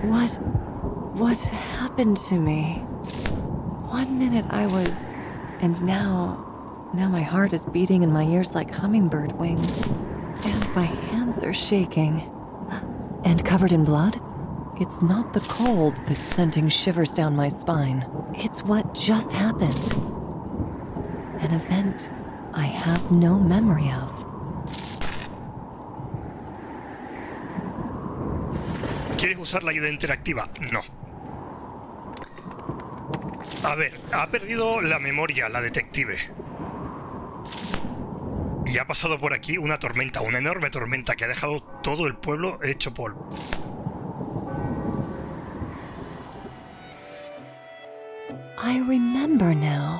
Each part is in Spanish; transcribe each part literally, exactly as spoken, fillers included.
What... what happened to me? One minute I was... And now... Now my heart is beating in my ears like hummingbird wings. And my hands are shaking. And covered in blood? It's not the cold that's sending shivers down my spine. It's what just happened. An event I have no memory of. ¿Quieres usar la ayuda interactiva? No. A ver, ha perdido la memoria la detective. Y ha pasado por aquí una tormenta, una enorme tormenta que ha dejado todo el pueblo hecho polvo. I remember now.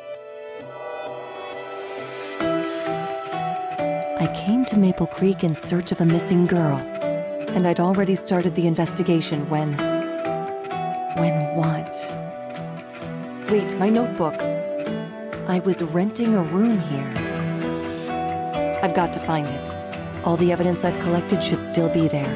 I came to Maple Creek in search of a missing girl, and I'd already started the investigation when... When what? Wait, my notebook. I was renting a room here. I've got to find it. All the evidence I've collected should still be there.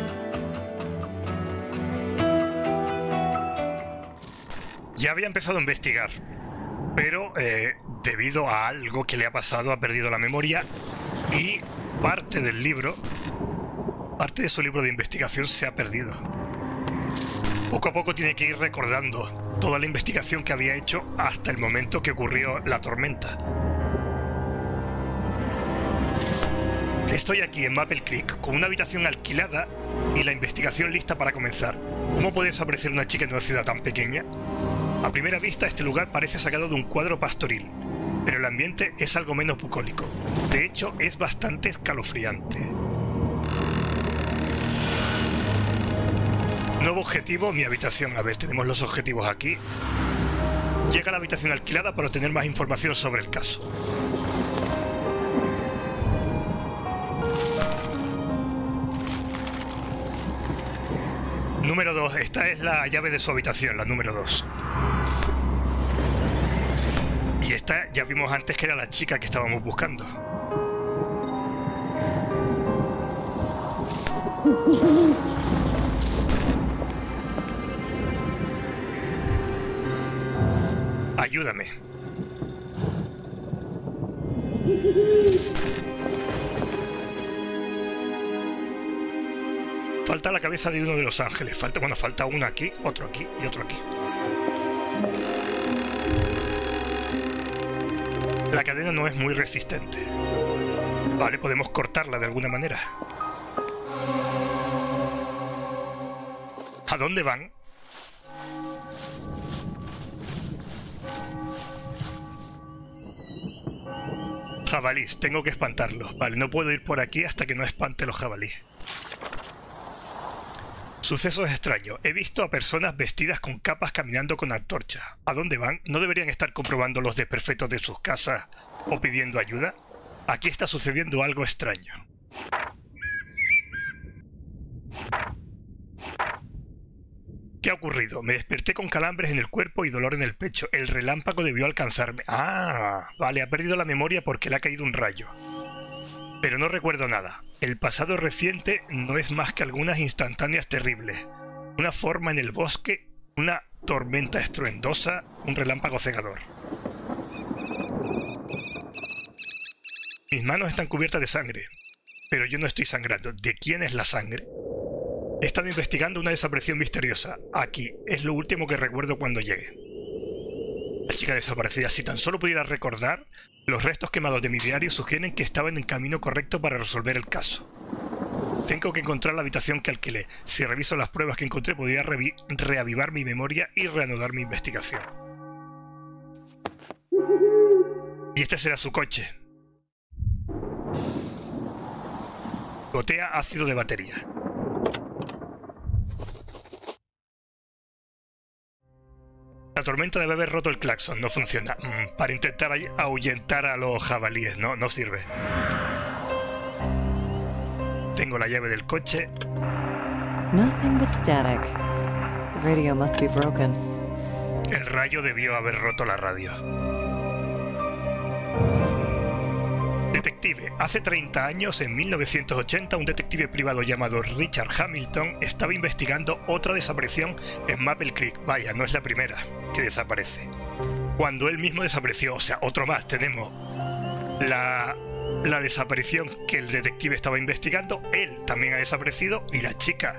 Ya había empezado a investigar, pero eh, debido a algo que le ha pasado ha perdido la memoria y parte del libro, parte de su libro de investigación se ha perdido. Poco a poco tiene que ir recordando toda la investigación que había hecho hasta el momento que ocurrió la tormenta. Estoy aquí en Maple Creek con una habitación alquilada y la investigación lista para comenzar. ¿Cómo puede desaparecer una chica en una ciudad tan pequeña? A primera vista este lugar parece sacado de un cuadro pastoril, pero el ambiente es algo menos bucólico. De hecho, es bastante escalofriante. Nuevo objetivo, mi habitación. A ver, tenemos los objetivos aquí. Llega a la habitación alquilada para obtener más información sobre el caso. Número dos. Esta es la llave de su habitación, la número dos. Y esta ya vimos antes que era la chica que estábamos buscando. Ayúdame. Falta la cabeza de uno de los ángeles. Falta, bueno, falta uno aquí, otro aquí y otro aquí. La cadena no es muy resistente. Vale, podemos cortarla de alguna manera. ¿A dónde van? Jabalís, tengo que espantarlos. Vale, no puedo ir por aquí hasta que no espante los jabalíes. Sucesos extraños. He visto a personas vestidas con capas caminando con antorchas. ¿A dónde van? ¿No deberían estar comprobando los desperfectos de sus casas o pidiendo ayuda? Aquí está sucediendo algo extraño. ¿Qué ha ocurrido? Me desperté con calambres en el cuerpo y dolor en el pecho. El relámpago debió alcanzarme. Ah, vale, ha perdido la memoria porque le ha caído un rayo. Pero no recuerdo nada. El pasado reciente no es más que algunas instantáneas terribles. Una forma en el bosque, una tormenta estruendosa, un relámpago cegador. Mis manos están cubiertas de sangre, pero yo no estoy sangrando. ¿De quién es la sangre? He estado investigando una desaparición misteriosa. Aquí es lo último que recuerdo cuando llegué. La chica desaparecida. Si tan solo pudiera recordar, los restos quemados de mi diario sugieren que estaba en el camino correcto para resolver el caso. Tengo que encontrar la habitación que alquilé. Si reviso las pruebas que encontré, podría revi- reavivar mi memoria y reanudar mi investigación. Y este será su coche. Gotea ácido de batería. La tormenta debe haber roto el claxon, no funciona. Mm, para intentar ahuyentar a los jabalíes, no, no sirve. Tengo la llave del coche. Nothing but static. The radio must be broken. El rayo debió haber roto la radio. Detec- Detective. Hace treinta años, en mil novecientos ochenta, un detective privado llamado Richard Hamilton estaba investigando otra desaparición en Maple Creek. Vaya, no es la primera que desaparece. Cuando él mismo desapareció, o sea, otro más. Tenemos la, la desaparición que el detective estaba investigando, él también ha desaparecido y la chica.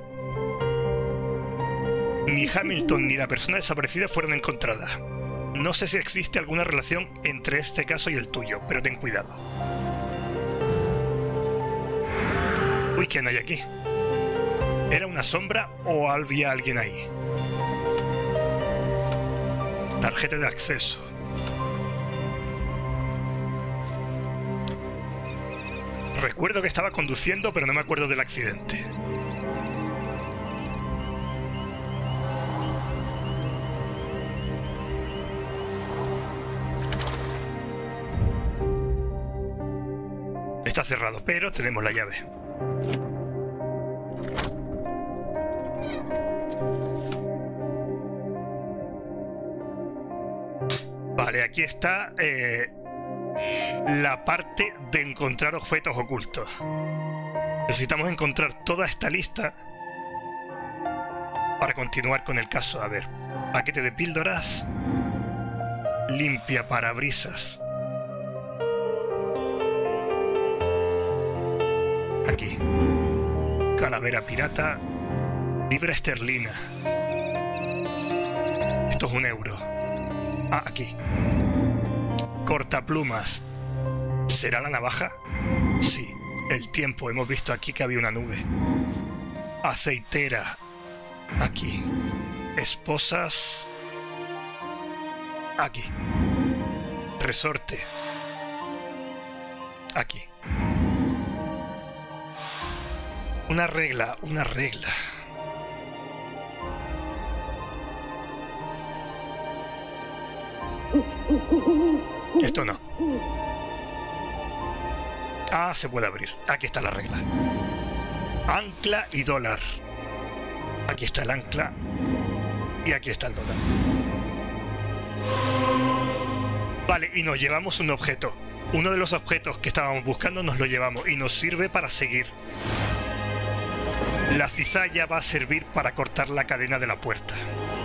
Ni Hamilton ni la persona desaparecida fueron encontradas. No sé si existe alguna relación entre este caso y el tuyo, pero ten cuidado. Uy, ¿quién hay aquí? ¿Era una sombra o había alguien ahí? Tarjeta de acceso. Recuerdo que estaba conduciendo, pero no me acuerdo del accidente. Está cerrado, pero tenemos la llave. Vale, aquí está eh, la parte de encontrar objetos ocultos. Necesitamos encontrar toda esta lista para continuar con el caso. A ver, paquete de píldoras, limpia parabrisas. Aquí. Calavera pirata. Libra esterlina. Esto es un euro. Ah, aquí. Cortaplumas. ¿Será la navaja? Sí. El tiempo. Hemos visto aquí que había una nube. Aceitera. Aquí. Esposas. Aquí. Resorte. Aquí. Una regla, una regla. Esto no. Ah, se puede abrir. Aquí está la regla. Ancla y dólar. Aquí está el ancla. Y aquí está el dólar. Vale, y nos llevamos un objeto. Uno de los objetos que estábamos buscando nos lo llevamos y nos sirve para seguir. La cizalla va a servir para cortar la cadena de la puerta.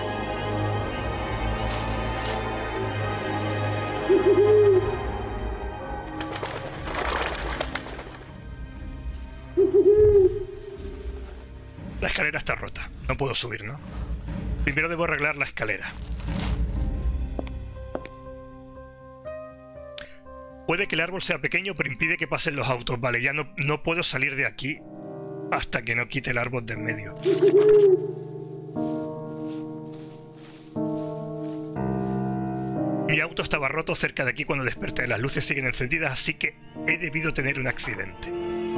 La escalera está rota. No puedo subir, ¿no? Primero debo arreglar la escalera. Puede que el árbol sea pequeño, pero impide que pasen los autos. Vale, ya no, no puedo salir de aquí hasta que no quite el árbol de en medio. Mi auto estaba roto cerca de aquí cuando desperté. Las luces siguen encendidas, así que he debido tener un accidente.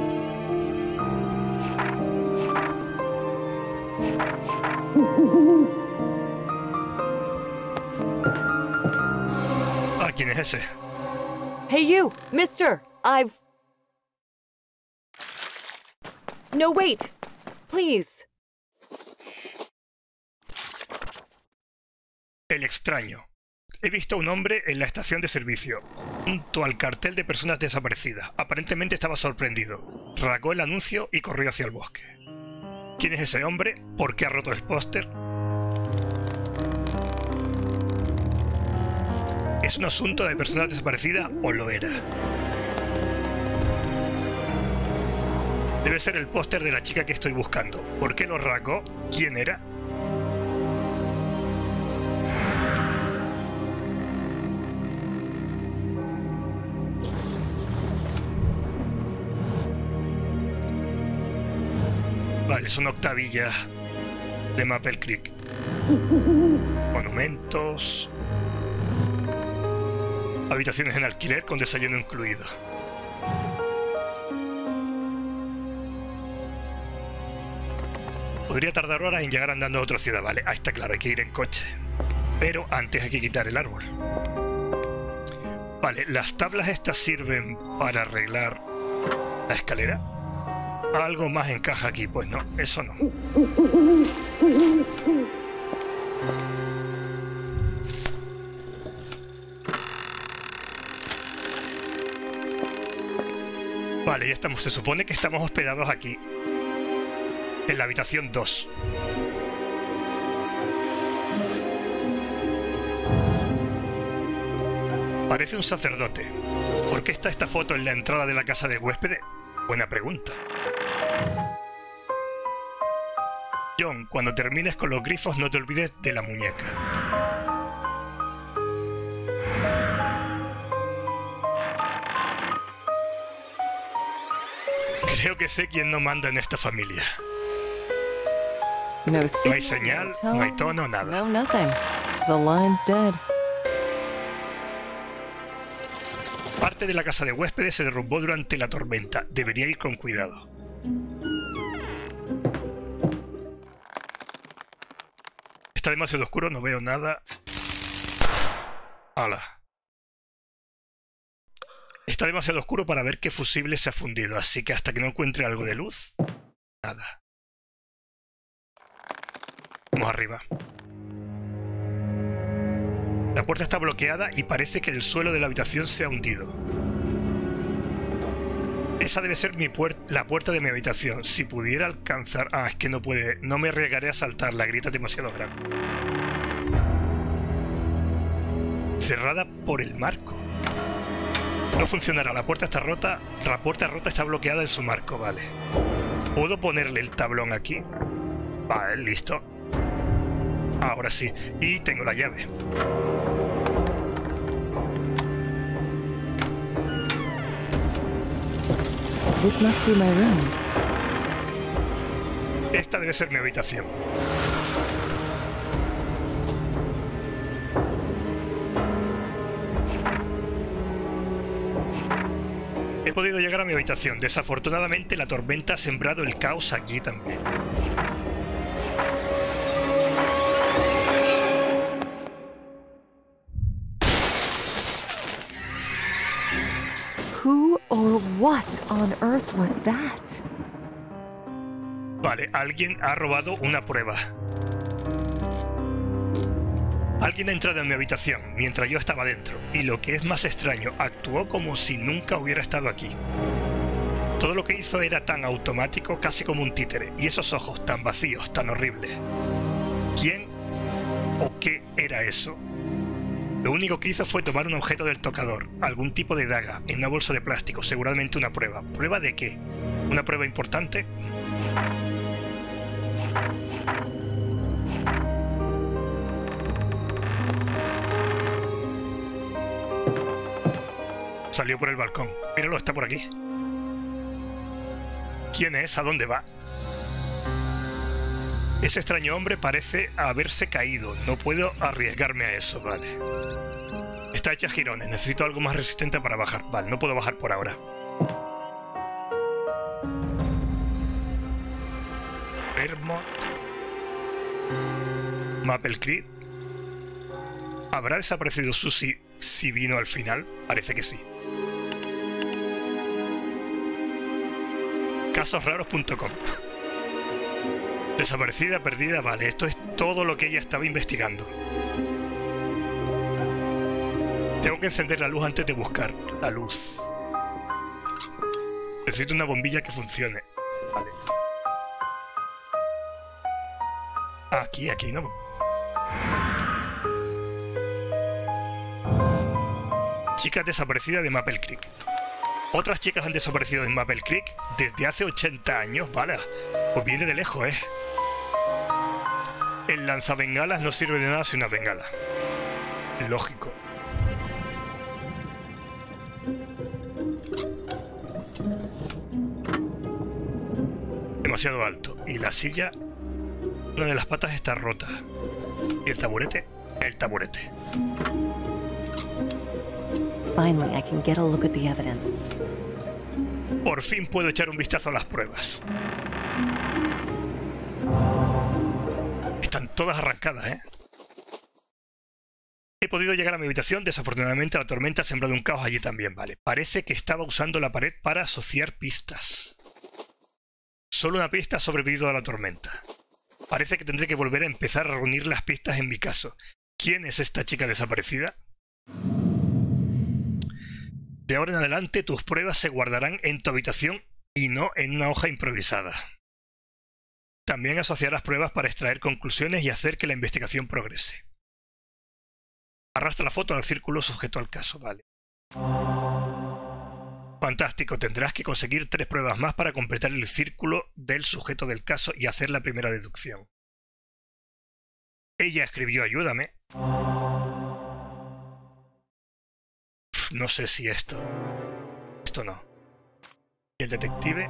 Ah, ¿quién es ese? Hey you, mister, I've... No, wait. Please. El extraño. He visto a un hombre en la estación de servicio, junto al cartel de personas desaparecidas. Aparentemente estaba sorprendido. Rasgó el anuncio y corrió hacia el bosque. ¿Quién es ese hombre? ¿Por qué ha roto el póster? ¿Es un asunto de personas desaparecidas o lo era? Debe ser el póster de la chica que estoy buscando. ¿Por qué lo rasgó? ¿Quién era? Vale, son octavillas de Maple Creek. Monumentos. Habitaciones en alquiler con desayuno incluido. Podría tardar horas en llegar andando a otra ciudad. Vale, ahí está claro, hay que ir en coche. Pero antes hay que quitar el árbol. Vale, las tablas estas sirven para arreglar la escalera. ¿Algo más encaja aquí? Pues no, eso no. Vale, ya estamos. Se supone que estamos hospedados aquí. En la habitación dos. Parece un sacerdote. ¿Por qué está esta foto en la entrada de la casa de huéspedes? Buena pregunta. John, cuando termines con los grifos no te olvides de la muñeca. Creo que sé quién no manda en esta familia. No, No hay señal, no hay tono, nada. No, nothing. The line's dead. Parte de la casa de huéspedes se derrumbó durante la tormenta. Debería ir con cuidado. Está demasiado oscuro, no veo nada. ¡Hala! Está demasiado oscuro para ver qué fusible se ha fundido, así que hasta que no encuentre algo de luz, nada. Vamos arriba. La puerta está bloqueada y parece que el suelo de la habitación se ha hundido. Esa debe ser mi puer- la puerta de mi habitación. Si pudiera alcanzar... Ah, es que no puede... No me arriesgaré a saltar, la grieta es demasiado grande. Cerrada por el marco. No funcionará, la puerta está rota. La puerta rota está bloqueada en su marco, vale. ¿Puedo ponerle el tablón aquí? Vale, listo. Ahora sí. Y tengo la llave. This must be my room. Esta debe ser mi habitación. He podido llegar a mi habitación. Desafortunadamente la tormenta ha sembrado el caos aquí también. Who or what on earth was that? Vale, alguien ha robado una prueba. Alguien ha entrado en mi habitación mientras yo estaba dentro, y lo que es más extraño, actuó como si nunca hubiera estado aquí. Todo lo que hizo era tan automático, casi como un títere, y esos ojos tan vacíos, tan horribles. ¿Quién o qué era eso? Lo único que hizo fue tomar un objeto del tocador, algún tipo de daga, en una bolsa de plástico, seguramente una prueba. ¿Prueba de qué? ¿Una prueba importante? Salió por el balcón. Míralo, está por aquí. ¿Quién es? ¿A dónde va? Ese extraño hombre parece haberse caído. No puedo arriesgarme a eso, vale. Está hecha jirones. Necesito algo más resistente para bajar. Vale, no puedo bajar por ahora. Vermont. Maple Creek. ¿Habrá desaparecido Susie si vino al final? Parece que sí. casos raros punto com. Desaparecida, perdida, vale. Esto es todo lo que ella estaba investigando. Tengo que encender la luz antes de buscar la luz. Necesito una bombilla que funcione. Vale. Aquí, aquí, ¿no? Chicas desaparecidas de Maple Creek. Otras chicas han desaparecido en Maple Creek desde hace ochenta años, vale. Pues viene de lejos, ¿eh? El lanzabengalas no sirve de nada sin una bengala. Lógico. Demasiado alto. Y la silla... Una de las patas está rota. ¿Y el taburete? El taburete. Finally, I can get a look at the evidence. Por fin puedo echar un vistazo a las pruebas. Están todas arrancadas, ¿eh? He podido llegar a mi habitación. Desafortunadamente la tormenta ha sembrado un caos allí también, vale. Parece que estaba usando la pared para asociar pistas. Solo una pista ha sobrevivido a la tormenta. Parece que tendré que volver a empezar a reunir las pistas en mi caso. ¿Quién es esta chica desaparecida? De ahora en adelante tus pruebas se guardarán en tu habitación y no en una hoja improvisada. También asociarás pruebas para extraer conclusiones y hacer que la investigación progrese. Arrastra la foto al círculo sujeto al caso, vale. Fantástico, tendrás que conseguir tres pruebas más para completar el círculo del sujeto del caso y hacer la primera deducción. Ella escribió ayúdame. Uf, no sé si esto... Esto no. ¿Y el detective?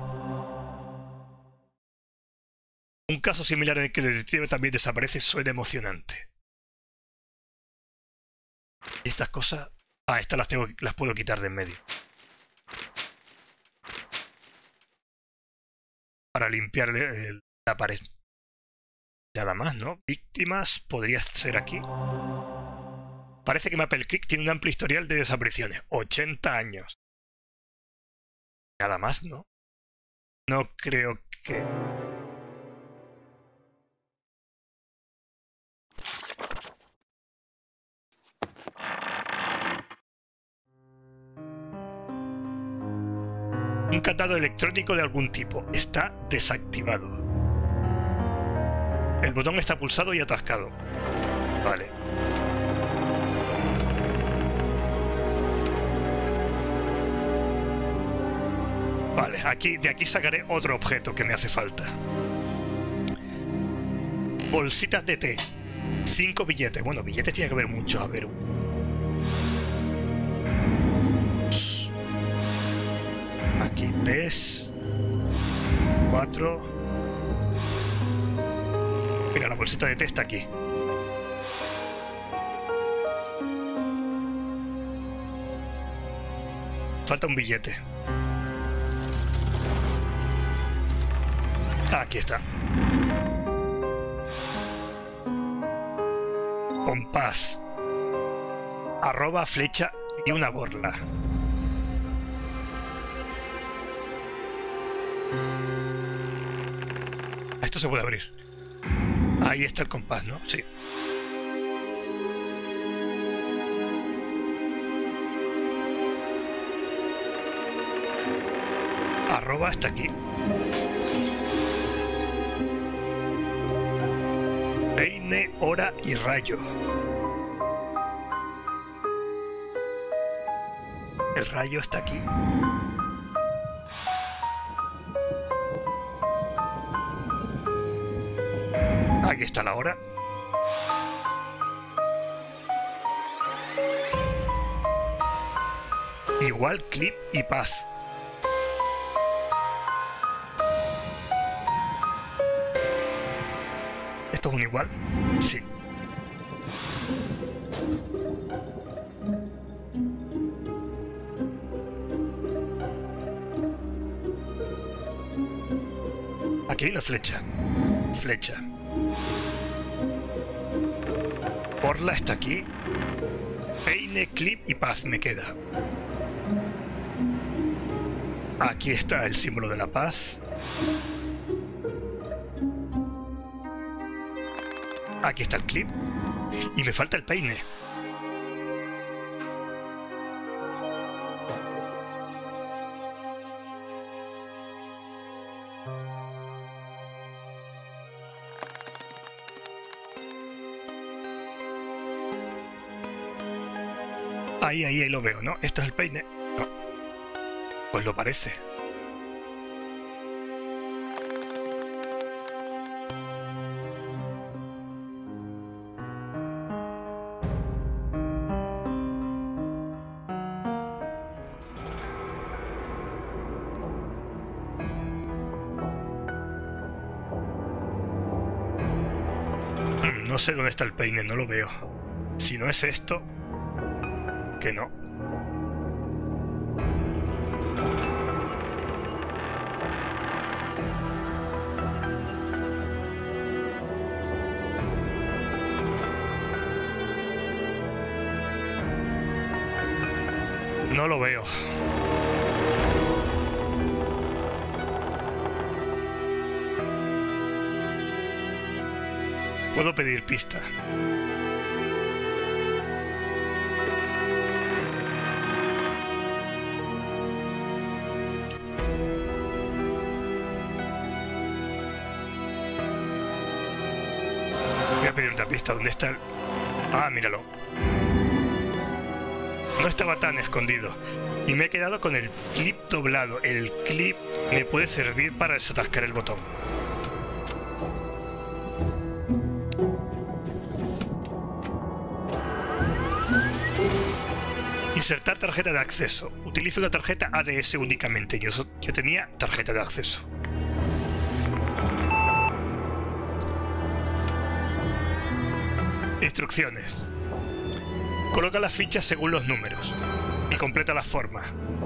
Un caso similar en el que el detective también desaparece suena emocionante. Estas cosas... Ah, estas las, tengo, las puedo quitar de en medio. Para limpiar el, la pared. Nada más, ¿no? Víctimas podría ser aquí. Parece que Maple Creek tiene un amplio historial de desapariciones. ochenta años. Nada más, ¿no? No creo que... Un candado electrónico de algún tipo. Está desactivado. El botón está pulsado y atascado. Vale. Vale, aquí, de aquí sacaré otro objeto que me hace falta. Bolsitas de té. Cinco billetes. Bueno, billetes tiene que haber muchos. A ver. Aquí tres. Cuatro. Mira, la bolsita de té está aquí. Falta un billete. Ah, aquí está. Compás. Arroba, flecha y una borla. Esto se puede abrir. Ahí está el compás, ¿no? Sí. Arroba está aquí. Peine, hora y rayo. El rayo está aquí. Aquí está la hora. Igual, clip y paz. ¿Esto es un igual? Sí. Aquí hay una flecha. Flecha. Borla está aquí. Peine, clip y paz me queda. Aquí está el símbolo de la paz. Aquí está el clip. Y me falta el peine. Ahí, ahí, ahí lo veo, ¿no? Esto es el peine. No. Pues lo parece. No sé dónde está el peine, no lo veo. Si no es esto... Que no. No lo veo. Puedo pedir pista. a pedir una pista. ¿Dónde está el...? Ah, míralo. No estaba tan escondido. Y me he quedado con el clip doblado. El clip me puede servir para desatascar el botón. Insertar tarjeta de acceso. Utilizo la tarjeta A D S únicamente. Yo, yo tenía tarjeta de acceso. Instrucciones. Coloca las fichas según los números y completa las formas.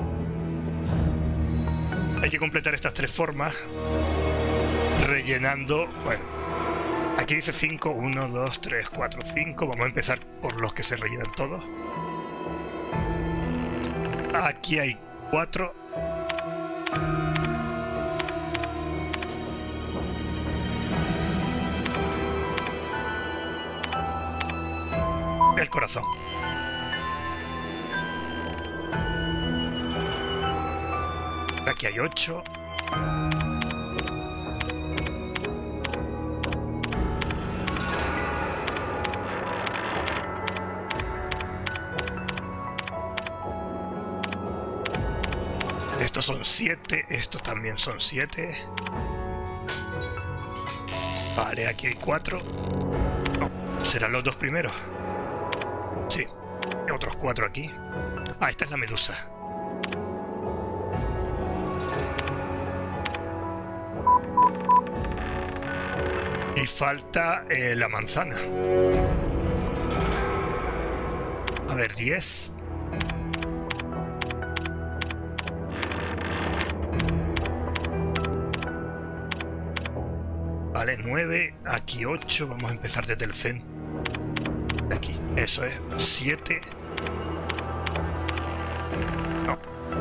Hay que completar estas tres formas rellenando, bueno, aquí dice cinco, uno, dos, tres, cuatro, cinco. Vamos a empezar por los que se rellenan todos. Aquí hay cuatro. El corazón. Aquí hay ocho. Estos son siete, estos también son siete. Vale, aquí hay cuatro. No, serán los dos primeros. Sí, otros cuatro aquí. Ah, esta es la medusa. Y falta eh, la manzana. A ver, diez. Vale, nueve. Aquí ocho. Vamos a empezar desde el centro. Aquí. Eso es. siete. No.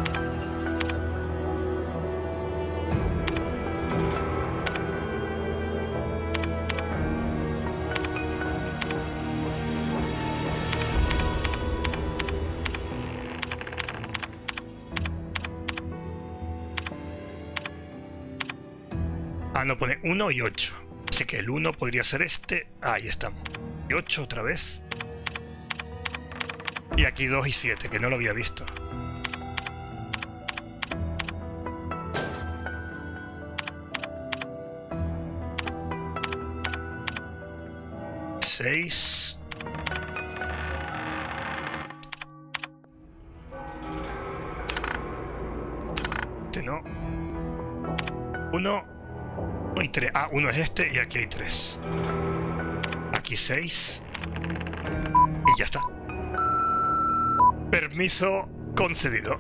Ah, no, pone uno y ocho. Así que el uno podría ser este. Ahí estamos. Y ocho otra vez. Y aquí dos y siete, que no lo había visto. seis. Este no. uno. Y tres. Ah, uno es este y aquí hay tres. Aquí seis. Y ya está. Permiso concedido.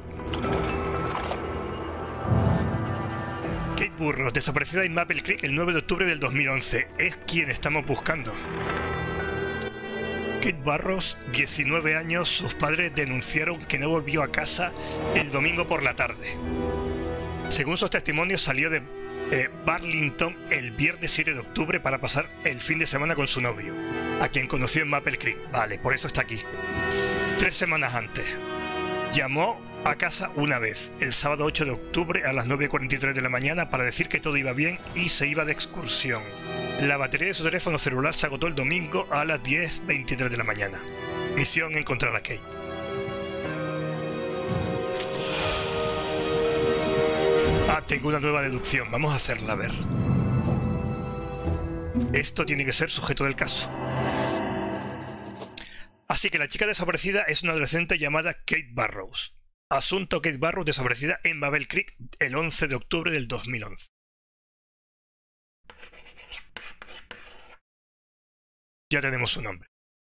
Kate Burroughs, desaparecida en Maple Creek el nueve de octubre del dos mil once. Es quien estamos buscando. Kate Burroughs, diecinueve años, sus padres denunciaron que no volvió a casa el domingo por la tarde. Según sus testimonios, salió de eh, Burlington el viernes siete de octubre para pasar el fin de semana con su novio, a quien conoció en Maple Creek. Vale, por eso está aquí. Tres semanas antes. Llamó a casa una vez, el sábado ocho de octubre a las nueve y cuarenta y tres de la mañana para decir que todo iba bien y se iba de excursión. La batería de su teléfono celular se agotó el domingo a las diez veintitrés de la mañana. Misión: encontrar a Kate. Ah, tengo una nueva deducción. Vamos a hacerla a ver. Esto tiene que ser sujeto del caso. Así que la chica desaparecida es una adolescente llamada Kate Burroughs. Asunto: Kate Burroughs desaparecida en Maple Creek el once de octubre del dos mil once. Ya tenemos su nombre.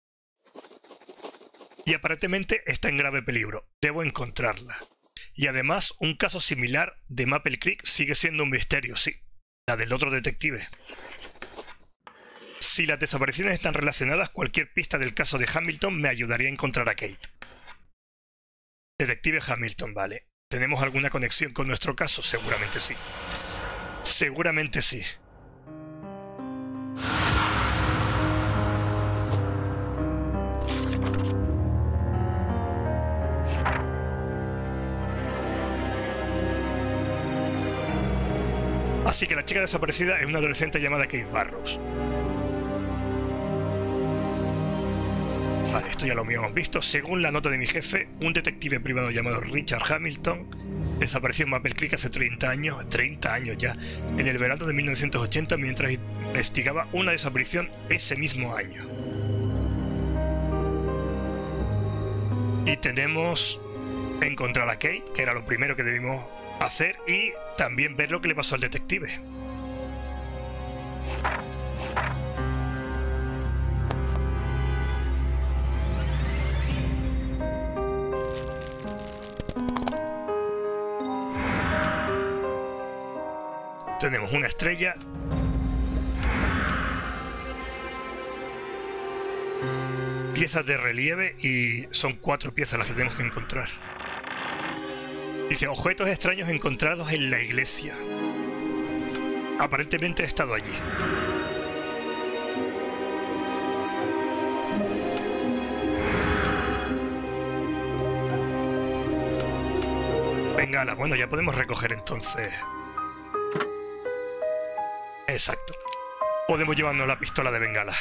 Y aparentemente está en grave peligro. Debo encontrarla. Y además, un caso similar de Maple Creek sigue siendo un misterio, sí. La del otro detective. Si las desapariciones están relacionadas, cualquier pista del caso de Hamilton me ayudaría a encontrar a Kate. Detective Hamilton, vale. ¿Tenemos alguna conexión con nuestro caso? Seguramente sí. Seguramente sí. Así que la chica desaparecida es una adolescente llamada Kate Burroughs. Vale, esto ya lo habíamos visto. Según la nota de mi jefe, un detective privado llamado Richard Hamilton desapareció en Maple Creek hace treinta años, treinta años ya, en el verano de mil novecientos ochenta, mientras investigaba una desaparición ese mismo año. Y tenemos encontrar a Kate, que era lo primero que debimos hacer, y también ver lo que le pasó al detective. Tenemos una estrella. Piezas de relieve y son cuatro piezas las que tenemos que encontrar. Dice, objetos extraños encontrados en la iglesia. Aparentemente he estado allí. Bengala, bueno, ya podemos recoger entonces. Exacto. Podemos llevarnos la pistola de bengala.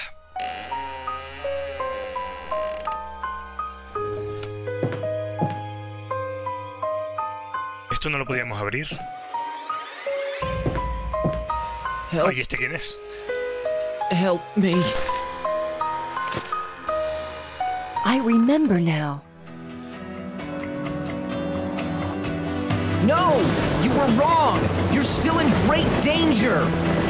Esto no lo podíamos abrir. Help. Ay, ¿este quién es? Help me. I remember now. No! You were wrong! You're still in great danger!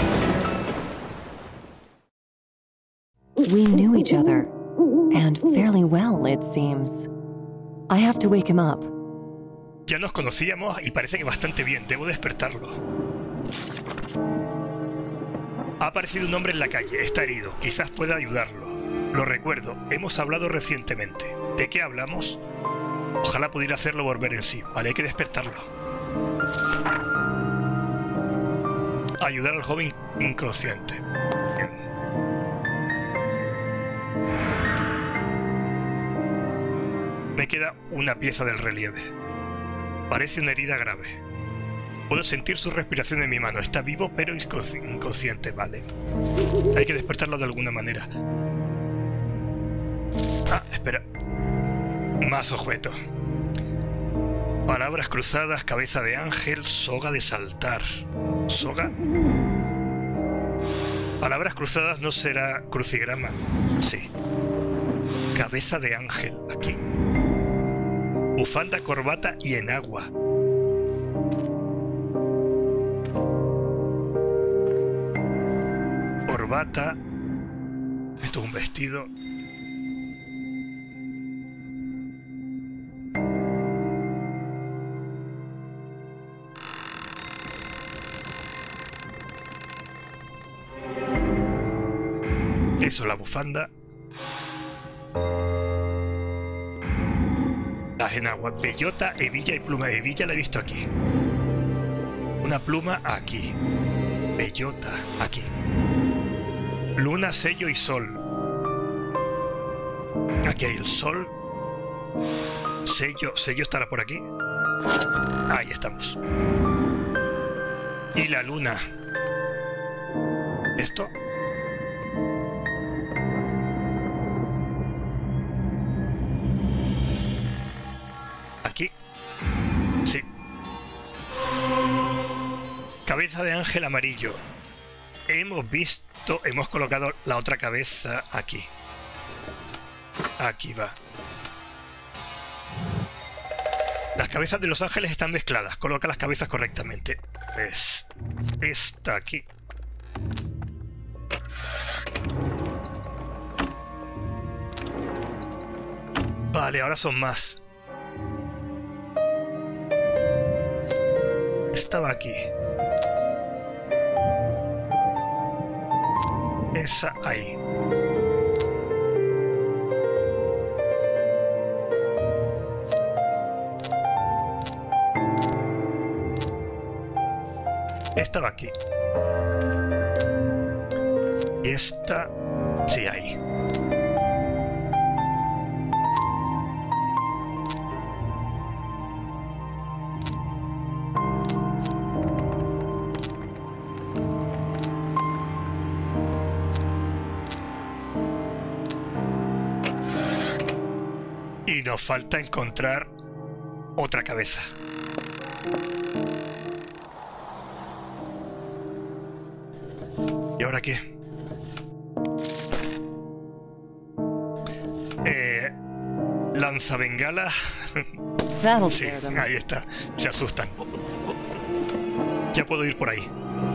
We knew each other, and fairly well, it seems. I have to wake him up. Ya nos conocíamos y parece que bastante bien. Debo despertarlo. Ha aparecido un hombre en la calle. Está herido. Quizás pueda ayudarlo. Lo recuerdo. Hemos hablado recientemente. ¿De qué hablamos? Ojalá pudiera hacerlo volver en sí. Vale, hay que despertarlo. Ayudar al joven inconsciente. Bien. Me queda una pieza del relieve. Parece una herida grave. Puedo sentir su respiración en mi mano. Está vivo pero inconsci- inconsciente, vale. Hay que despertarlo de alguna manera. Ah, espera. Más objetos. Palabras cruzadas, cabeza de ángel, soga de saltar. ¿Soga? Palabras cruzadas no será crucigrama. Sí. Cabeza de ángel, aquí. Bufanda, corbata y enagua. Corbata. Esto es un vestido. Eso, la bufanda. Las enaguas, bellota, hebilla y pluma. Hebilla la he visto aquí. Una pluma aquí. Bellota aquí. Luna, sello y sol. Aquí hay el sol. Sello, sello estará por aquí. Ahí estamos. Y la luna. ¿Esto? Aquí. Sí. Cabeza de ángel amarillo. Hemos visto, hemos colocado la otra cabeza aquí. Aquí va. Las cabezas de los ángeles están mezcladas. Coloca las cabezas correctamente. Pues esta aquí. Vale, ahora son más. Estaba aquí. Esa ahí. Estaba aquí. Y esta... sí, ahí. Y nos falta encontrar otra cabeza. ¿Y ahora qué? Eh, lanzabengala. That'll Sí, scare them. ahí está. Se asustan. Ya puedo ir por ahí.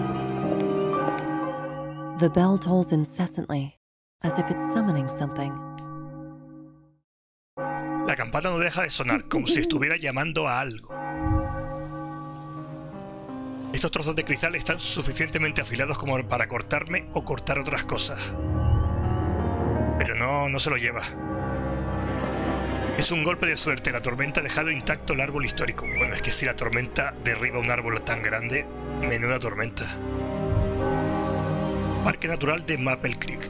The bell tolls incessantly, as if it's summoning something. La campana no deja de sonar, como si estuviera llamando a algo. Estos trozos de cristal están suficientemente afilados como para cortarme o cortar otras cosas. Pero no, no se lo lleva. Es un golpe de suerte. La tormenta ha dejado intacto el árbol histórico. Bueno, es que si la tormenta derriba un árbol tan grande, menuda tormenta. Parque Natural de Maple Creek.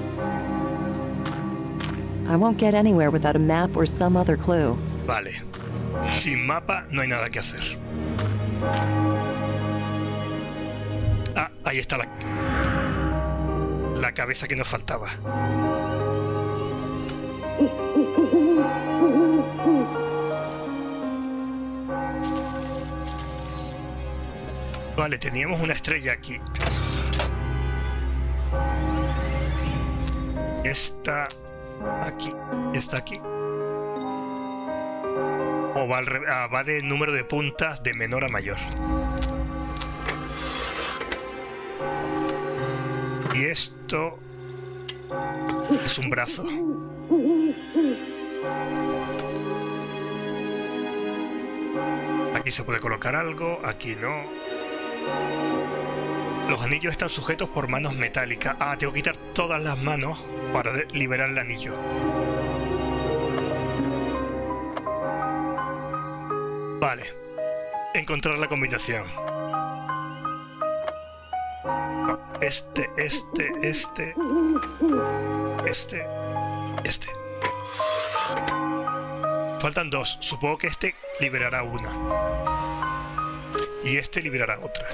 I won't get anywhere without a map or some other clue. Vale. Sin mapa no hay nada que hacer. Ah, ahí está la... la cabeza que nos faltaba. Vale, teníamos una estrella aquí. Esta... aquí. Está aquí. O va, al re... ah, va de número de puntas de menor a mayor. Y esto... es un brazo. Aquí se puede colocar algo, aquí no. Los anillos están sujetos por manos metálicas. Ah, tengo que quitar todas las manos para liberar el anillo. Vale. Encontrar la combinación. No, este, este, este... Este... Este. Faltan dos. Supongo que este liberará una. Y este liberará otra.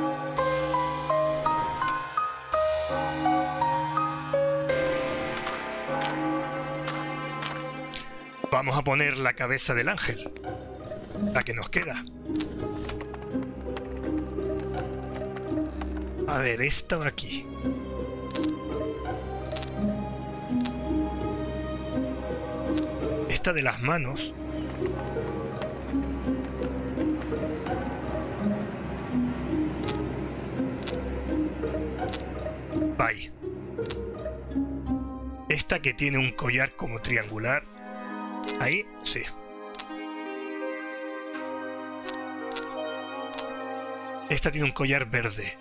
Vamos a poner la cabeza del ángel. La que nos queda. A ver, esta va aquí. Esta de las manos. Ahí. Esta que tiene un collar como triangular. Ahí, sí. Esta tiene un collar verde.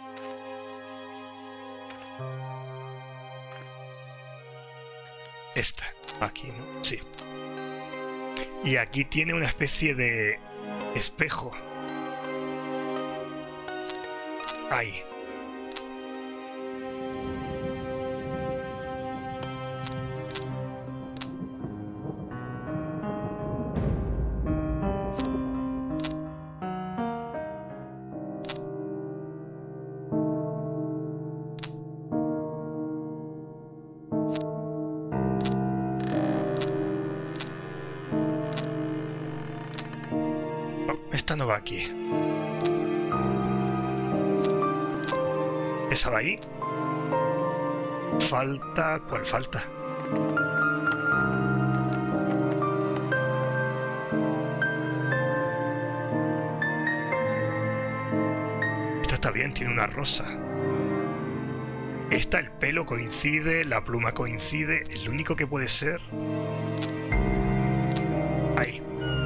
Esta, aquí, ¿no? Sí. Y aquí tiene una especie de espejo. Ahí. Esta no va aquí. Esa va ahí. Falta... ¿Cuál falta? Esta está bien, tiene una rosa. Esta, el pelo coincide, la pluma coincide. El único que puede ser... Ahí.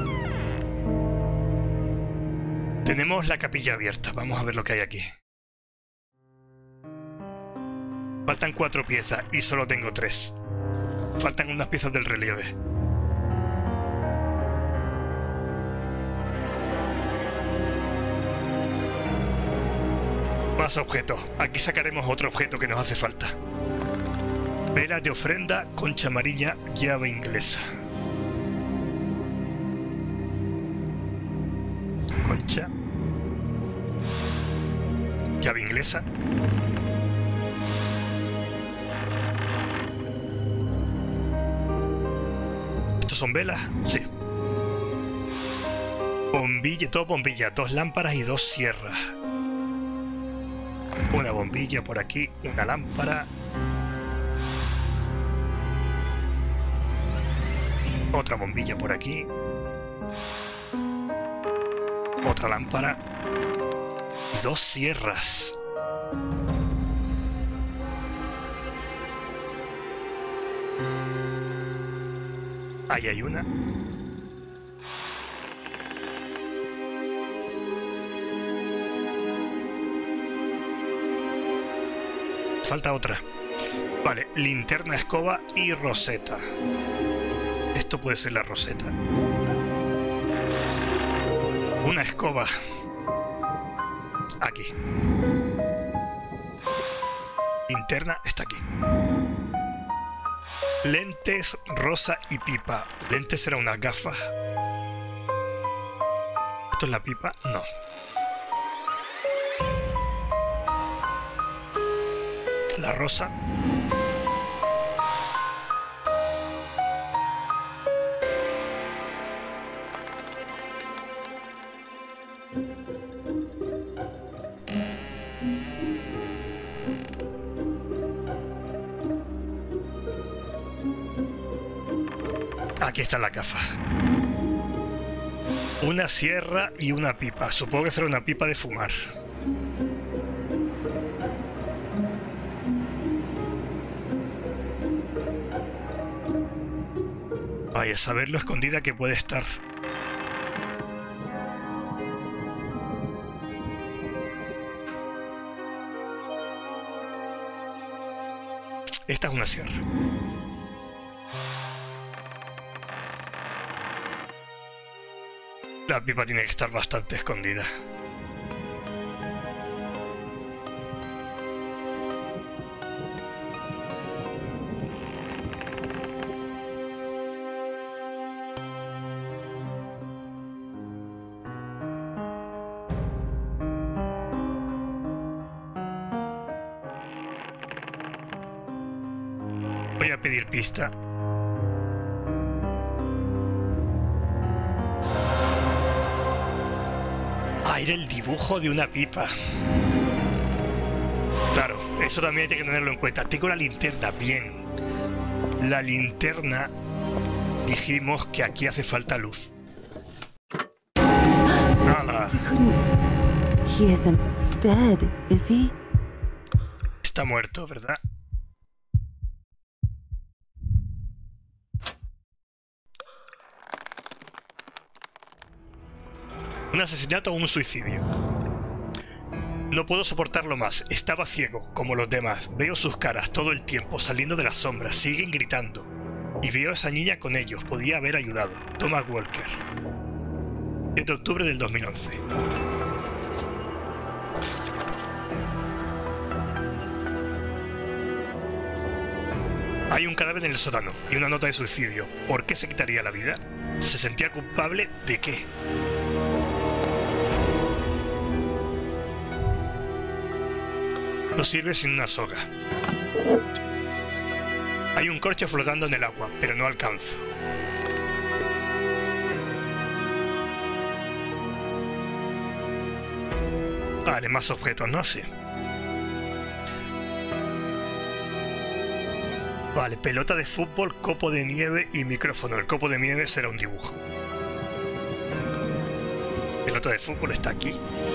Tenemos la capilla abierta. Vamos a ver lo que hay aquí. Faltan cuatro piezas y solo tengo tres. Faltan unas piezas del relieve. Más objetos. Aquí sacaremos otro objeto que nos hace falta. Vela de ofrenda, concha amarilla, llave inglesa. Concha. Llave inglesa. Esto ¿Estos son velas? Sí. Bombilla, todo bombilla. Dos lámparas y dos sierras. Una bombilla por aquí, una lámpara. Otra bombilla por aquí. Otra lámpara. Y dos sierras. Ahí hay una. Falta otra. Vale, linterna, escoba y roseta. Esto puede ser la roseta. Una escoba. Aquí. Linterna está aquí. Lentes, rosa y pipa. Lentes será una gafa. ¿Esto es la pipa? No. La rosa. Aquí está la gafa. Una sierra y una pipa. Supongo que será una pipa de fumar. Vaya a saber lo escondida que puede estar. Esta es una sierra. La pipa tiene que estar bastante escondida. Voy a pedir pista. Ah, era el dibujo de una pipa. Claro, eso también hay que tenerlo en cuenta. Tengo la linterna, bien. La linterna, dijimos que aquí hace falta luz. ¡Hala! He isn't dead, is he? Está muerto, ¿verdad? ¿Un asesinato o un suicidio? No puedo soportarlo más. Estaba ciego, como los demás. Veo sus caras todo el tiempo saliendo de las sombras. Siguen gritando. Y veo a esa niña con ellos. Podía haber ayudado. Thomas Walker. siete de octubre del dos mil once. Hay un cadáver en el sótano y una nota de suicidio. ¿Por qué se quitaría la vida? ¿Se sentía culpable de qué? No sirve sin una soga. Hay un corcho flotando en el agua, pero no alcanzo. Vale, más objetos, ¿no? Sí. Vale, pelota de fútbol, copo de nieve y micrófono. El copo de nieve será un dibujo. Pelota de fútbol está aquí.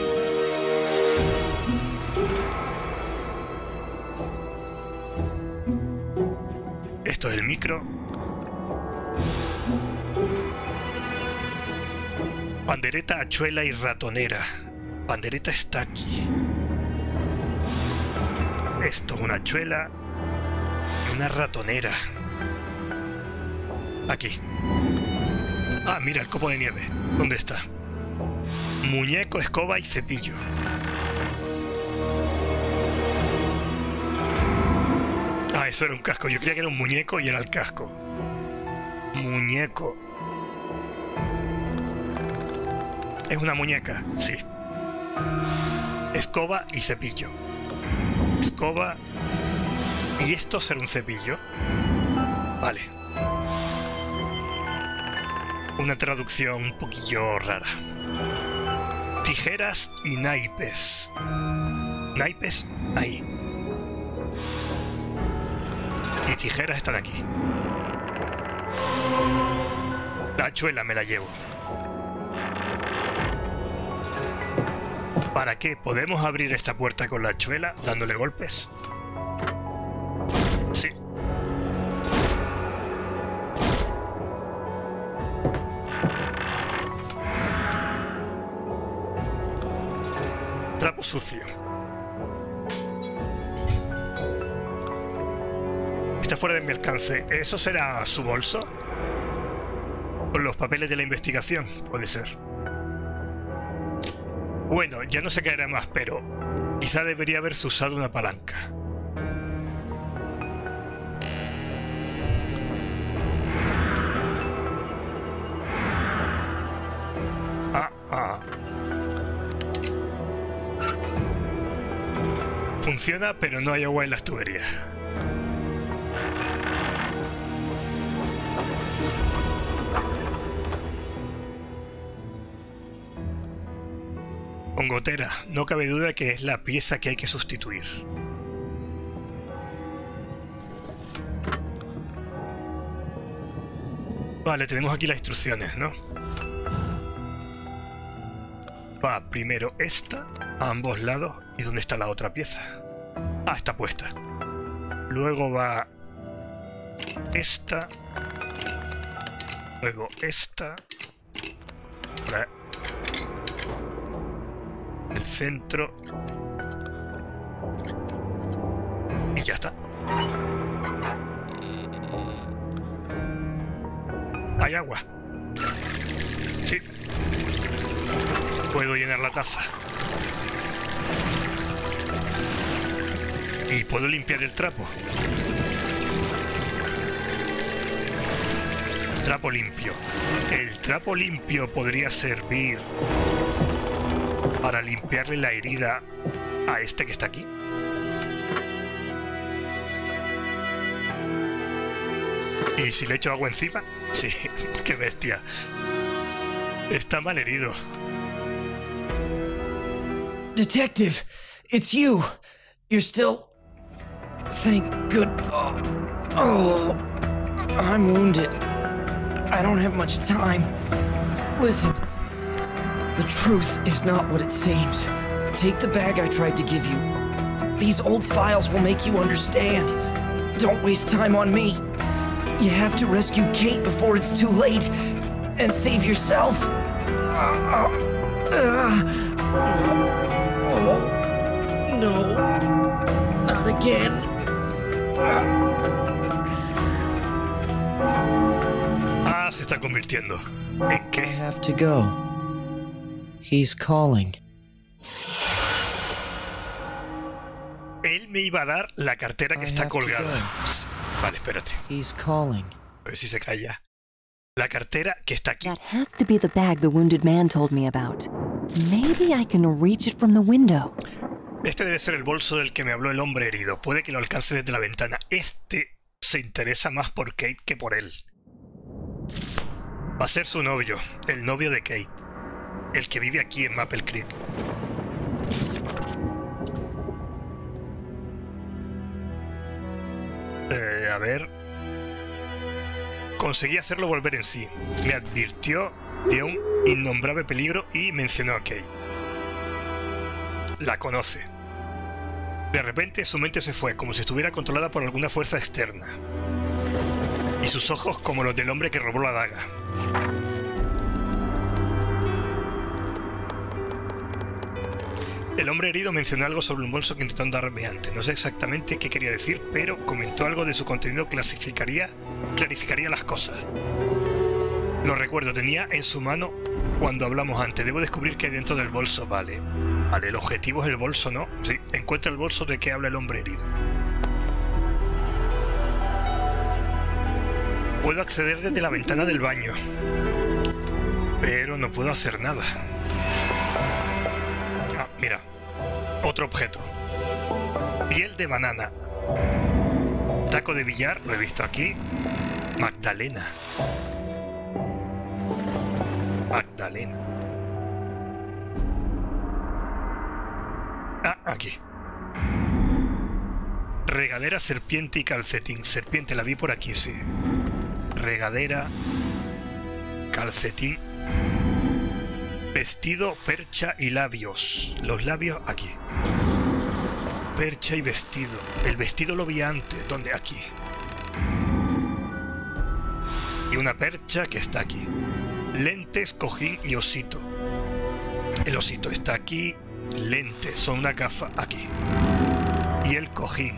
Esto es el micro. Pandereta, hachuela y ratonera. Pandereta está aquí. Esto es una hachuela y una ratonera. Aquí. Ah, mira, el copo de nieve. ¿Dónde está? Muñeco, escoba y cepillo. Ah, eso era un casco. Yo creía que era un muñeco y era el casco. Muñeco. ¿Es una muñeca? Sí. Escoba y cepillo. Escoba. ¿Y esto será un cepillo? Vale. una traducción un poquillo rara. Tijeras y naipes. Naipes, ahí. Y tijeras están aquí. La hachuela me la llevo. ¿Para qué? ¿Podemos abrir esta puerta con la hachuela dándole golpes? Sí. Trapo sucio. Está fuera de mi alcance. ¿Eso será su bolso? Con los papeles de la investigación, puede ser. Bueno, ya no se caerá más, pero quizá debería haberse usado una palanca. Ah, ah. Funciona, pero no hay agua en las tuberías. Con gotera, no cabe duda que es la pieza que hay que sustituir. Vale, tenemos aquí las instrucciones, ¿no? Va primero esta, a ambos lados. ¿Y dónde está la otra pieza? Ah, está puesta. Luego va esta. Luego esta. Ahora el centro. Y ya está. ¿Hay agua? Sí. Puedo llenar la taza. Y puedo limpiar el trapo. Trapo limpio. El trapo limpio podría servir para limpiarle la herida a este que está aquí. ¿Y si le echo agua encima? Sí, qué bestia. Está mal herido. Detective, it's you. You're still... Thank good... Oh, oh, I'm wounded. I don't have much time. Listen, the truth is not what it seems. Take the bag I tried to give you. These old files will make you understand. Don't waste time on me. You have to rescue Kate before it's too late. And save yourself. Uh, uh, oh, no. Not again. Ah, se está convirtiendo. ¿En qué? I have to go. He's calling. Él me iba a dar la cartera que I está have to colgada. go. Vale, espérate. He's calling. A ver si se calla. La cartera que está aquí. That has to be the bag the wounded man told me about. Maybe I can reach it from the window. Este debe ser el bolso del que me habló el hombre herido. Puede que lo alcance desde la ventana. Este se interesa más por Kate que por él. Va a ser su novio, el novio de Kate. El que vive aquí en Maple Creek. Eh, a ver... Conseguí hacerlo volver en sí. Me advirtió de un innombrable peligro y mencionó a Kate. La conoce. De repente su mente se fue, como si estuviera controlada por alguna fuerza externa. Y sus ojos como los del hombre que robó la daga. El hombre herido mencionó algo sobre un bolso que intentó darme antes. No sé exactamente qué quería decir, pero comentó algo de su contenido clasificaría, clarificaría las cosas. Lo recuerdo, tenía en su mano cuando hablamos antes. Debo descubrir qué hay dentro del bolso. Vale. Vale, el objetivo es el bolso, ¿no? Sí, encuentra el bolso de que habla el hombre herido. Puedo acceder desde la ventana del baño, pero no puedo hacer nada. Ah, mira. Otro objeto. Piel de banana. Taco de billar, lo he visto aquí. Magdalena. Magdalena. Ah, aquí. Regadera, serpiente y calcetín. Serpiente la vi por aquí, sí. Regadera, calcetín, vestido, percha y labios. Los labios aquí. Percha y vestido. El vestido lo vi antes. ¿Dónde? Aquí. Y una percha que está aquí. Lentes, cojín y osito. El osito está aquí. Lentes, son una gafa aquí. Y el cojín.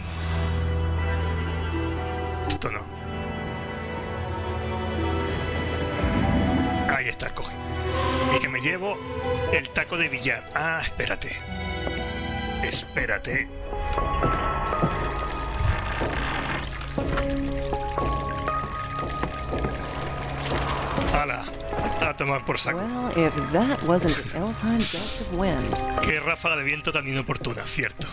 Esto no. Ahí está el cojín. Y que me llevo el taco de billar. Ah, espérate. Espérate. ¡Hala! A tomar por saco. Well, if that wasn't an ill-timed gust of wind. Qué ráfaga de viento tan inoportuna, cierto.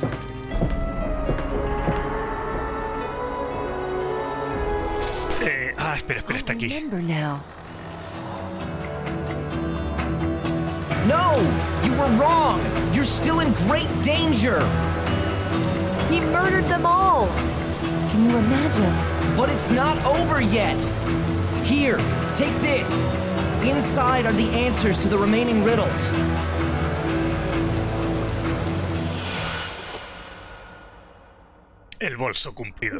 Eh, ah, espera, espera, está aquí. Remember now. No! You were wrong! You're still in great danger! He murdered them all! Can you imagine? But it's not over yet! Here, take this! Inside are the answers to the remaining riddles. El bolso cumplido.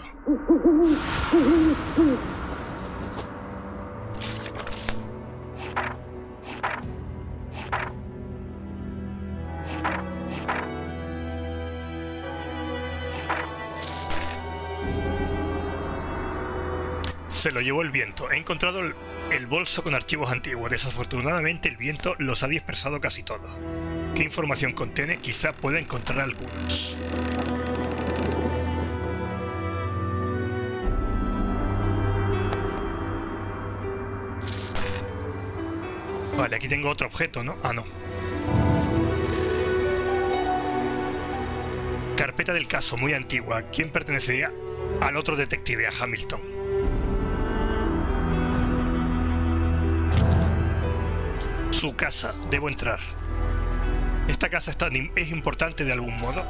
Se lo llevó el viento. He encontrado el, el bolso con archivos antiguos. Desafortunadamente el viento los ha dispersado casi todos. ¿Qué información contiene? Quizá pueda encontrar algunos. Vale, aquí tengo otro objeto, ¿no? Ah, no. Carpeta del caso, muy antigua. ¿Quién pertenecía al otro detective, a Hamilton? Su casa, debo entrar. ¿Esta casa está, es importante de algún modo?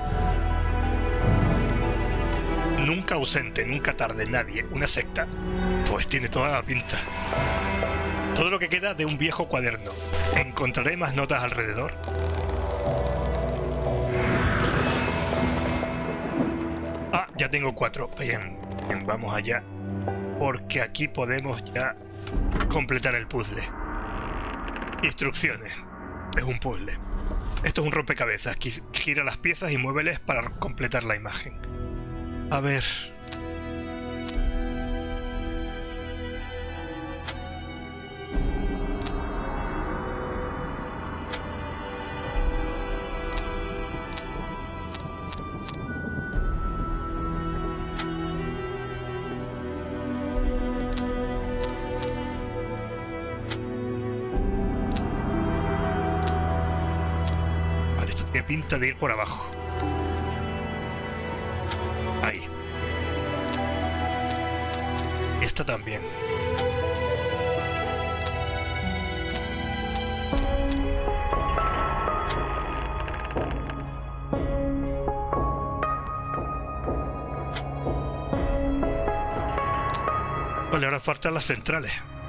Nunca ausente, nunca tarde, nadie. ¿Una secta? Pues tiene toda la pinta. Todo lo que queda de un viejo cuaderno. ¿Encontraré más notas alrededor? Ah, ya tengo cuatro. Bien, bien, vamos allá. Porque aquí podemos ya completar el puzzle. Instrucciones. Es un puzzle. Esto es un rompecabezas. Gira las piezas y muéveles para completar la imagen. A ver... pinta de ir por abajo. Ahí. Esta también. Vale, ahora faltan las centrales.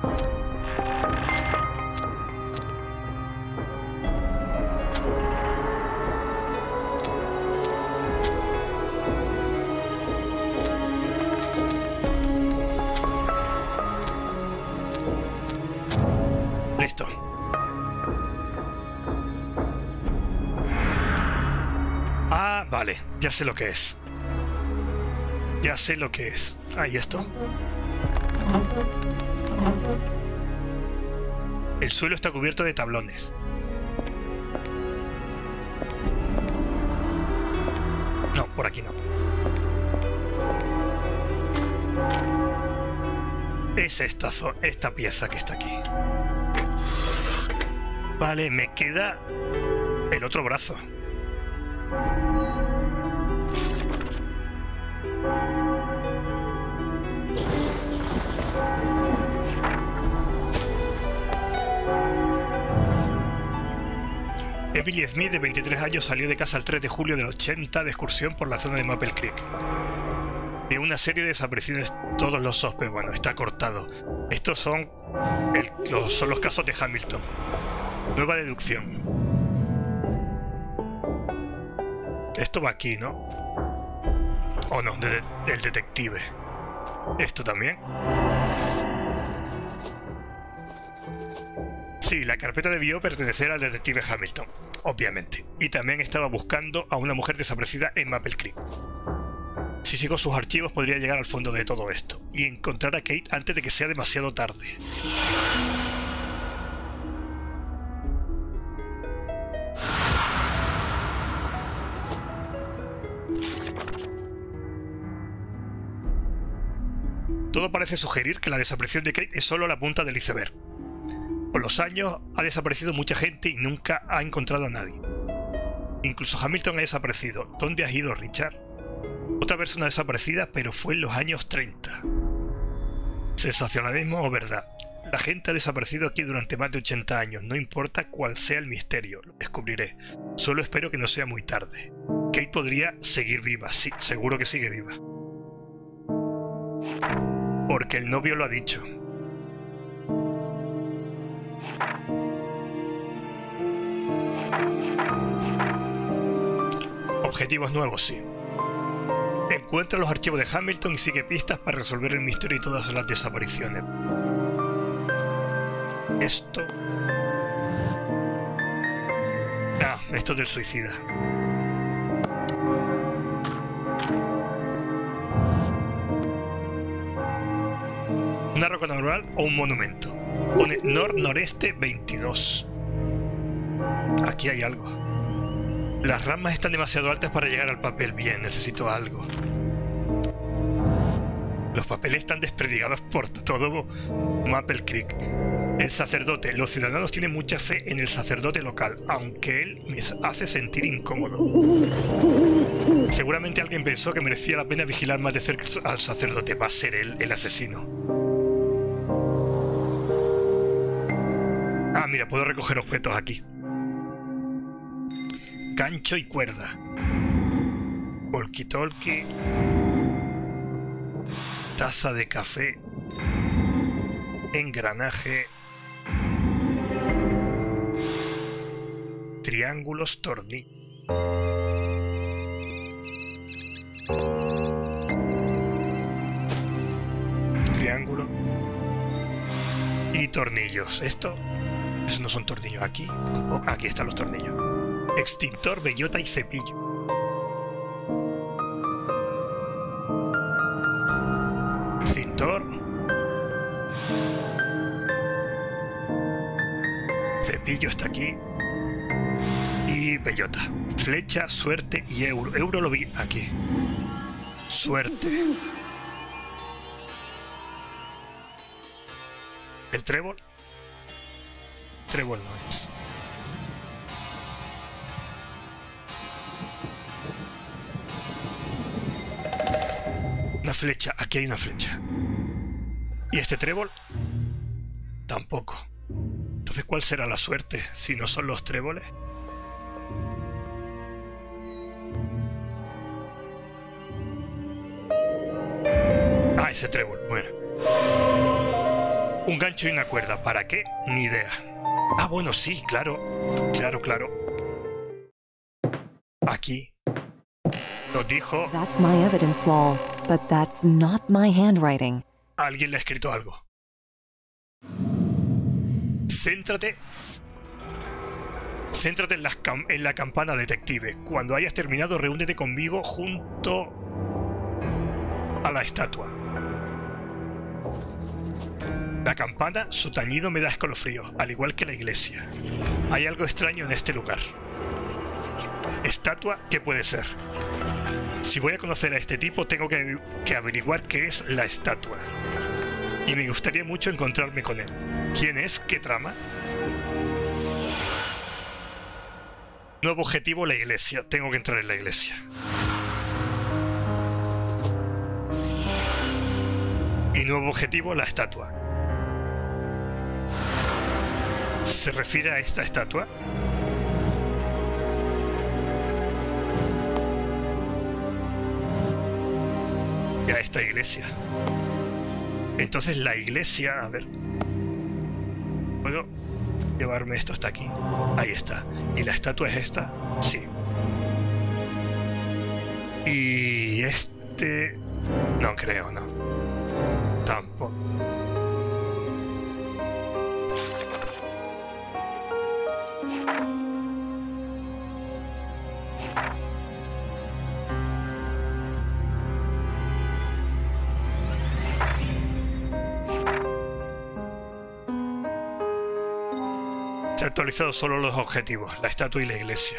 Listo. Ah, vale, ya sé lo que es. Ya sé lo que es. Ahí esto. El suelo está cubierto de tablones. No, por aquí no. Es esta, esta pieza que está aquí. Vale, me queda el otro brazo. Emily Smith, de veintitrés años, salió de casa el tres de julio del ochenta de excursión por la zona de Maple Creek. De una serie de desapariciones, todos los sospechosos. Bueno, está cortado. Estos son, el, los, son los casos de Hamilton. Nueva deducción. Esto va aquí, ¿no? O no, de, de, del detective. Esto también. Sí, la carpeta debió pertenecer al detective Hamilton, obviamente. Y también estaba buscando a una mujer desaparecida en Maple Creek. Si sigo sus archivos podría llegar al fondo de todo esto y encontrar a Kate antes de que sea demasiado tarde. Todo parece sugerir que la desaparición de Kate es solo la punta del iceberg. Con los años ha desaparecido mucha gente y nunca ha encontrado a nadie. Incluso Hamilton ha desaparecido. ¿Dónde has ido, Richard? Otra persona desaparecida, pero fue en los años treinta. Sensacionalismo o verdad. La gente ha desaparecido aquí durante más de ochenta años. No importa cuál sea el misterio, lo descubriré. Solo espero que no sea muy tarde. Kate podría seguir viva. Sí, seguro que sigue viva. Porque el novio lo ha dicho. Objetivos nuevos, sí. Encuentra los archivos de Hamilton y sigue pistas para resolver el misterio y todas las desapariciones. Esto... Ah, esto es del suicida. ¿Una roca natural o un monumento? Pone nor-noreste veintidós. Aquí hay algo. Las ramas están demasiado altas para llegar al papel. Bien, necesito algo. Los papeles están desperdigados por todo Maple Creek. El sacerdote. Los ciudadanos tienen mucha fe en el sacerdote local, aunque él me hace sentir incómodo. Seguramente alguien pensó que merecía la pena vigilar más de cerca al sacerdote. Va a ser él el asesino. Ah, mira, puedo recoger objetos aquí. Gancho y cuerda. Walkie-talkie. Taza de café. Engranaje. Triángulos, tornillos. Triángulo. Y tornillos. Esto... Esos no son tornillos. Aquí. Oh, aquí están los tornillos. Extintor, bellota y cepillo. Extintor. Cepillo está aquí. Y bellota. Flecha, suerte y euro. Euro lo vi aquí. Suerte. ¿El trébol? Trébol no es. Una flecha, aquí hay una flecha. ¿Y este trébol? Tampoco. Entonces, ¿cuál será la suerte si no son los tréboles? Ah, ese trébol, bueno. Un gancho y una cuerda, ¿para qué? Ni idea. Ah, bueno, sí, claro. Claro, claro. Aquí. Nos dijo... That's my evidence wall, but that's not my handwriting. Alguien le ha escrito algo. Céntrate. Céntrate en, las cam en la campana, detective. Cuando hayas terminado, reúnete conmigo junto a la estatua. La campana, su tañido me da escalofríos, al igual que la iglesia. Hay algo extraño en este lugar. ¿Estatua? ¿Qué puede ser? Si voy a conocer a este tipo, tengo que, que averiguar qué es la estatua. Y me gustaría mucho encontrarme con él. ¿Quién es? ¿Qué trama? Nuevo objetivo, la iglesia. Tengo que entrar en la iglesia. Y nuevo objetivo, la estatua. ¿Se refiere a esta estatua? iglesia. Entonces la iglesia... A ver... ¿Puedo llevarme esto hasta aquí? Ahí está. ¿Y la estatua es esta? Sí. Y este... No creo, no. Tampoco. Se han actualizado solo los objetivos, la estatua y la iglesia.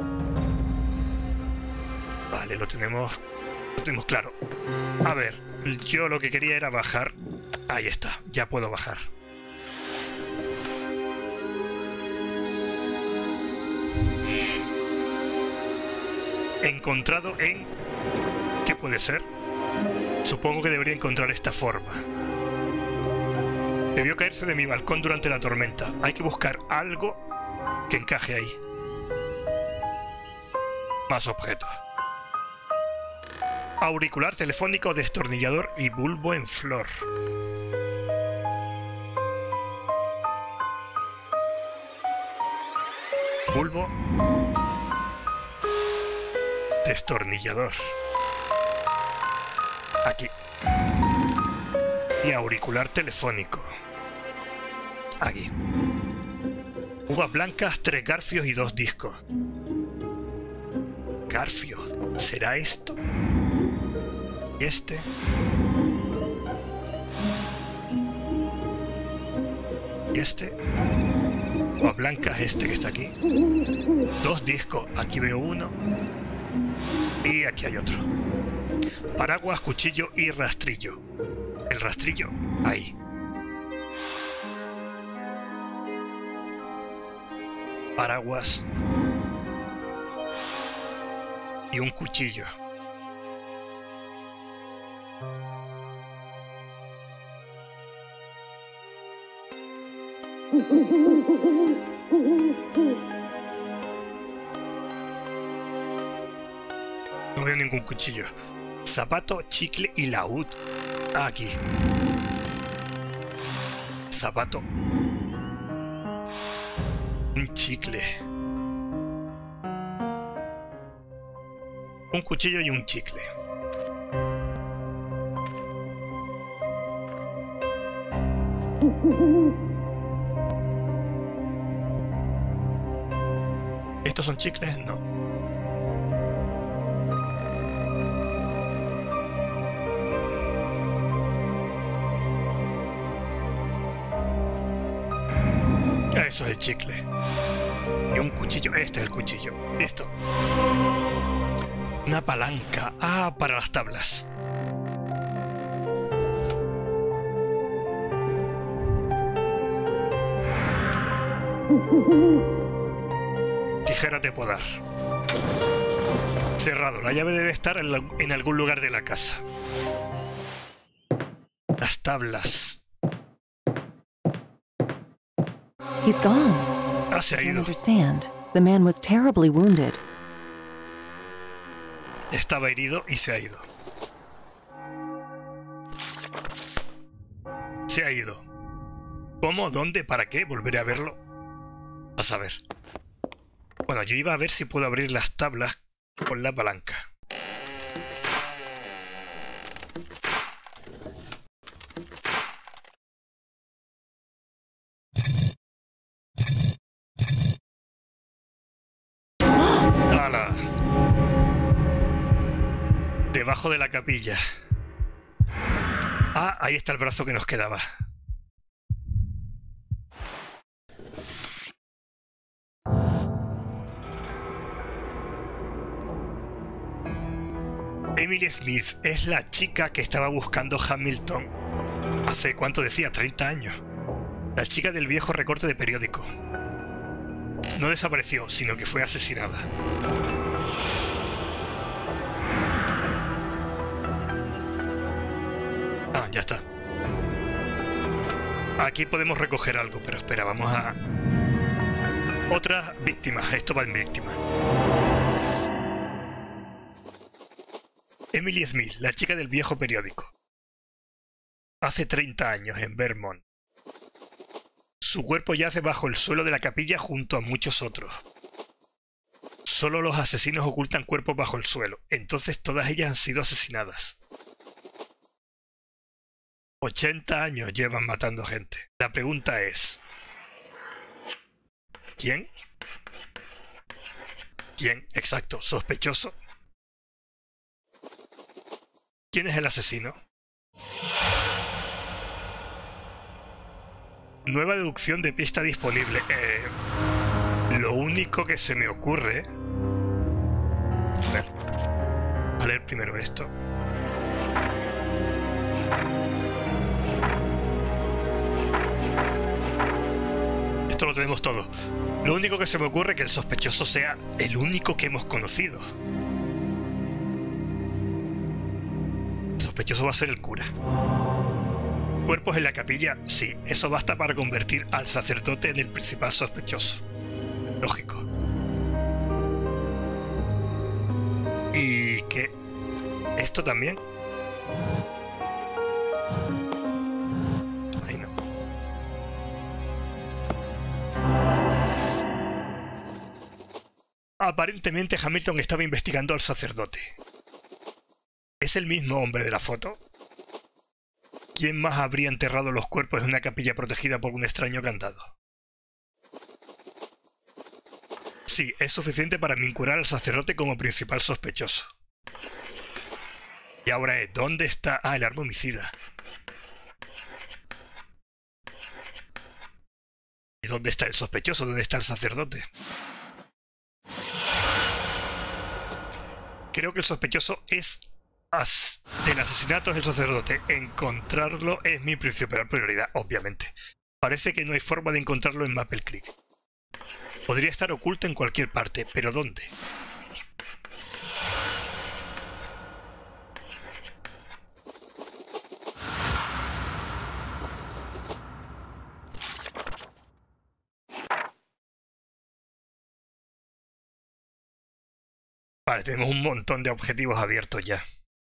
Vale, lo tenemos, lo tenemos claro. A ver, yo lo que quería era bajar. Ahí está, ya puedo bajar. Encontrado en... ¿Qué puede ser? Supongo que debería encontrar esta forma. Debió caerse de mi balcón durante la tormenta. Hay que buscar algo que encaje ahí. Más objetos. Auricular telefónico, destornillador y bulbo en flor. Bulbo. Destornillador. Aquí. Y auricular telefónico. Aquí. Uvas blancas, tres garfios y dos discos. Garfios. ¿Será esto? ¿Y este? ¿Y este? Uvas blancas, este que está aquí. Dos discos. Aquí veo uno. Y aquí hay otro. Paraguas, cuchillo y rastrillo. El rastrillo. Ahí. Paraguas. Y un cuchillo. No veo ningún cuchillo. Zapato, chicle y laúd. Aquí. Zapato. Un chicle. Un cuchillo y un chicle. ¿Estos son chicles? No. Eso es el chicle. Y un cuchillo. Este es el cuchillo. Listo. Una palanca. Ah, para las tablas. Tijera de podar. Cerrado. La llave debe estar en, la, en algún lugar de la casa. Las tablas. He's gone. Ah, se ha I don't ido. understand. The man was terribly wounded. Estaba herido y se ha ido. Se ha ido. ¿Cómo? ¿Dónde? ¿Para qué? ¿Volveré a verlo? A saber. Bueno, yo iba a ver si puedo abrir las tablas con la palanca. ¡Hala! Debajo de la capilla. Ah, ahí está el brazo que nos quedaba. Emily Smith es la chica que estaba buscando Hamilton hace, ¿cuánto decía? treinta años. La chica del viejo recorte de periódico. No desapareció, sino que fue asesinada. Ah, ya está. Aquí podemos recoger algo, pero espera, vamos a... Otras víctimas, esto va en víctimas. Emily Smith, la chica del viejo periódico. hace treinta años en Vermont. Su cuerpo yace bajo el suelo de la capilla junto a muchos otros. Solo los asesinos ocultan cuerpos bajo el suelo, entonces todas ellas han sido asesinadas. ochenta años llevan matando gente. La pregunta es... ¿quién? ¿Quién? Exacto, sospechoso. ¿Quién es el asesino? Nueva deducción de pista disponible. Eh, lo único que se me ocurre... A ver. A leer primero esto. Esto lo tenemos todo. Lo único que se me ocurre es que el sospechoso sea el único que hemos conocido. El sospechoso va a ser el cura. ¿Cuerpos en la capilla? Sí, eso basta para convertir al sacerdote en el principal sospechoso. Lógico. ¿Y qué? ¿Esto también? Ahí no. Aparentemente Hamilton estaba investigando al sacerdote. ¿Es el mismo hombre de la foto? ¿Quién más habría enterrado los cuerpos en una capilla protegida por un extraño candado? Sí, es suficiente para vincular al sacerdote como principal sospechoso. Y ahora es, ¿dónde está? Ah, el arma homicida. ¿Y dónde está el sospechoso? ¿Dónde está el sacerdote? Creo que el sospechoso es... As del asesinato es el sacerdote. Encontrarlo es mi principal prioridad, obviamente. Parece que no hay forma de encontrarlo en Maple Creek. Podría estar oculto en cualquier parte, pero ¿dónde? Vale, tenemos un montón de objetivos abiertos ya.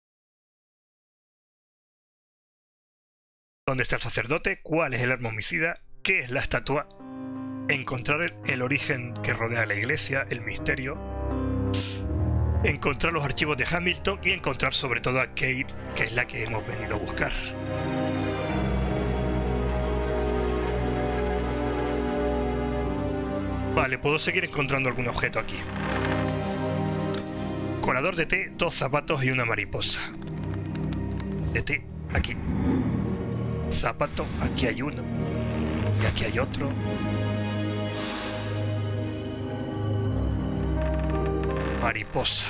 ¿Dónde está el sacerdote? ¿Cuál es el arma homicida? ¿Qué es la estatua? Encontrar el, el origen que rodea la iglesia, el misterio. Encontrar los archivos de Hamilton y encontrar sobre todo a Kate, que es la que hemos venido a buscar. Vale, puedo seguir encontrando algún objeto aquí. Colador de té, dos zapatos y una mariposa. De té, aquí. Zapato, aquí hay uno. Y aquí hay otro. Mariposa.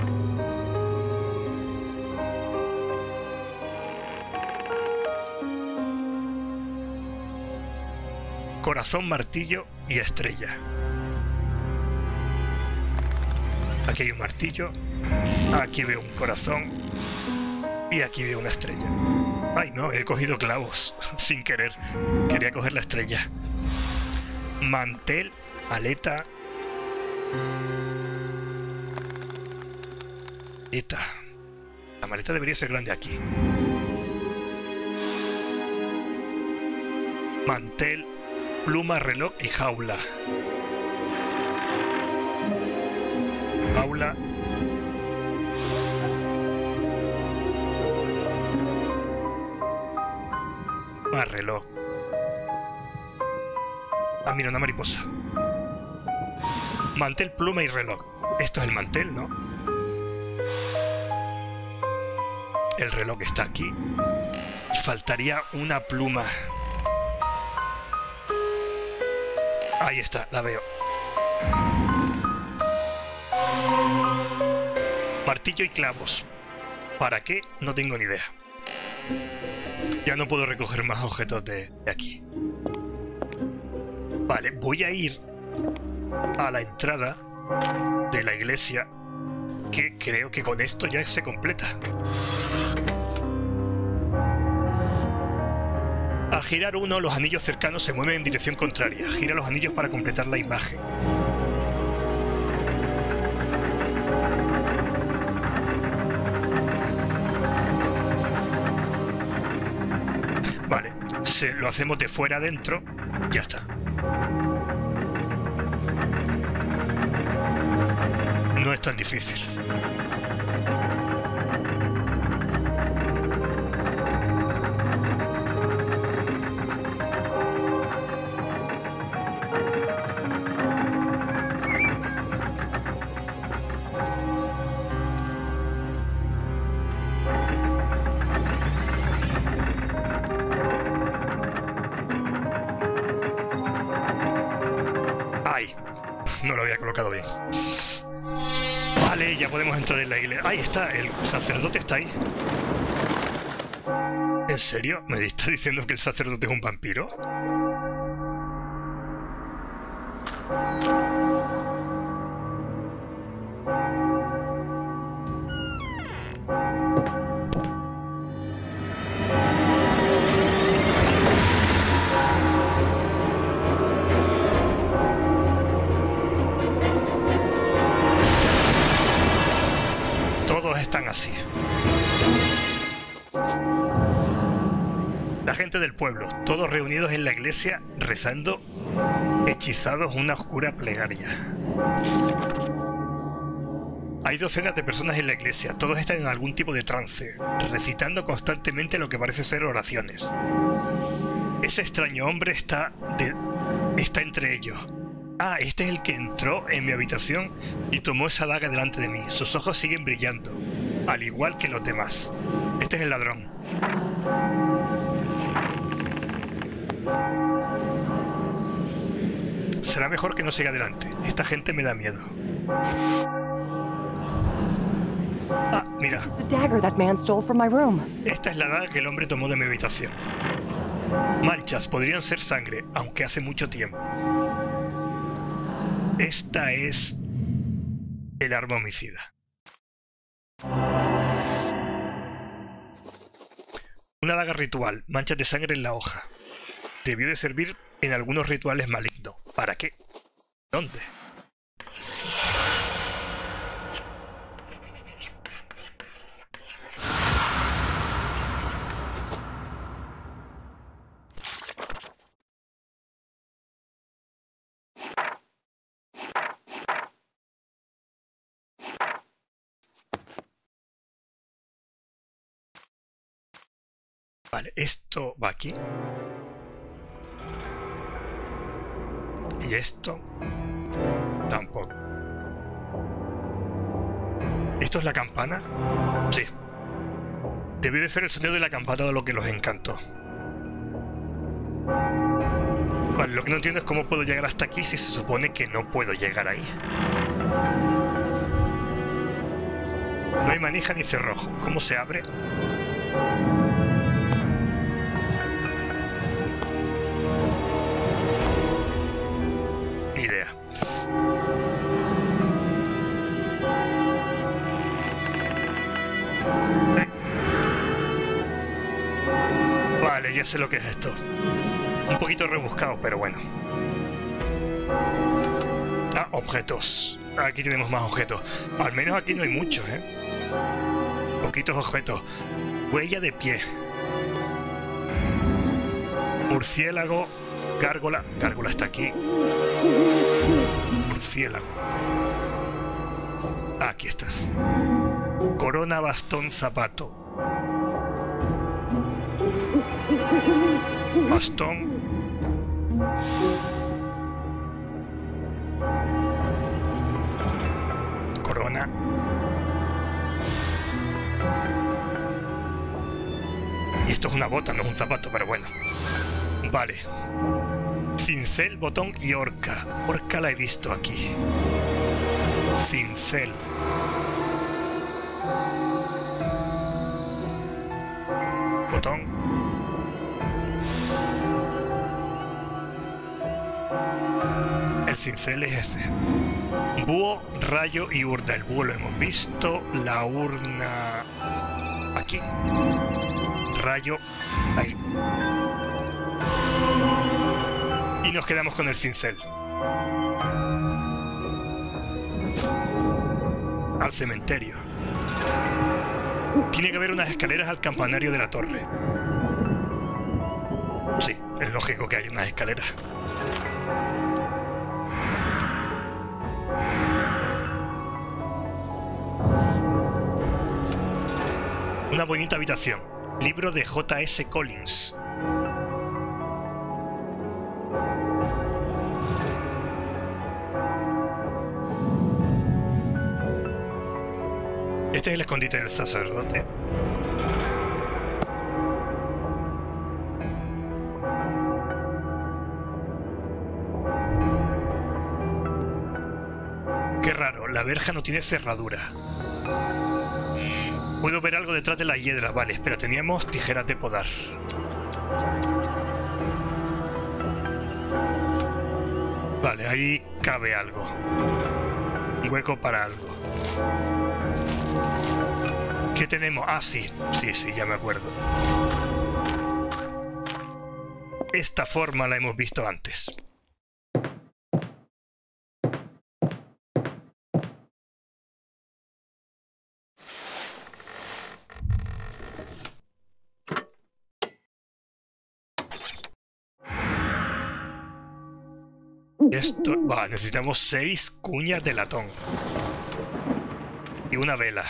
Corazón, martillo y estrella. Aquí hay un martillo. Aquí veo un corazón. Y aquí veo una estrella. Ay, no, he cogido clavos sin querer. Quería coger la estrella. Mantel, maleta. Maleta. La maleta debería ser grande aquí. Mantel, pluma, reloj y jaula. Jaula. Más reloj. Ah, mira, una mariposa. Mantel, pluma y reloj. Esto es el mantel, ¿no? El reloj está aquí. Faltaría una pluma. Ahí está, la veo. Martillo y clavos. ¿Para qué? No tengo ni idea. Ya no puedo recoger más objetos de, de aquí. Vale, voy a ir a la entrada de la iglesia, que creo que con esto ya se completa. Al girar uno, los anillos cercanos se mueven en dirección contraria. Gira los anillos para completar la imagen. Vale, se lo hacemos de fuera adentro. Ya está. No es tan difícil. Ay, no lo había colocado bien. Vale, ya podemos entrar en la iglesia. Ahí está, el sacerdote está ahí. ¿En serio? ¿Me está diciendo que el sacerdote es un vampiro? Están así. La gente del pueblo, todos reunidos en la iglesia, rezando, hechizados una oscura plegaria. Hay docenas de personas en la iglesia, todos están en algún tipo de trance, recitando constantemente lo que parece ser oraciones. Ese extraño hombre está, de, está entre ellos. Ah, este es el que entró en mi habitación y tomó esa daga delante de mí. Sus ojos siguen brillando, al igual que los demás. Este es el ladrón. Será mejor que no siga adelante. Esta gente me da miedo. Ah, mira. Esta es la daga que el hombre tomó de mi habitación. Manchas podrían ser sangre, aunque hace mucho tiempo. Esta es el arma homicida. Una daga ritual, manchas de sangre en la hoja. Debió de servir en algunos rituales malignos. ¿Para qué? ¿Dónde? Vale, esto va aquí. Y esto tampoco. ¿Esto es la campana? Sí. Debió de ser el sonido de la campana de lo que los encantó. Vale, lo que no entiendo es cómo puedo llegar hasta aquí si se supone que no puedo llegar ahí. No hay manija ni cerrojo. ¿Cómo se abre? Ni idea. Eh. Vale, ya sé lo que es esto. Un poquito rebuscado, pero bueno. Ah, objetos. Aquí tenemos más objetos. Al menos aquí no hay muchos, ¿eh? Poquitos objetos. Huella de pie. Murciélago. Gárgola. Gárgola está aquí. Murciélago. Ah, aquí estás. Corona, bastón, zapato. Bastón. Corona. Y esto es una bota, no es un zapato, pero bueno. Vale. Cincel, botón y horca. Horca la he visto aquí. Cincel. Botón. El cincel es este. Búho, rayo y urna. El búho lo hemos visto. La urna... aquí. Rayo... ahí. Y nos quedamos con el cincel. Al cementerio. Tiene que haber unas escaleras al campanario de la torre. Sí, es lógico que haya unas escaleras. Una bonita habitación. Libro de J S Collins. Este es el escondite del sacerdote. Qué raro, la verja no tiene cerradura. Puedo ver algo detrás de las hiedras. Vale, espera, teníamos tijeras de podar. Vale, ahí cabe algo. Un hueco para algo. ¿Qué tenemos? Ah, sí, sí, sí, ya me acuerdo. Esta forma la hemos visto antes. Esto, va, necesitamos seis cuñas de latón y una vela.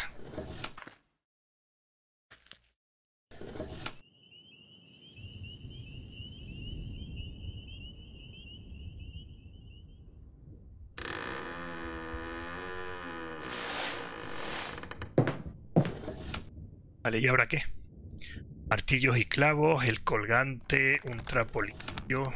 Vale, ¿y ahora qué? Martillos y clavos, el colgante, un trapo limpio.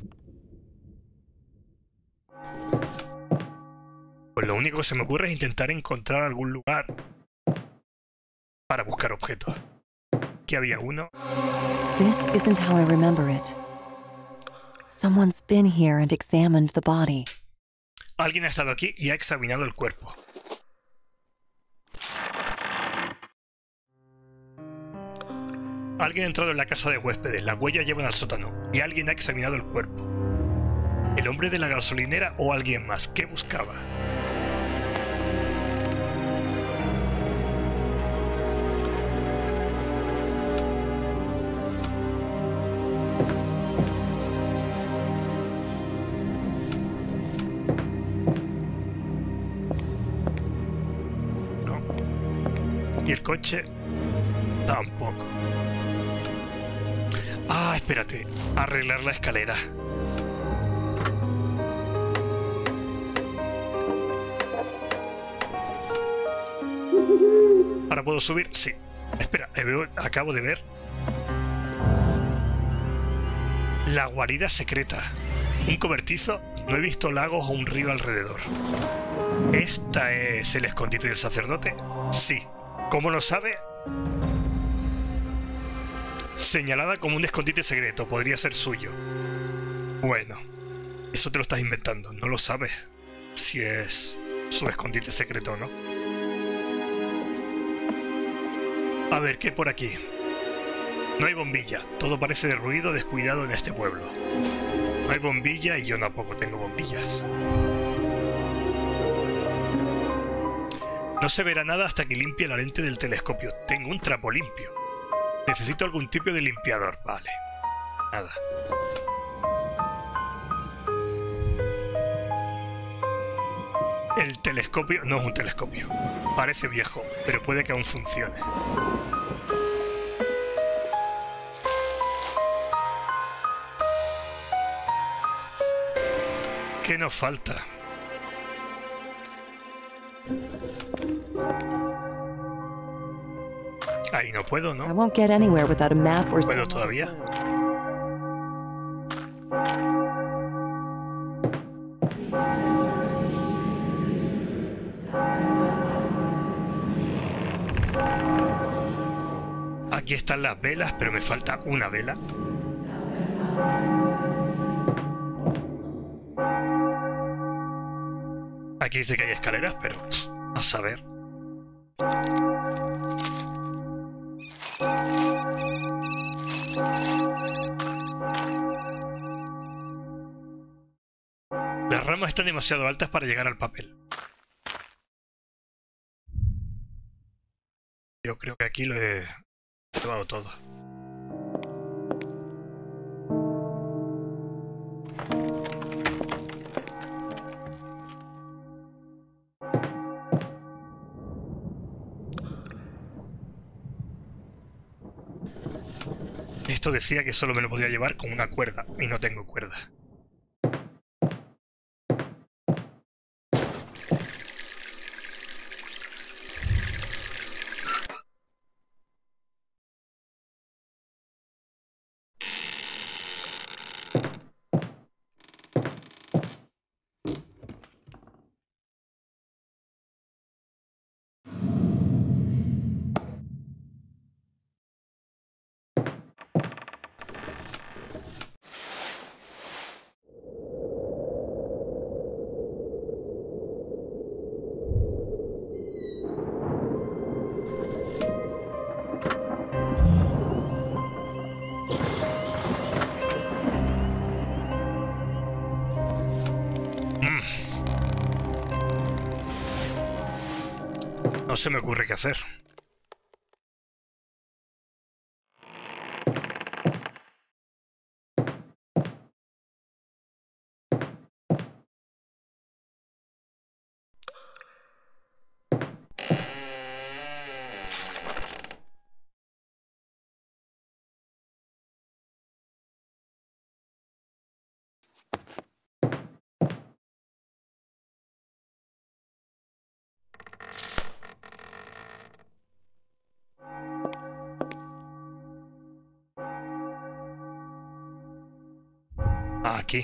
Pues lo único que se me ocurre es intentar encontrar algún lugar para buscar objetos. Aquí había uno. This isn't how I remember it. Someone's been here and examined the body. Alguien ha estado aquí y ha examinado el cuerpo. Alguien ha entrado en la casa de huéspedes, las huellas llevan al sótano y alguien ha examinado el cuerpo. ¿El hombre de la gasolinera o alguien más? ¿Qué buscaba? No. Y el coche tampoco. Ah, espérate. Arreglar la escalera. ¿Ahora puedo subir? Sí. Espera, veo, acabo de ver. La guarida secreta. Un cobertizo. No he visto lagos o un río alrededor. ¿Esta es el escondite del sacerdote? Sí. ¿Cómo lo sabe? Señalada como un escondite secreto. Podría ser suyo. Bueno. Eso te lo estás inventando. No lo sabes si es su escondite secreto o no. A ver, ¿qué hay por aquí? No hay bombilla. Todo parece derruido, descuidado en este pueblo. No hay bombilla y yo tampoco tengo bombillas. No se verá nada hasta que limpie la lente del telescopio. Tengo un trapo limpio. Necesito algún tipo de limpiador. Vale. Nada. El telescopio no es un telescopio. Parece viejo, pero puede que aún funcione. ¿Qué nos falta? Ahí no puedo, ¿no? I won't get anywhere without a map or ¿Puedo todavía? Aquí están las velas, pero me falta una vela. Aquí dice que hay escaleras, pero a saber. Las ramas están demasiado altas para llegar al papel. Yo creo que aquí lo he llevado todo. Esto decía que solo me lo podía llevar con una cuerda, y no tengo cuerda. No se me ocurre qué hacer. Aquí.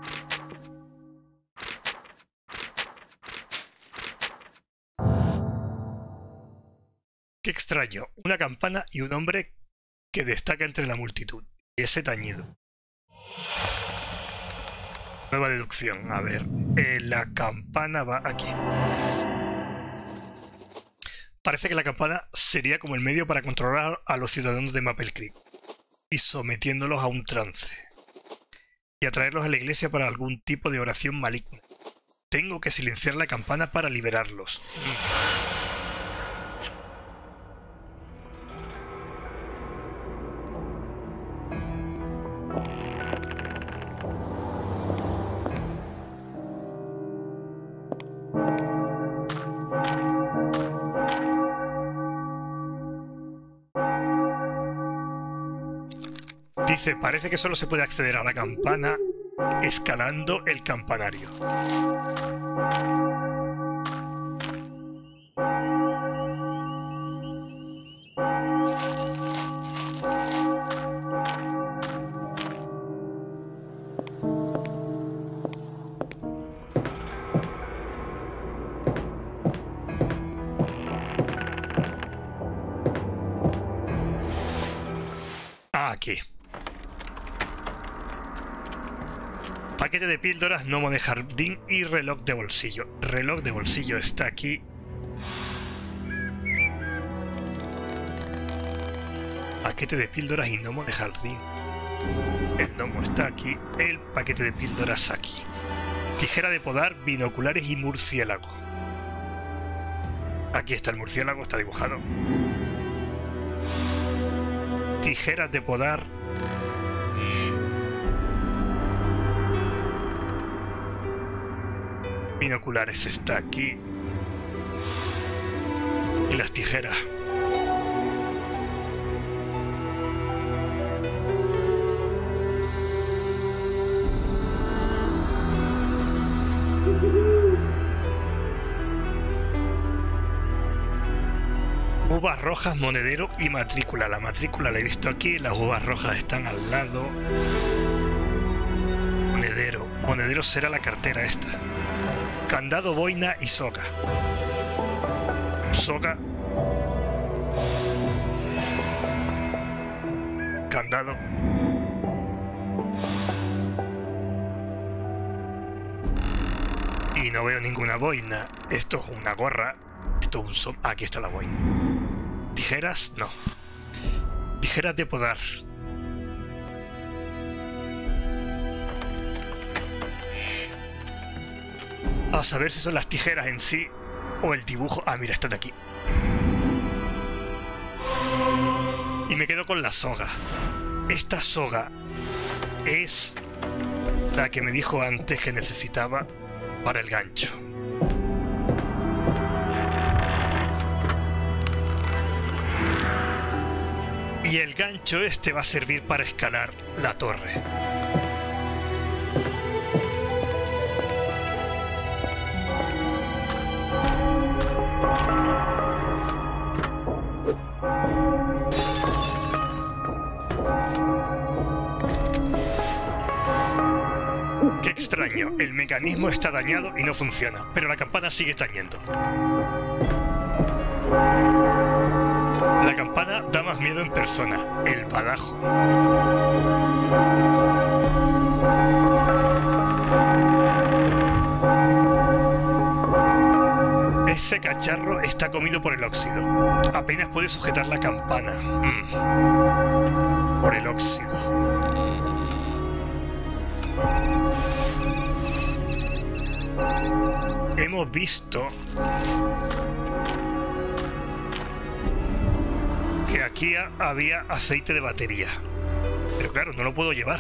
Qué extraño. Una campana y un hombre que destaca entre la multitud. Y ese tañido. Nueva deducción. A ver. Eh, la campana va aquí. Parece que la campana sería como el medio para controlar a los ciudadanos de Maple Creek. Y sometiéndolos a un trance. Y atraerlos a la iglesia para algún tipo de oración maligna. Tengo que silenciar la campana para liberarlos. Dice, parece que solo se puede acceder a la campana escalando el campanario. Ah, aquí. Paquete de píldoras, gnomo de jardín y reloj de bolsillo. Reloj de bolsillo está aquí. Paquete de píldoras y gnomo de jardín. El gnomo está aquí. El paquete de píldoras aquí. Tijera de podar, binoculares y murciélago. Aquí está el murciélago, está dibujado. Tijeras de podar. Binoculares está aquí. Y las tijeras. Uvas rojas, monedero y matrícula. La matrícula la he visto aquí, las uvas rojas están al lado. Monedero. Monedero será la cartera esta. Candado, boina y soga. Soga. Candado. Y no veo ninguna boina. Esto es una gorra. Esto es un so... Aquí está la boina. Tijeras, no. Tijeras de podar. A saber si son las tijeras en sí o el dibujo. Ah, mira, están aquí. Y me quedo con la soga. Esta soga es la que me dijo antes que necesitaba para el gancho. Y Y el gancho este va a servir para escalar la torre. Qué extraño, el mecanismo está dañado y no funciona, pero la campana sigue tañendo. La campana da más miedo en persona, el badajo. Ese cacharro está comido por el óxido. Apenas puede sujetar la campana. Mm. Por el óxido. Hemos visto que aquí había aceite de batería, pero claro, no lo puedo llevar.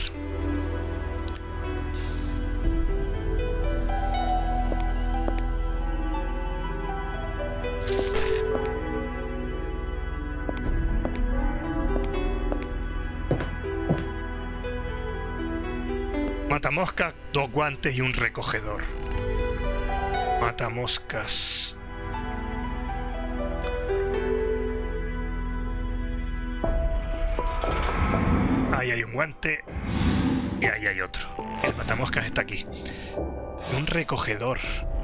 Matamoscas, dos guantes y un recogedor. Matamoscas. Ahí hay un guante y ahí hay otro. El matamoscas está aquí. Un recogedor.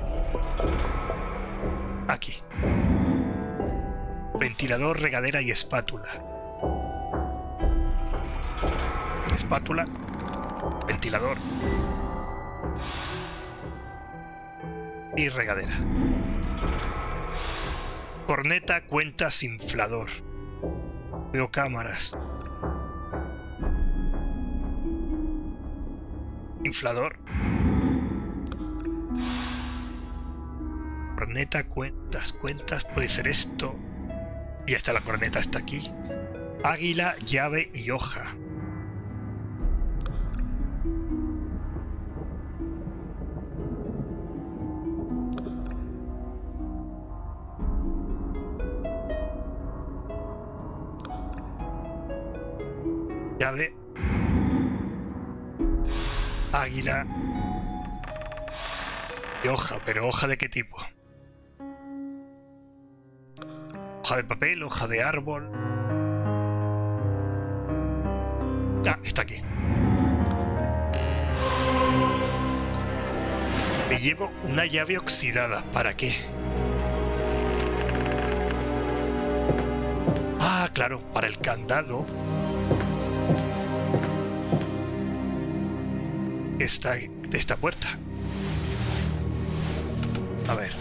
Aquí. Ventilador, regadera y espátula. Espátula. Ventilador. Y regadera. Corneta, cuentas, inflador. Veo cámaras. Inflador. Corneta, cuentas, cuentas. Puede ser esto. Y hasta la corneta está aquí. Águila, llave y hoja. Llave, águila y hoja, pero ¿hoja de qué tipo? ¿Hoja de papel? ¿Hoja de árbol? Ah, está aquí. Me llevo una llave oxidada. ¿Para qué? Ah, claro, para el candado. Esta, de esta puerta. A ver.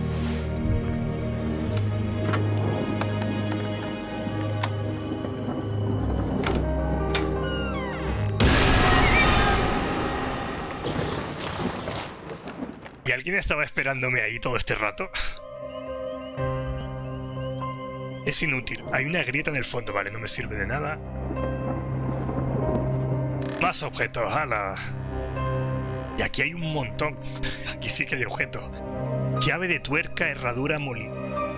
¿Y alguien estaba esperándome ahí todo este rato? Es inútil. Hay una grieta en el fondo. Vale, no me sirve de nada. Más objetos. ¡Hala! Y aquí hay un montón. Aquí sí que hay objetos. Llave de tuerca, herradura, molino.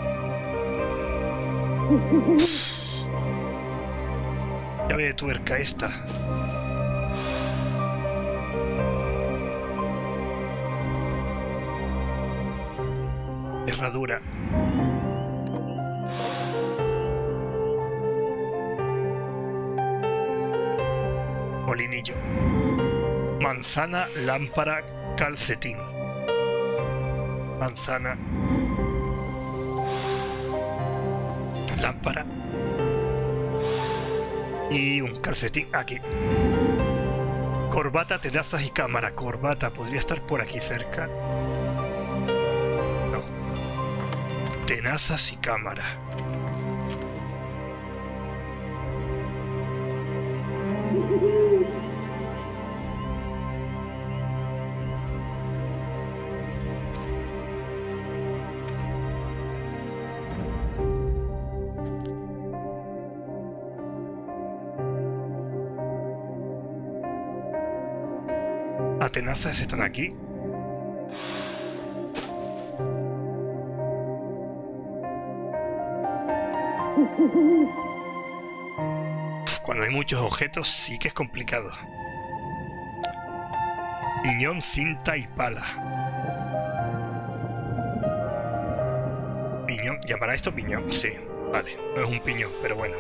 Llave de tuerca esta. Herradura. Molinillo. Manzana, lámpara, calcetín. Manzana. Lámpara. Y un calcetín aquí. Corbata, tenazas y cámara. Corbata, podría estar por aquí cerca. No. Tenazas y cámara. Las tenazas están aquí. cuando hay muchos objetos sí que es complicado. Piñón, cinta y pala. Piñón, ¿llamará esto piñón? Sí, vale, no es un piñón, pero bueno.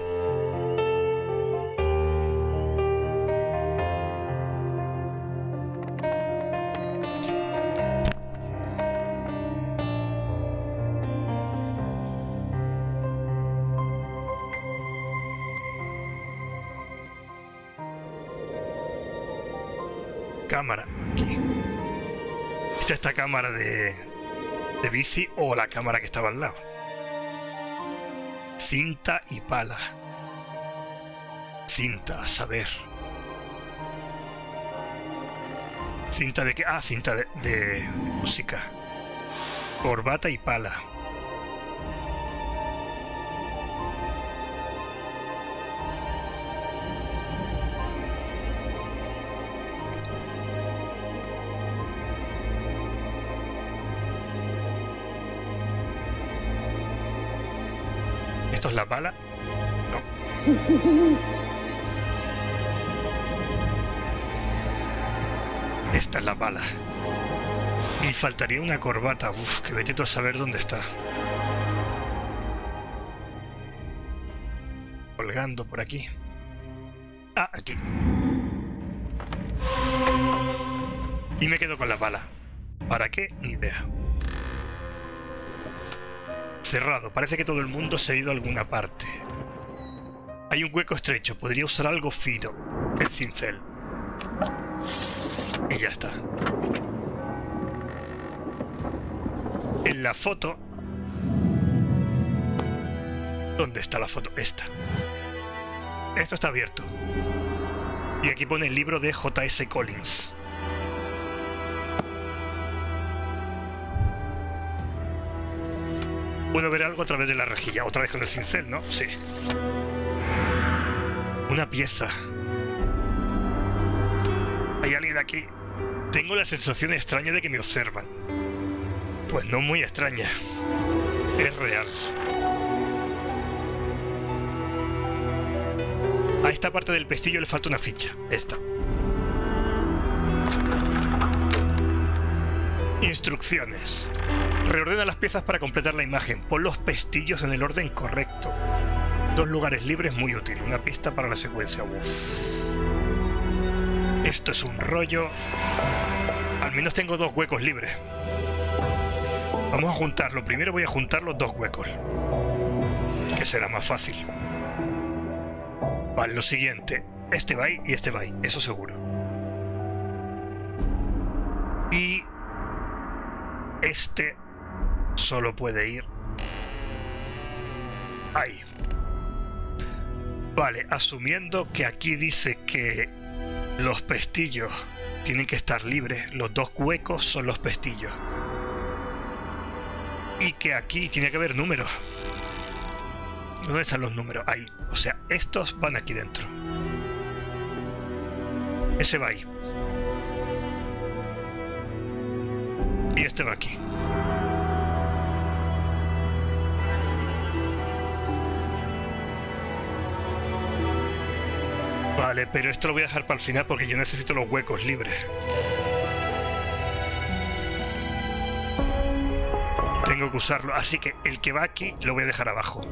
Cámara, aquí. Esta es esta cámara de, de bici o la cámara que estaba al lado. Cinta y pala. Cinta, a saber. ¿Cinta de qué? Ah, cinta de, de música. Corbata y pala. ¿Esto es la pala? No. Esta es la pala. Y faltaría una corbata. Uf, que vete tú a saber dónde está. Colgando por aquí. Ah, aquí. Y me quedo con la pala. ¿Para qué? Ni idea. Cerrado. Parece que todo el mundo se ha ido a alguna parte. Hay un hueco estrecho. Podría usar algo fino. El cincel. Y ya está. En la foto... ¿Dónde está la foto? Esta. Esto está abierto. Y aquí pone el libro de J S Collins. Puedo ver algo a través de la rejilla. Otra vez con el cincel, ¿no? Sí. Una pieza. ¿Hay alguien aquí? Tengo la sensación extraña de que me observan. Pues no muy extraña. Es real. A esta parte del pestillo le falta una ficha. Esta. Instrucciones. Reordena las piezas para completar la imagen. Pon los pestillos en el orden correcto. Dos lugares libres, muy útil. Una pista para la secuencia. Uf. Esto es un rollo. Al menos tengo dos huecos libres. Vamos a juntarlo. Primero voy a juntar los dos huecos, que será más fácil. Vale, lo siguiente. Este va ahí y este va ahí. Eso seguro. Y... este... solo puede ir ahí. Vale, asumiendo que aquí dice que los pestillos tienen que estar libres, los dos huecos son los pestillos. Y que aquí tiene que haber números. ¿Dónde están los números? Ahí. O sea, estos van aquí dentro. Ese va ahí. Y este va aquí. Vale, pero esto lo voy a dejar para el final porque yo necesito los huecos libres. Tengo que usarlo, así que el que va aquí lo voy a dejar abajo.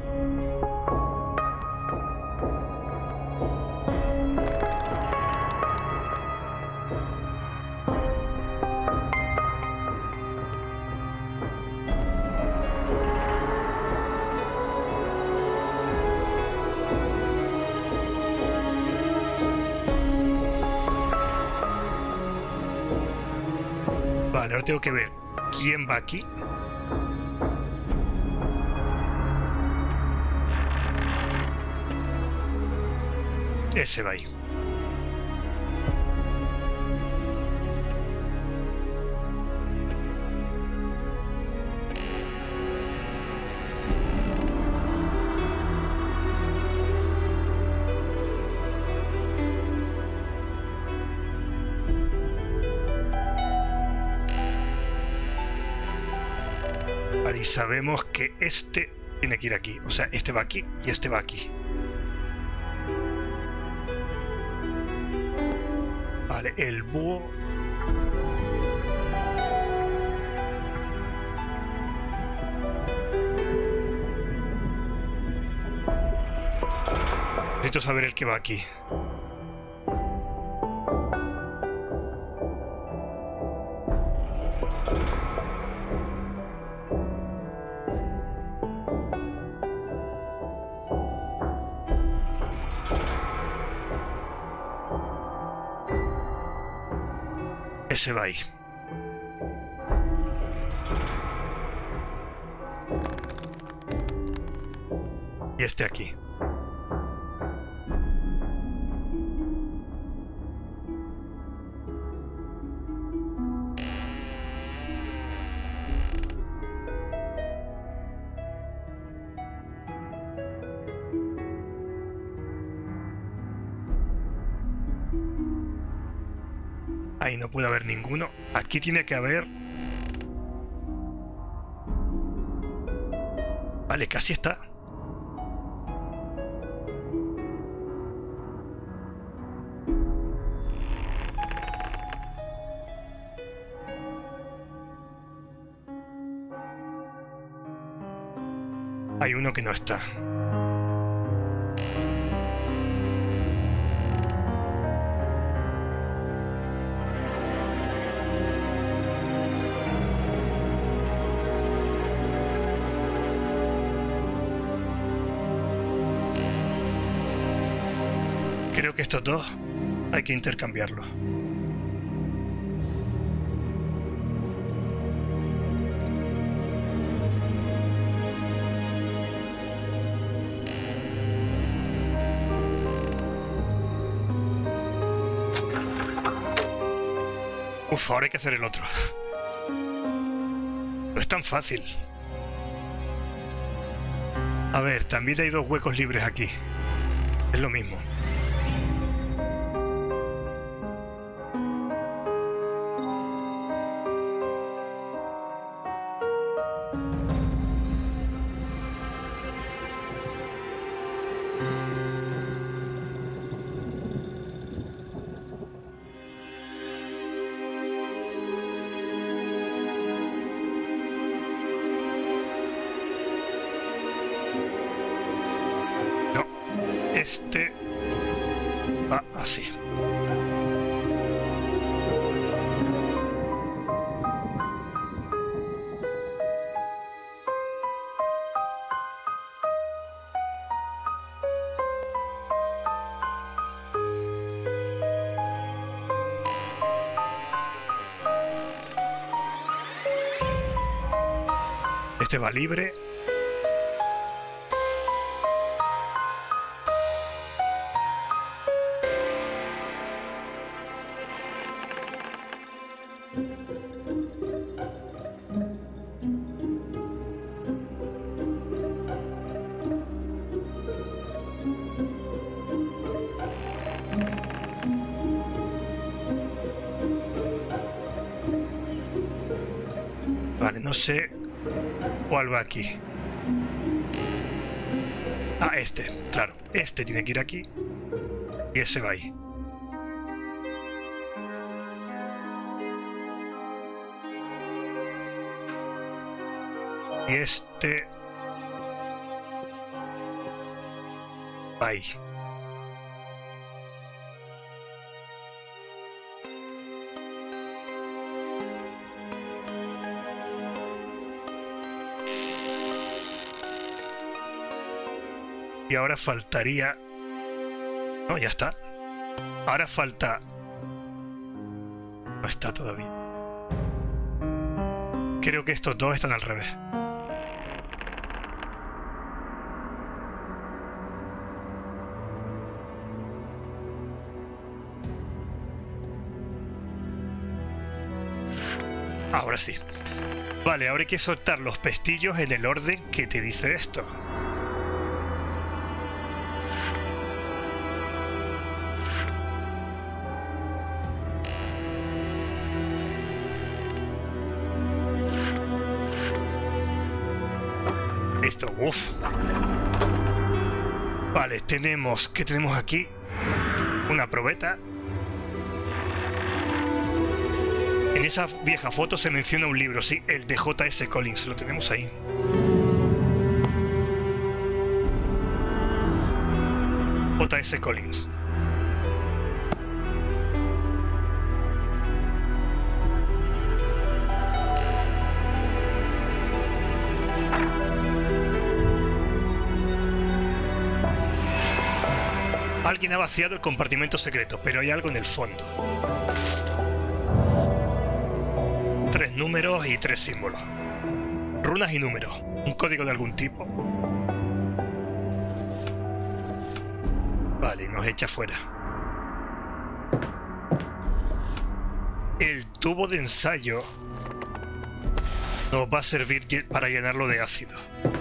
Vale, ahora tengo que ver quién va aquí. Ese va ahí. Vale, y sabemos que este tiene que ir aquí. O sea, este va aquí y este va aquí. Vale, el búho... Necesito saber el que va aquí. Ese va ahí. Y este aquí. Ahí no puede haber ninguno. Aquí tiene que haber... Vale, casi está. Hay uno que no está. Creo que estos dos hay que intercambiarlos. Uf, ahora hay que hacer el otro. No es tan fácil. A ver, también hay dos huecos libres aquí. Es lo mismo. Este va así. Este va libre. Vale, no sé cuál va aquí. Ah, este, claro. Este tiene que ir aquí. Y ese va ahí. Y este va ahí. Y ahora faltaría... No, ya está. Ahora falta... No está todavía. Creo que estos dos están al revés. Ahora sí. Vale, ahora hay que soltar los pestillos en el orden que te dice esto. Listo, uff. Vale, tenemos... ¿Qué tenemos aquí? Una probeta. En esa vieja foto se menciona un libro, sí, el de J S Collins, lo tenemos ahí. J S Collins. Alguien ha vaciado el compartimento secreto, pero hay algo en el fondo. Tres números y tres símbolos. Runas y números. Un código de algún tipo. Vale, nos echa fuera. El tubo de ensayo nos va a servir para llenarlo de ácido.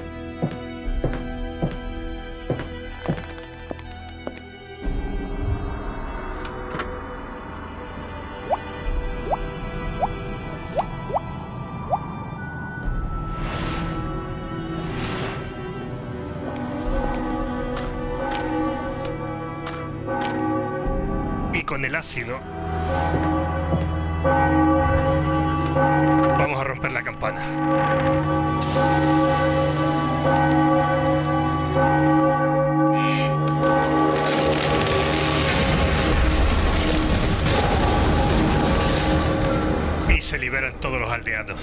Con el ácido vamos a romper la campana. Y se liberan todos los aldeanos.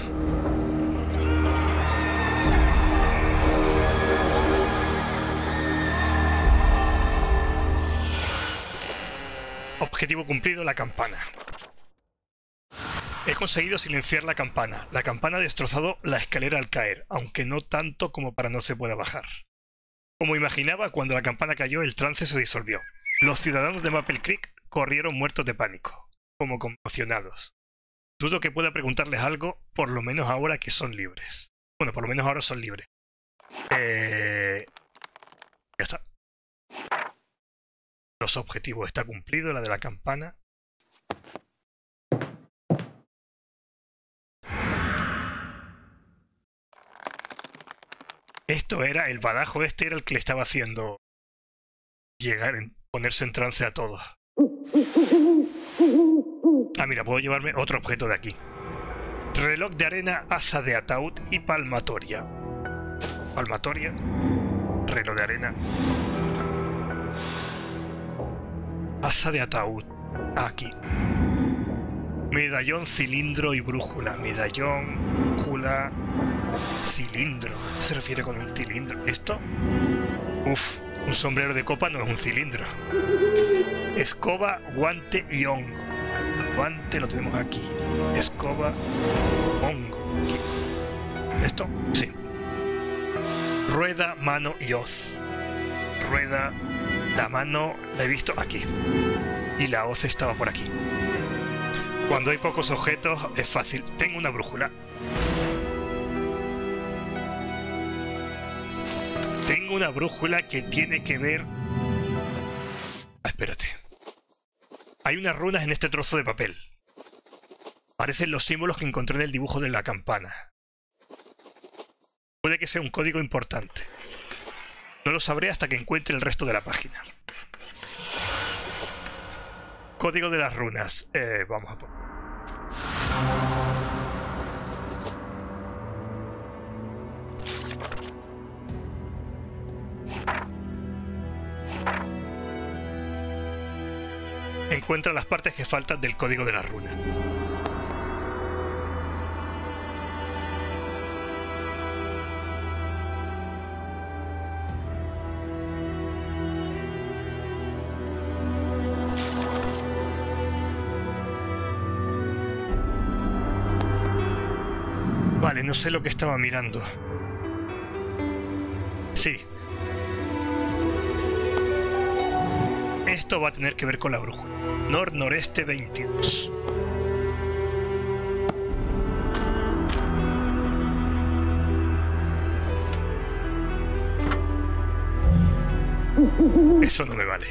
Objetivo cumplido, la campana. He conseguido silenciar la campana. La campana ha destrozado la escalera al caer, aunque no tanto como para no se pueda bajar. Como imaginaba, cuando la campana cayó, el trance se disolvió. Los ciudadanos de Maple Creek corrieron muertos de pánico, como conmocionados. Dudo que pueda preguntarles algo, por lo menos ahora que son libres. Bueno, por lo menos ahora son libres. Eh... Ya está. Los objetivos está cumplido, la de la campana. Esto era, el badajo este era el que le estaba haciendo llegar, ponerse en trance a todos. Ah, mira, puedo llevarme otro objeto de aquí. Reloj de arena, asa de ataúd y palmatoria. Palmatoria. Reloj de arena. Asa de ataúd. Aquí. Medallón, cilindro y brújula. Medallón, brújula, cilindro. ¿A qué se refiere con un cilindro? ¿Esto? Uf, un sombrero de copa no es un cilindro. Escoba, guante y hongo. Guante lo tenemos aquí. Escoba, hongo. Aquí. ¿Esto? Sí. Rueda, mano y hoz. Rueda, la mano la he visto aquí. Y la hoz estaba por aquí. Cuando hay pocos objetos es fácil. Tengo una brújula. Tengo una brújula que tiene que ver... Ah, espérate. Hay unas runas en este trozo de papel. Parecen los símbolos que encontré en el dibujo de la campana. Puede que sea un código importante. No lo sabré hasta que encuentre el resto de la página. Código de las runas. Eh, vamos a poner. Encuentra las partes que faltan del código de las runas. Vale, no sé lo que estaba mirando. Sí. Esto va a tener que ver con la brújula. Nor-noreste veintidós. Eso no me vale.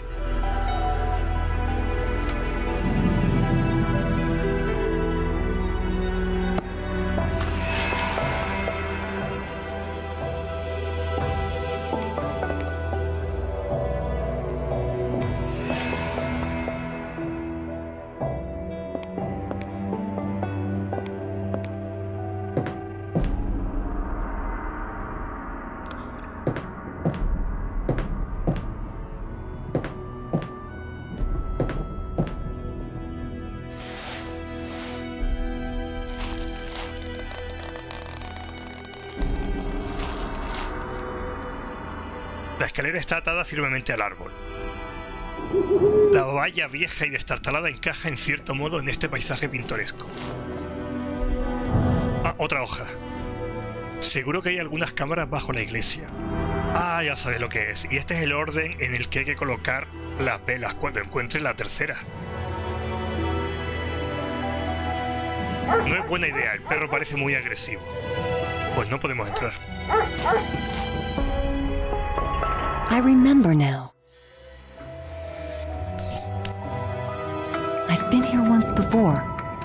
La escalera está atada firmemente al árbol. La valla vieja y destartalada encaja en cierto modo en este paisaje pintoresco. Ah, otra hoja. Seguro que hay algunas cámaras bajo la iglesia. Ah, ya sabes lo que es. Y este es el orden en el que hay que colocar las velas cuando encuentres la tercera. No es buena idea, el perro parece muy agresivo. Pues no podemos entrar. I remember now. I've been here once before.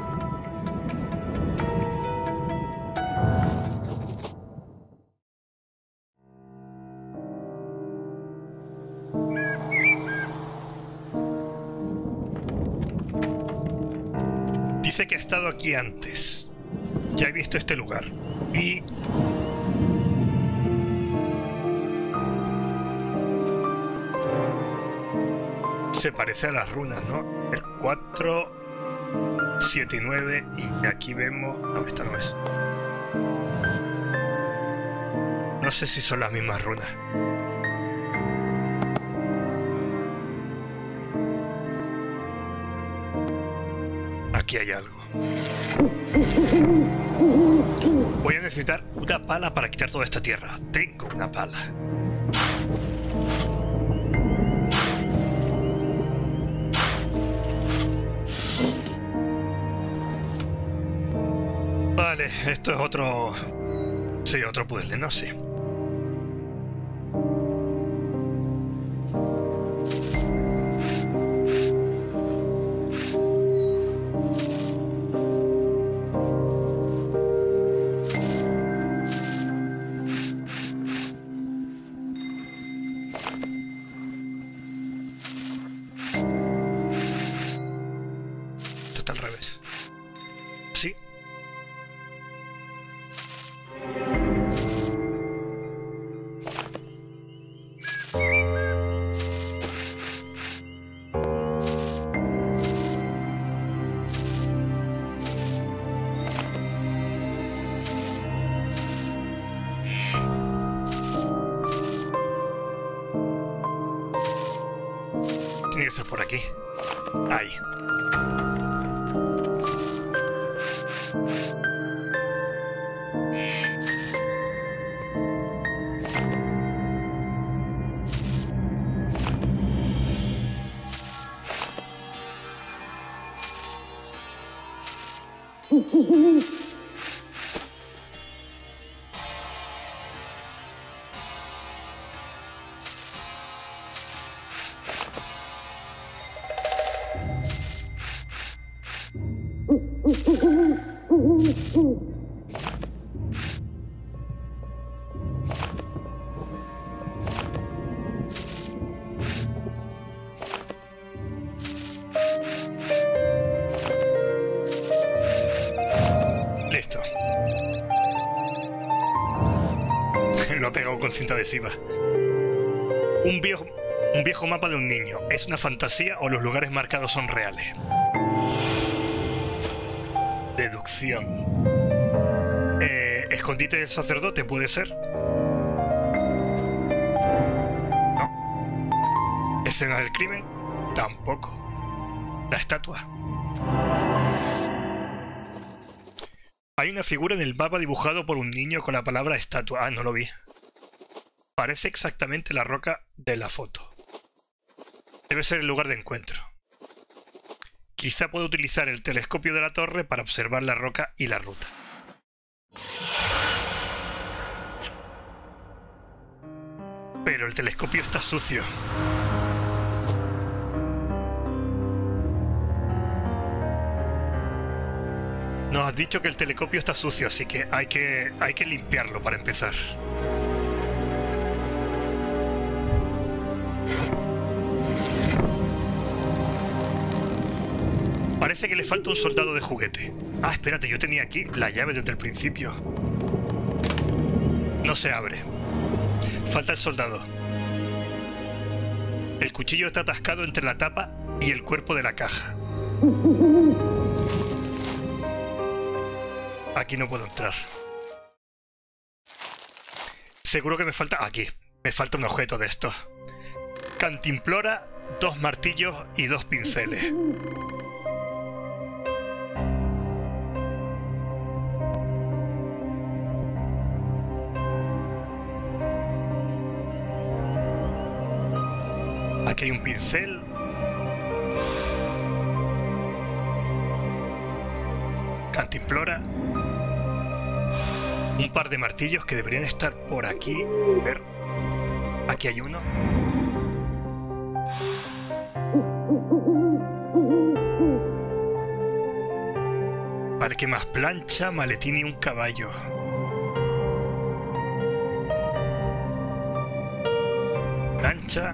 Dice que ha estado aquí antes. Ya he visto este lugar. Y... se parece a las runas, ¿no? El cuatro, siete y nueve. Y aquí vemos... no, esta no es. No sé si son las mismas runas. Aquí hay algo. Voy a necesitar una pala para quitar toda esta tierra. Tengo una pala. Vale, esto es otro... sí, otro puzzle, no sé. Esto está al revés. Sí. Tiene que ser por aquí. Ahí. Listo. Lo ha pegado con cinta adhesiva. Un viejo, un viejo mapa de un niño. ¿Es una fantasía o los lugares marcados son reales? Deducción. Eh, ¿Escondite del sacerdote puede ser? No. ¿Escena del crimen? Tampoco. La estatua. Hay una figura en el mapa dibujado por un niño con la palabra estatua. Ah, no lo vi. Parece exactamente la roca de la foto. Debe ser el lugar de encuentro. Quizá puedo utilizar el telescopio de la torre para observar la roca y la ruta. Pero el telescopio está sucio. Nos has dicho que el telescopio está sucio, así que hay que, hay que limpiarlo para empezar. Parece que le falta un soldado de juguete. Ah, espérate, yo tenía aquí la llave desde el principio. No se abre. Falta el soldado. El cuchillo está atascado entre la tapa y el cuerpo de la caja. Aquí no puedo entrar. Seguro que me falta... aquí. Me falta un objeto de estos. Cantimplora, dos martillos y dos pinceles. Aquí hay un pincel. Cantimplora. Un par de martillos que deberían estar por aquí. A ver. Aquí hay uno. Vale, ¿qué más? Plancha, maletín y un caballo. Plancha.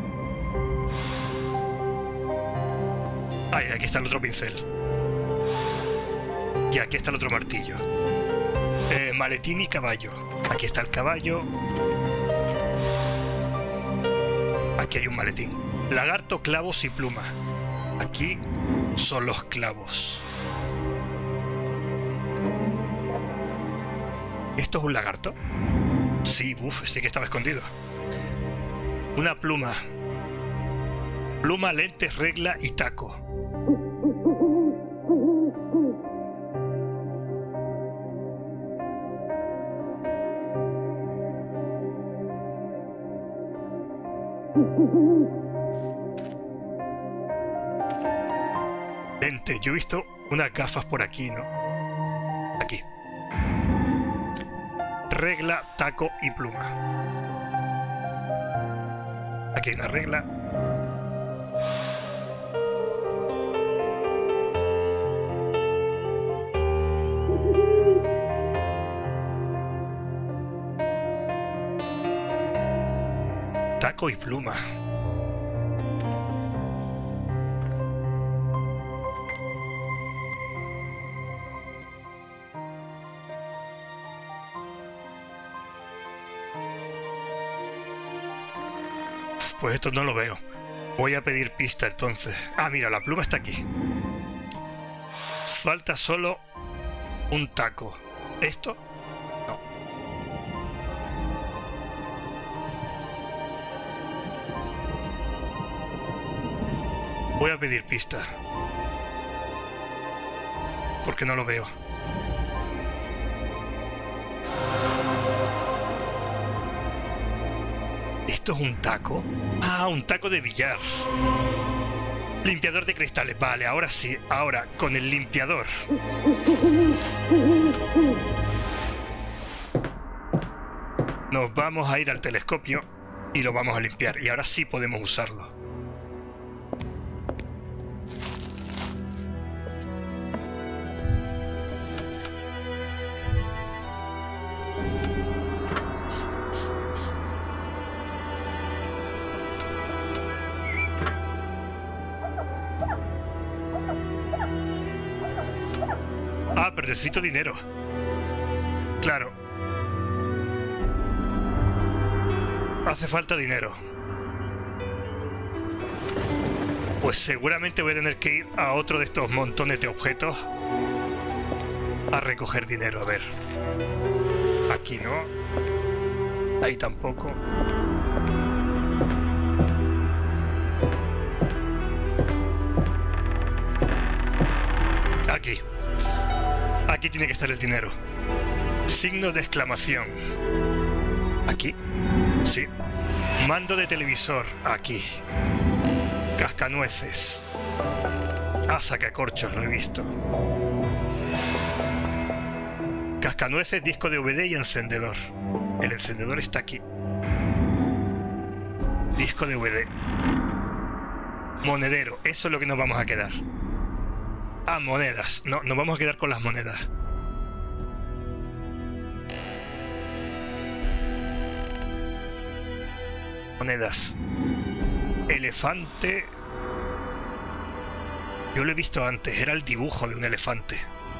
Ay, aquí está el otro pincel. Y aquí está el otro martillo. Eh, maletín y caballo. Aquí está el caballo. Aquí hay un maletín. Lagarto, clavos y pluma. Aquí son los clavos. ¿Esto es un lagarto? Sí, uff, sí que estaba escondido. Una pluma. Pluma, lentes, regla y taco. Lentes, yo he visto unas gafas por aquí, ¿no? Aquí. Regla, taco y pluma. Aquí hay una regla. Taco y pluma. Pues esto no lo veo. Voy a pedir pista entonces. Ah, mira, la pluma está aquí. Falta solo un taco. ¿Esto? No. Voy a pedir pista. Porque no lo veo. ¿Esto es un taco? Ah, un taco de billar. Limpiador de cristales. Vale, ahora sí. Ahora, con el limpiador. Nos vamos a ir al telescopio y lo vamos a limpiar. Y ahora sí podemos usarlo. Ah, pero necesito dinero. Claro. Hace falta dinero. Pues seguramente voy a tener que ir a otro de estos montones de objetos a recoger dinero. A ver. Aquí no. Ahí tampoco. Aquí. Aquí tiene que estar el dinero. Signo de exclamación. Aquí. Sí. Mando de televisor. Aquí. Cascanueces. Ah, sacacorchos, lo he visto. Cascanueces, disco de D V D y encendedor. El encendedor está aquí. Disco de D V D. Monedero. Eso es lo que nos vamos a quedar. Ah, monedas. No, nos vamos a quedar con las monedas. Monedas. Elefante. Yo lo he visto antes. Era el dibujo de un elefante.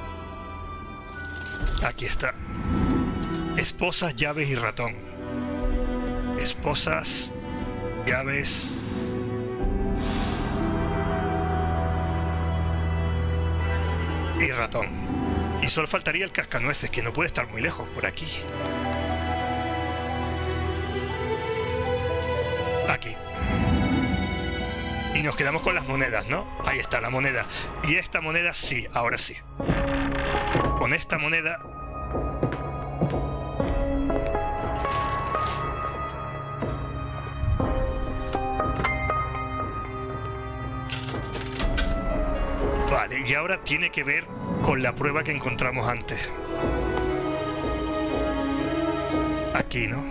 Aquí está. Esposas, llaves y ratón. Esposas, llaves... y ratón. Y solo faltaría el cascanueces, que no puede estar muy lejos por aquí. Aquí. Y nos quedamos con las monedas, ¿no? Ahí está la moneda. Y esta moneda sí, ahora sí. Con esta moneda... Vale, y ahora tiene que ver con la prueba que encontramos antes. Aquí, ¿no?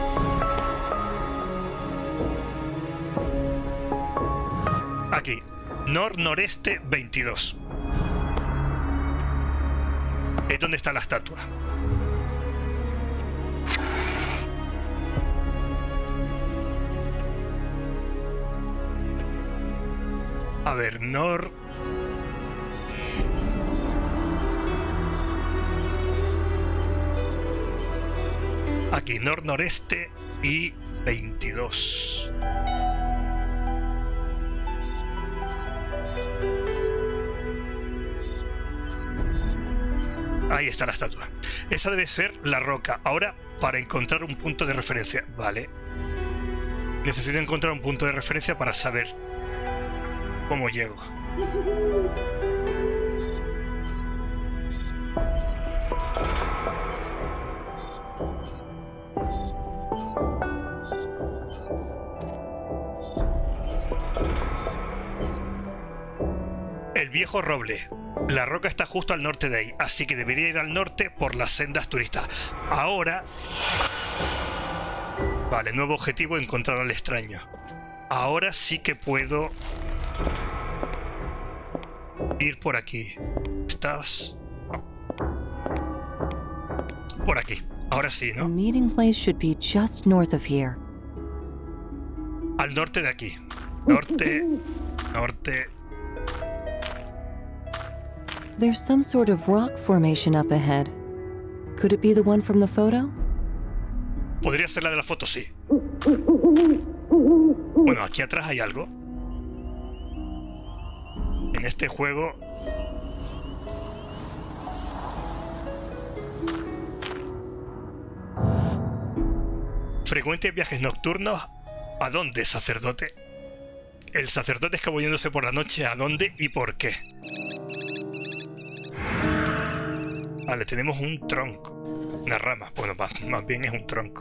Aquí, nor-noreste veintidós. Es donde está la estatua. A ver, nor... Aquí, nor-noreste y veintidós. Ahí está la estatua. Esa debe ser la roca. Ahora, para encontrar un punto de referencia. Vale. Necesito encontrar un punto de referencia para saber cómo llego. El viejo roble. La roca está justo al norte de ahí, así que debería ir al norte por las sendas turistas. Ahora... Vale, nuevo objetivo, encontrar al extraño. Ahora sí que puedo... ir por aquí. ¿Estás? Por aquí. Ahora sí, ¿no? The meeting place should be just north of here. Al norte de aquí. Norte... Norte... There's some sort of rock formation up ahead. Could it be the one from the photo? Podría ser la de la foto, sí. Bueno, aquí atrás hay algo. En este juego... Frecuentes viajes nocturnos. ¿A dónde, sacerdote? El sacerdote escabulléndose por la noche. ¿A dónde y por qué? Vale, tenemos un tronco. Una rama. Bueno, más, más bien es un tronco.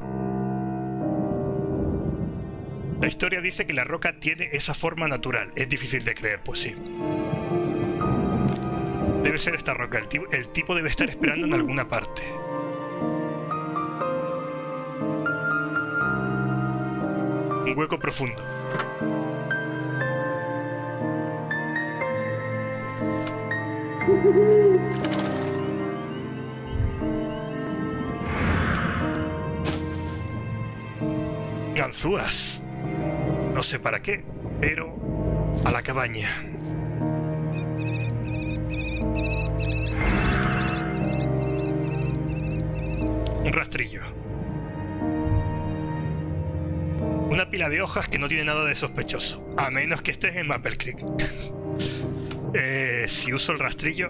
La historia dice que la roca tiene esa forma natural. Es difícil de creer, pues sí. Debe ser esta roca. El tipo, el tipo debe estar esperando en alguna parte. Un hueco profundo. Ganzúas. No sé para qué, pero a la cabaña. Un rastrillo. Una pila de hojas que no tiene nada de sospechoso, a menos que estés en Maple Creek. eh, si uso el rastrillo...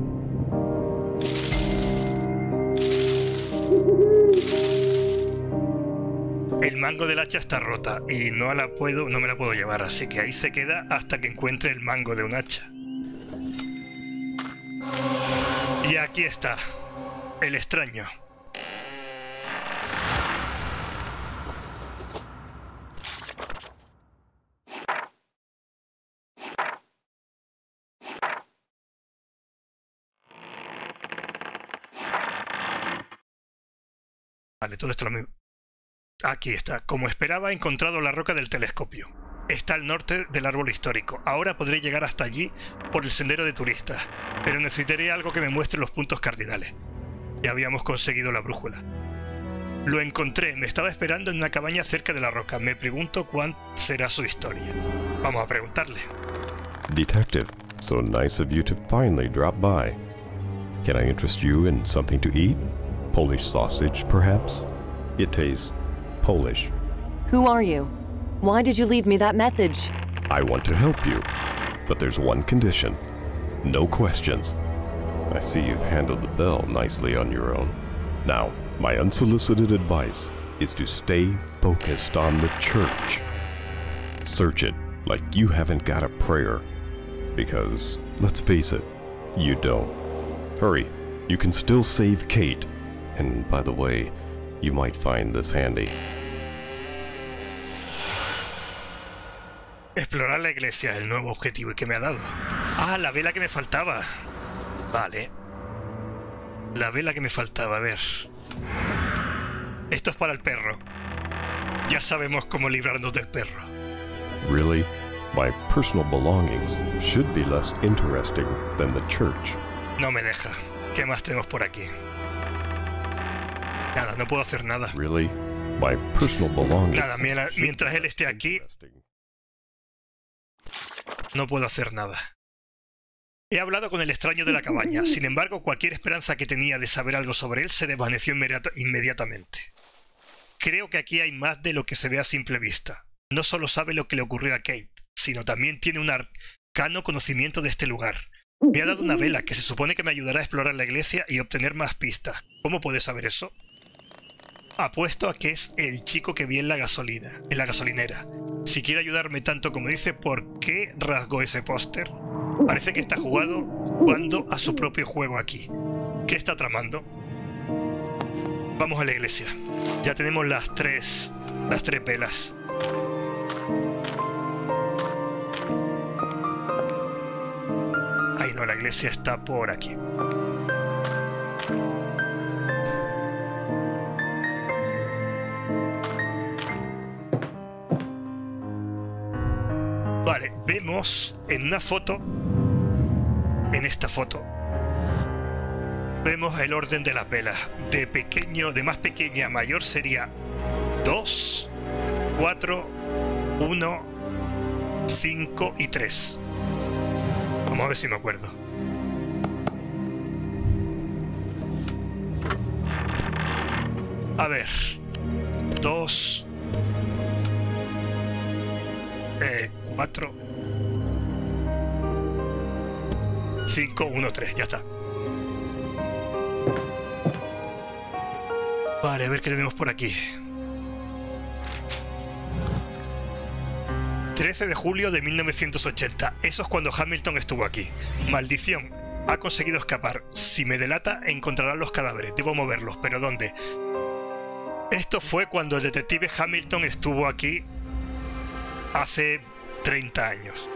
El mango del hacha está rota y no la puedo, no me la puedo llevar, así que ahí se queda hasta que encuentre el mango de un hacha. Y aquí está, el extraño. Vale, todo esto lo mismo. Aquí está. Como esperaba, he encontrado la roca del telescopio. Está al norte del árbol histórico. Ahora podré llegar hasta allí por el sendero de turistas, pero necesitaré algo que me muestre los puntos cardinales. Ya habíamos conseguido la brújula. Lo encontré. Me estaba esperando en una cabaña cerca de la roca. Me pregunto cuál será su historia. Vamos a preguntarle. Detective, so nice of you to finally drop by. Can I interest you in something to eat? Polish sausage, perhaps? It tastes Polish. Who are you? Why did you leave me that message? I want to help you, but there's one condition. No questions. I see you've handled the bell nicely on your own. Now, my unsolicited advice is to stay focused on the church. Search it like you haven't got a prayer. Because, let's face it, you don't. Hurry, you can still save Kate. And by the way, you might find this handy. Explorar la iglesia es el nuevo objetivo que me ha dado. Ah, la vela que me faltaba. Vale. La vela que me faltaba, a ver. Esto es para el perro. Ya sabemos cómo librarnos del perro. Really? My personal belongings should be less interesting than the church. No me deja. ¿Qué más tenemos por aquí? Nada, no puedo hacer nada. Really? My personal belongings. Nada, mientras él esté aquí, no puedo hacer nada. He hablado con el extraño de la cabaña. Sin embargo, cualquier esperanza que tenía de saber algo sobre él se desvaneció inmediatamente. Creo que aquí hay más de lo que se ve a simple vista. No solo sabe lo que le ocurrió a Kate, sino también tiene un arcano conocimiento de este lugar. Me ha dado una vela que se supone que me ayudará a explorar la iglesia y obtener más pistas. ¿Cómo puede saber eso? Apuesto a que es el chico que vi en la gasolina, en la gasolinera. Si quiere ayudarme tanto como dice, ¿por qué rasgó ese póster? Parece que está jugado, jugando a su propio juego aquí. ¿Qué está tramando? Vamos a la iglesia. Ya tenemos las tres, las tres velas. Ay, no, la iglesia está por aquí. Vale, vemos en una foto, en esta foto, vemos el orden de las velas. De pequeño, de más pequeña a mayor sería dos, cuatro, uno, cinco y tres. Vamos a ver si me acuerdo. A ver, dos, eh, cuatro, cinco, uno, tres, ya está. Vale, a ver qué tenemos por aquí. trece de julio de mil novecientos ochenta. Eso es cuando Hamilton estuvo aquí. Maldición. Ha conseguido escapar. Si me delata, encontrarán los cadáveres. Debo moverlos, pero ¿dónde? Esto fue cuando el detective Hamilton estuvo aquí hace treinta años.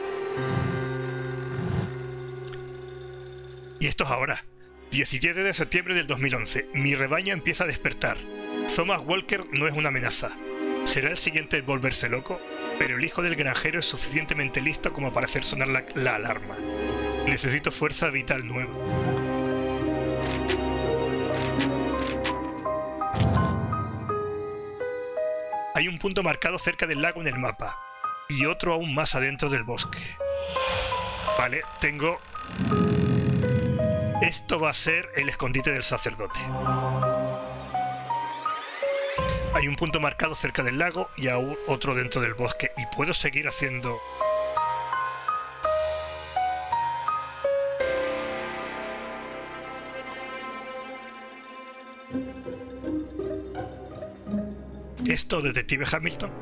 Y esto es ahora. diecisiete de septiembre del dos mil once. Mi rebaño empieza a despertar. Thomas Walker no es una amenaza. ¿Será el siguiente en volverse loco? Pero el hijo del granjero es suficientemente listo como para hacer sonar la, la alarma. Necesito fuerza vital nueva. Hay un punto marcado cerca del lago en el mapa. Y otro aún más adentro del bosque. Vale, tengo... Esto va a ser el escondite del sacerdote. Hay un punto marcado cerca del lago y aún otro dentro del bosque. Y puedo seguir haciendo... ¿Esto, detective Hamilton?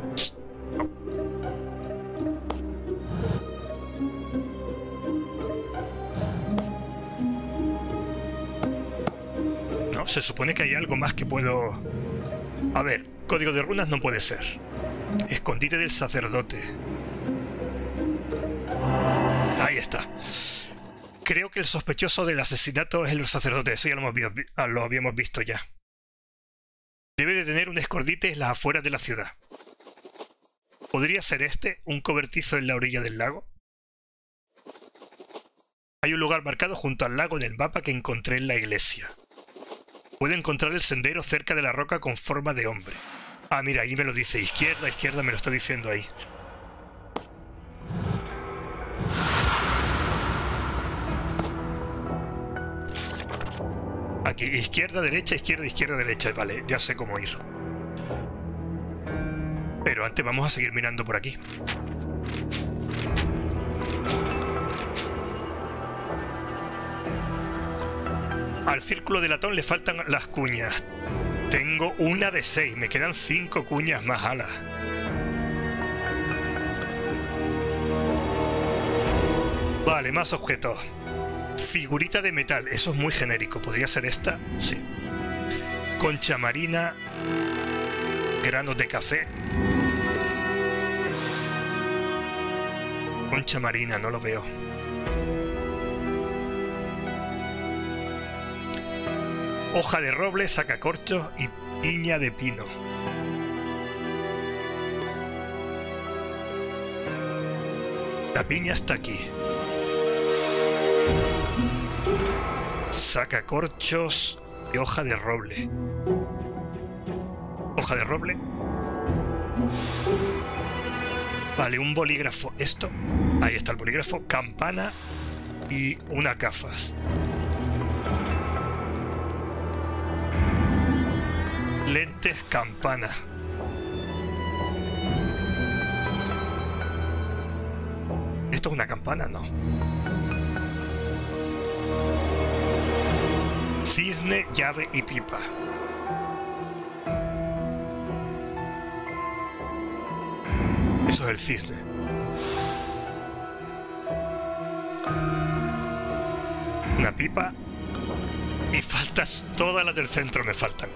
No, se supone que hay algo más que puedo... A ver, código de runas no puede ser. Escondite del sacerdote. Ahí está. Creo que el sospechoso del asesinato es el sacerdote. Eso ya lo, hemos, lo habíamos visto ya. Debe de tener un escondite en las afueras de la ciudad. ¿Podría ser este un cobertizo en la orilla del lago? Hay un lugar marcado junto al lago en el mapa que encontré en la iglesia. Puedo encontrar el sendero cerca de la roca con forma de hombre. Ah, mira, ahí me lo dice. Izquierda, izquierda, me lo está diciendo ahí. Aquí, izquierda, derecha, izquierda, izquierda, derecha. Vale, ya sé cómo ir. Pero antes vamos a seguir mirando por aquí. Al círculo de latón le faltan las cuñas. Tengo una de seis, me quedan cinco cuñas más alas. Vale, más objetos. Figurita de metal. Eso es muy genérico. ¿Podría ser esta? Sí. Concha marina. Granos de café. Concha marina, no lo veo. Hoja de roble, sacacorchos y piña de pino. La piña está aquí. Sacacorchos y hoja de roble. Hoja de roble. Vale, un bolígrafo. Esto. Ahí está el bolígrafo. Campana y una gafas. Lentes, campana. ¿Esto es una campana? No. Cisne, llave y pipa. Eso es el cisne. Una pipa. Y faltas todas las del centro, me faltan.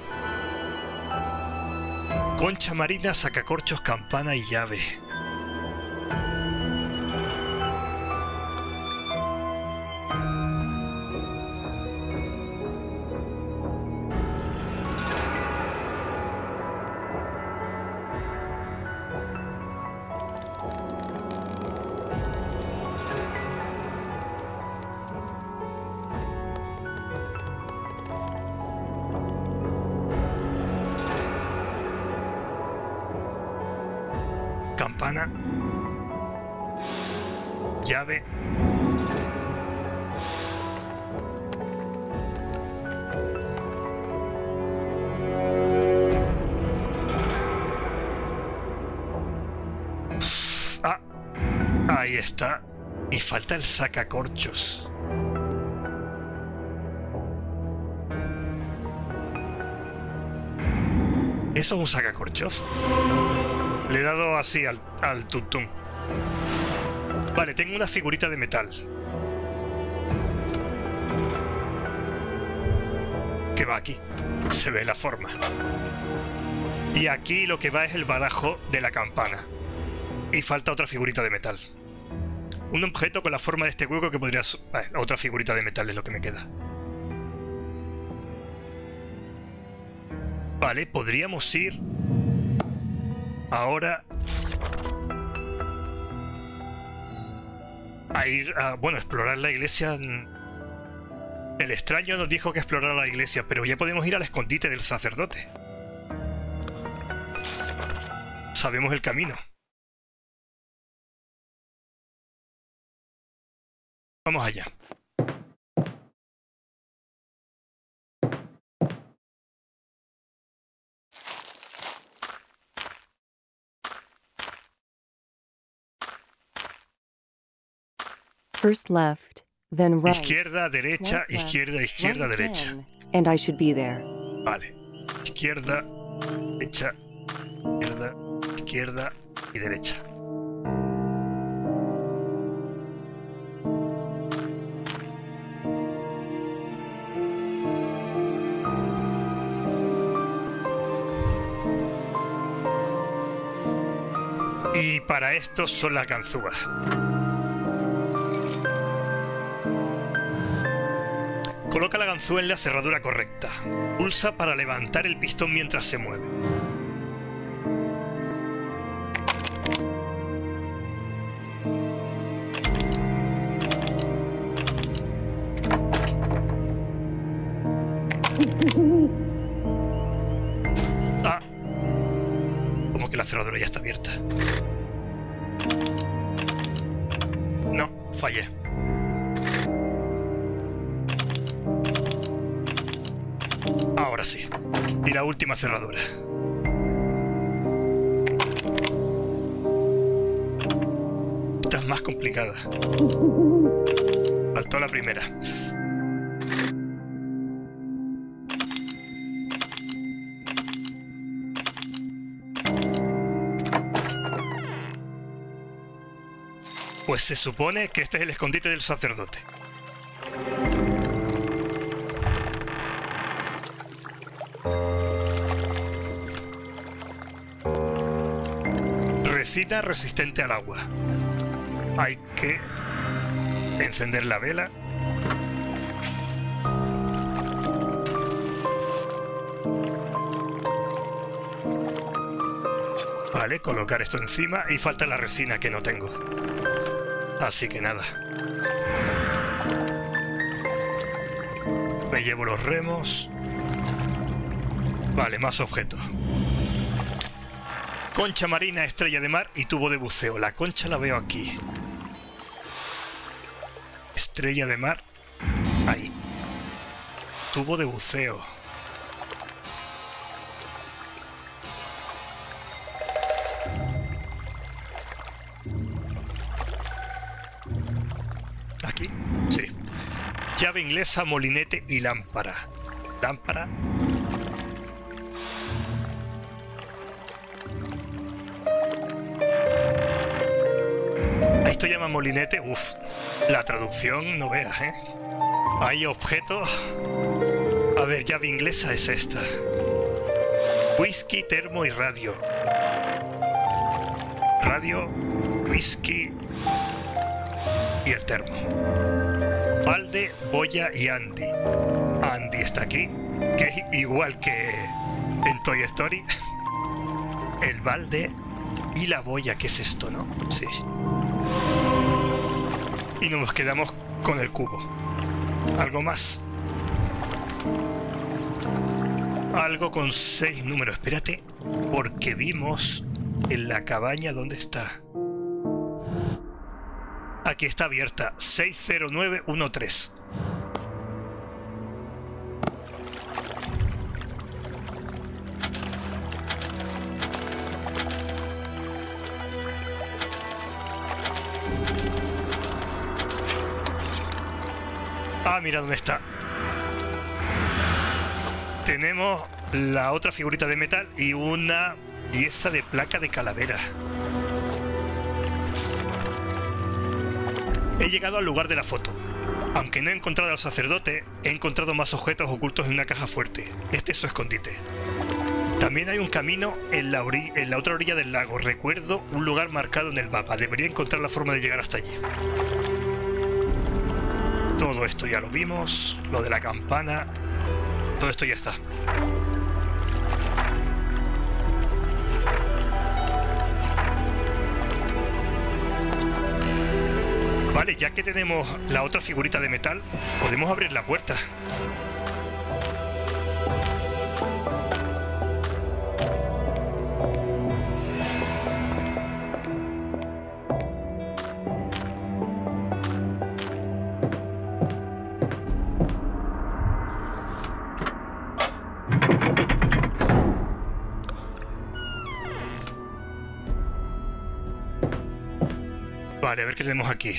Concha marina, sacacorchos, campana y llave. Campana, llave, ah, ahí está, y falta el sacacorchos. ¿Eso es un sacacorchos? Le he dado así al, al tuntún. Vale, tengo una figurita de metal. Que va aquí. Se ve la forma. Y aquí lo que va es el badajo de la campana. Y falta otra figurita de metal. Un objeto con la forma de este hueco que podría... Vale, otra figurita de metal es lo que me queda. Vale, podríamos ir... Ahora a ir a, bueno, explorar la iglesia. El extraño nos dijo que explorara la iglesia, pero ya podemos ir al escondite del sacerdote. Sabemos el camino. Vamos allá. First left, then right. Izquierda, derecha, Twice left, izquierda, izquierda, right derecha. again, and I should be there. Vale. Izquierda, derecha, izquierda, izquierda y derecha. Y para esto son las ganzúas. Coloca la ganzúa en la cerradura correcta. Pulsa para levantar el pistón mientras se mueve. Ah. Como que la cerradura ya está abierta. No, fallé. Ahora sí. Y la última cerradura. Esta es más complicada. Faltó la primera. Pues se supone que este es el escondite del sacerdote. Resina resistente al agua. Hay que encender la vela. Vale, colocar esto encima y falta la resina que no tengo. Así que nada. Me llevo los remos. Vale, más objetos. Concha marina, estrella de mar y tubo de buceo. La concha la veo aquí. Estrella de mar. Ahí. Tubo de buceo. Aquí. Sí. Llave inglesa, molinete y lámpara. Lámpara. Esto llama molinete. Uf, la traducción no veas, ¿eh? Hay objetos. A ver, llave inglesa es esta. Whisky, termo y radio. Radio, whisky y el termo. Balde, boya y Andy. Andy está aquí, que es igual que en Toy Story. El balde y la boya, ¿qué es esto, no? Sí. Y nos quedamos con el cubo. ¿Algo más? Algo con seis números. Espérate, porque vimos en la cabaña dónde está. Aquí está abierta. seis cero nueve uno tres. Ah, mira dónde está. Tenemos la otra figurita de metal y una pieza de placa de calavera. He llegado al lugar de la foto. Aunque no he encontrado al sacerdote, he encontrado más objetos ocultos en una caja fuerte. Este es su escondite. También hay un camino en la, ori- en la otra orilla del lago. Recuerdo un lugar marcado en el mapa. Debería encontrar la forma de llegar hasta allí. Todo esto ya lo vimos. Lo de la campana. Todo esto ya está. Vale, ya que tenemos la otra figurita de metal, podemos abrir la puerta. Vale, a ver qué tenemos aquí.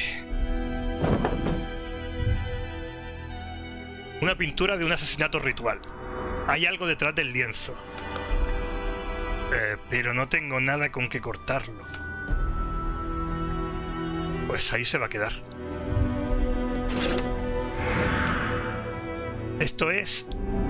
Una pintura de un asesinato ritual. Hay algo detrás del lienzo. Eh, pero no tengo nada con que cortarlo. Pues ahí se va a quedar. Esto es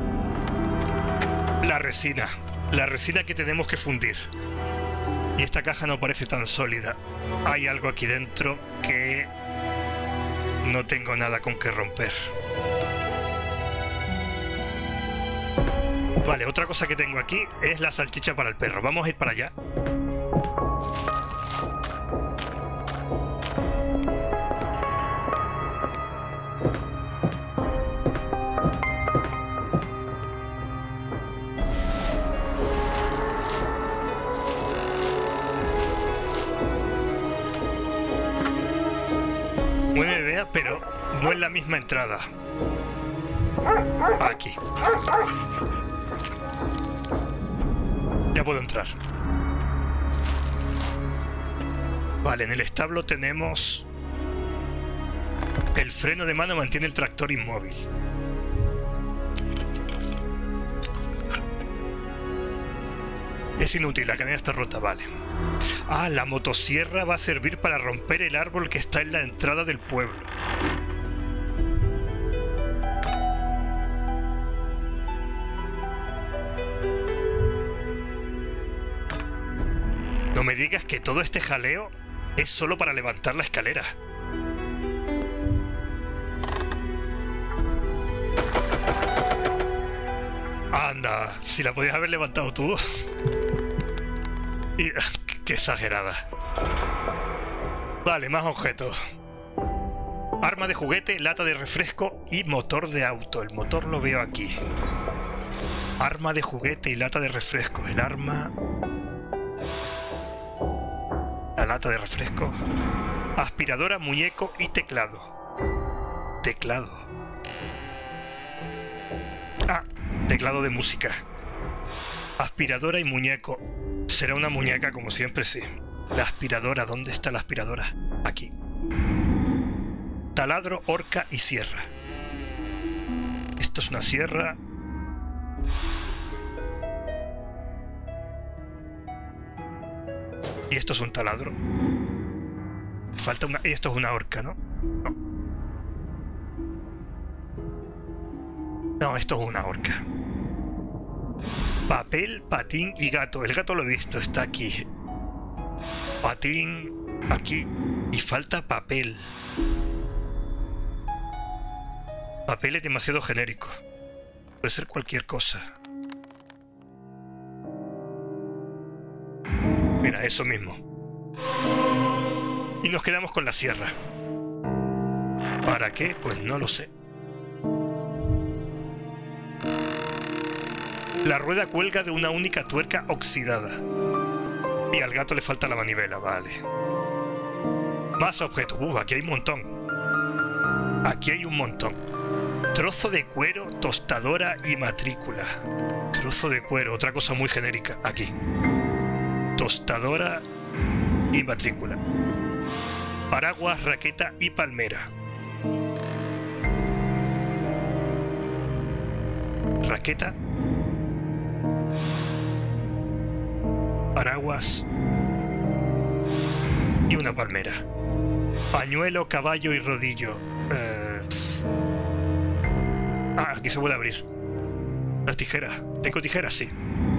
la resina. La resina que tenemos que fundir. Y esta caja no parece tan sólida. Hay algo aquí dentro que no tengo nada con que romper. Vale, otra cosa que tengo aquí es la salchicha para el perro. Vamos a ir para allá. Buena idea, pero no es la misma entrada. Aquí. Ya puedo entrar. Vale, en el establo tenemos... El freno de mano mantiene el tractor inmóvil. Es inútil, la cadena está rota, vale. Ah, la motosierra va a servir para romper el árbol que está en la entrada del pueblo. No me digas que todo este jaleo es solo para levantar la escalera. Anda, si la podías haber levantado tú. Y, qué exagerada. Vale, más objetos. Arma de juguete, lata de refresco y motor de auto. El motor lo veo aquí. Arma de juguete y lata de refresco. El arma... La lata de refresco. Aspiradora, muñeco y teclado. Teclado. Ah, teclado de música. Aspiradora y muñeco. Será una muñeca como siempre, sí. La aspiradora, ¿dónde está la aspiradora? Aquí. Taladro, horca y sierra. Esto es una sierra. Y esto es un taladro. Falta una... Y esto es una horca, ¿no? No. No, esto es una horca. Papel, patín y gato. El gato lo he visto, está aquí. Patín, aquí. Y falta papel. Papel es demasiado genérico. Puede ser cualquier cosa. Mira, eso mismo. Y nos quedamos con la sierra. ¿Para qué? Pues no lo sé. La rueda cuelga de una única tuerca oxidada. Y al gato le falta la manivela, vale. Más objetos. Uh, aquí hay un montón. Aquí hay un montón. Trozo de cuero, tostadora y matrícula. Trozo de cuero, otra cosa muy genérica. Aquí. Tostadora y matrícula. Paraguas, raqueta y palmera. Raqueta. Paraguas. Y una palmera. Pañuelo, caballo y rodillo. Eh... Ah, aquí se puede abrir. Las tijeras. ¿Tengo tijeras? Sí.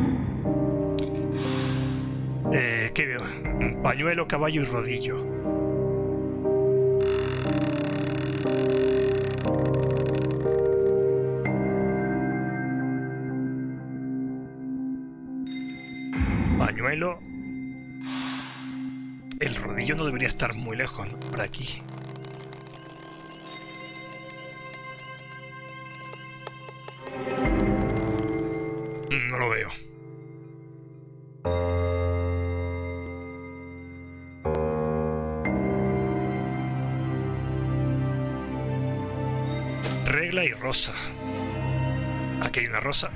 Eh, ¿Qué veo? Pañuelo, caballo y rodillo. Pañuelo. El rodillo no debería estar muy lejos, ¿no? Por aquí. No lo veo. Regla y rosa. Aquí hay una rosa.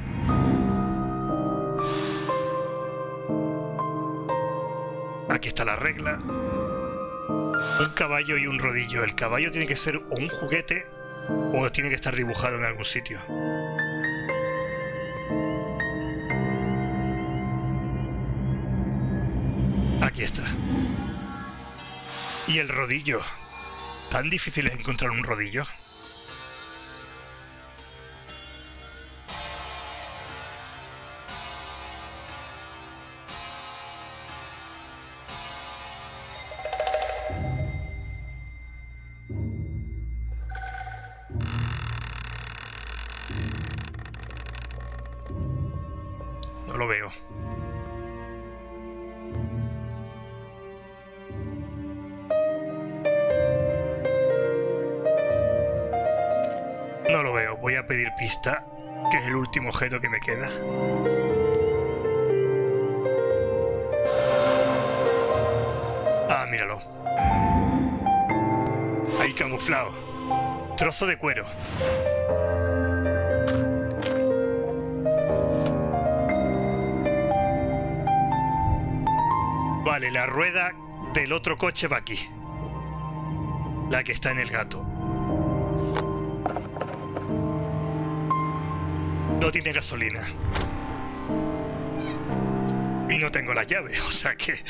Aquí está la regla. Un caballo y un rodillo. El caballo tiene que ser o un juguete o tiene que estar dibujado en algún sitio. Aquí está. Y el rodillo. ¿Tan difícil es encontrar un rodillo? No lo veo. No lo veo. Voy a pedir pista, que es el último objeto que me queda. Ah, míralo. Ahí camuflado. Trozo de cuero. Vale, la rueda del otro coche va aquí. La que está en el gato. No tiene gasolina. Y Y no tengo las llaves, o sea que...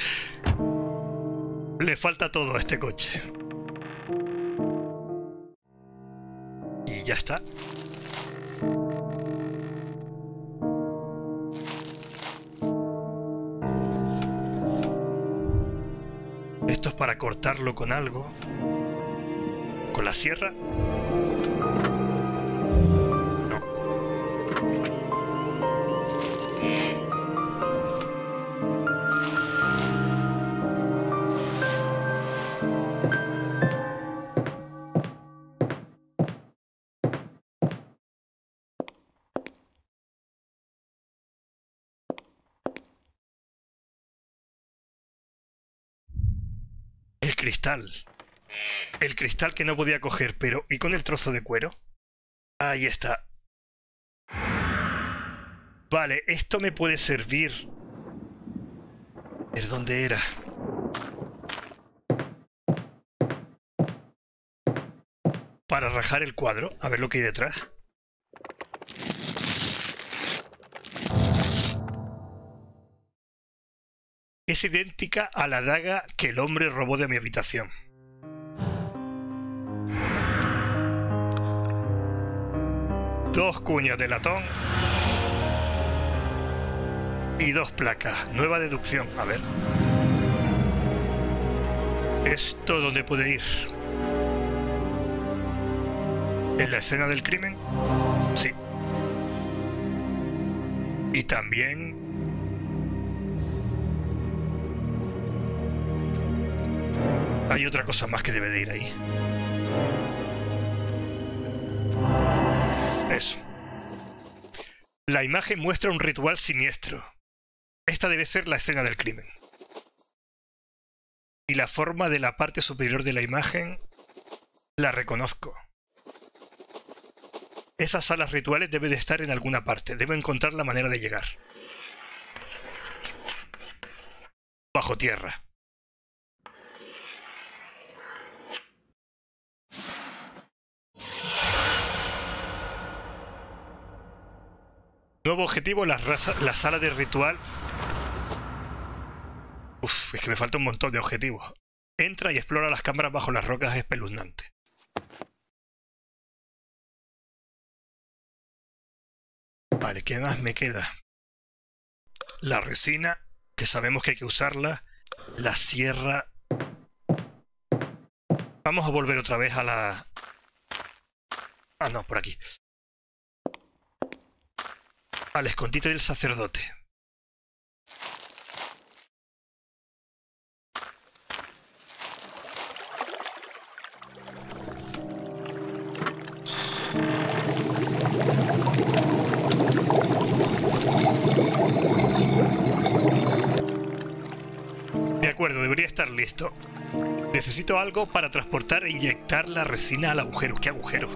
le falta todo a este coche. Y ya está. Esto es para cortarlo con algo. ¿Con la sierra? No. El cristal. El cristal que no podía coger, pero... ¿y con el trozo de cuero? Ahí está. Vale, esto me puede servir. ¿Es dónde era? Para rajar el cuadro. A ver lo que hay detrás. Es idéntica a la daga que el hombre robó de mi habitación. Dos cuñas de latón y dos placas. Nueva deducción. A ver. ¿Esto dónde puede ir? ¿En la escena del crimen? Sí. Y también... hay otra cosa más que debe de ir ahí. Eso. La imagen muestra un ritual siniestro. Esta debe ser la escena del crimen. Y la forma de la parte superior de la imagen la reconozco. Esas salas rituales deben de estar en alguna parte. Debo encontrar la manera de llegar. Bajo tierra. Nuevo objetivo, la, raza, la sala de ritual. Uf, es que me falta un montón de objetivos. Entra y explora las cámaras bajo las rocas espeluznantes. Vale, ¿qué más me queda? La resina, que sabemos que hay que usarla. La sierra. Vamos a volver otra vez a la... ah, no, por aquí. Al escondite del sacerdote. De acuerdo, debería estar listo. Necesito algo para transportar e inyectar la resina al agujero. ¿Qué agujero?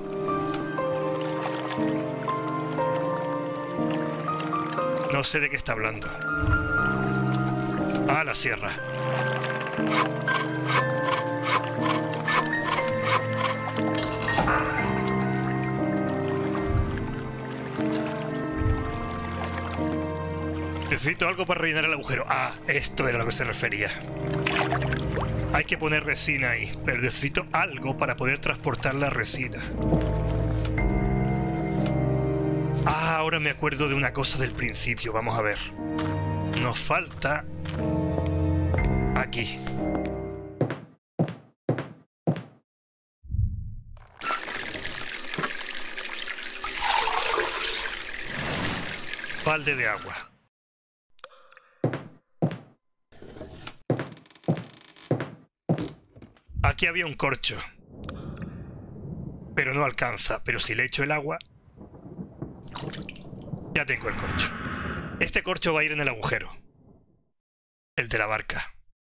No sé de qué está hablando. Ah, la sierra. Necesito algo para rellenar el agujero. Ah, esto era a lo que se refería. Hay que poner resina ahí, pero necesito algo para poder transportar la resina. Ah, ahora me acuerdo de una cosa del principio. Vamos a ver. Nos falta... aquí. Balde de agua. Aquí había un corcho. Pero no alcanza. Pero si le echo el agua... ya tengo el corcho. Este corcho va a ir en el agujero. El de la barca.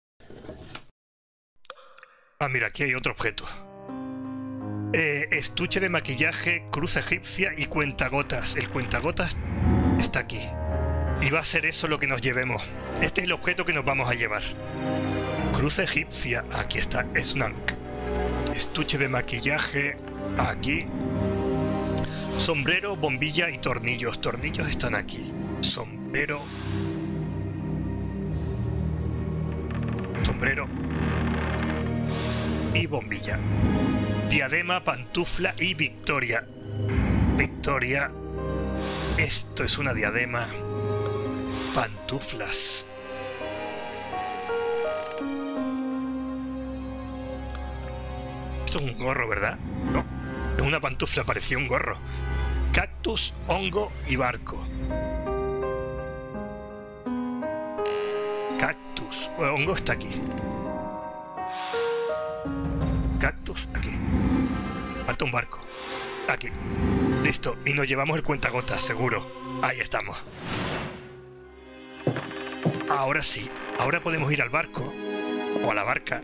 Ah, mira, aquí hay otro objeto. Eh, estuche de maquillaje, cruz egipcia y cuentagotas. El cuentagotas está aquí. Y va a ser eso lo que nos llevemos. Este es el objeto que nos vamos a llevar. Cruz egipcia. Aquí está. Es un ankh. Estuche de maquillaje. Aquí. Sombrero, bombilla y tornillos. Tornillos están aquí. Sombrero. sombrero y bombilla. Diadema, pantufla y victoria. Victoria. Esto es una diadema. Pantuflas. Esto es un gorro, ¿verdad? No, es una pantufla, parecía un gorro. Cactus, hongo y barco. Cactus. El hongo está aquí. Cactus, aquí. Falta un barco. Aquí. Listo. Y nos llevamos el cuentagotas, seguro. Ahí estamos. Ahora sí. Ahora podemos ir al barco. O a la barca.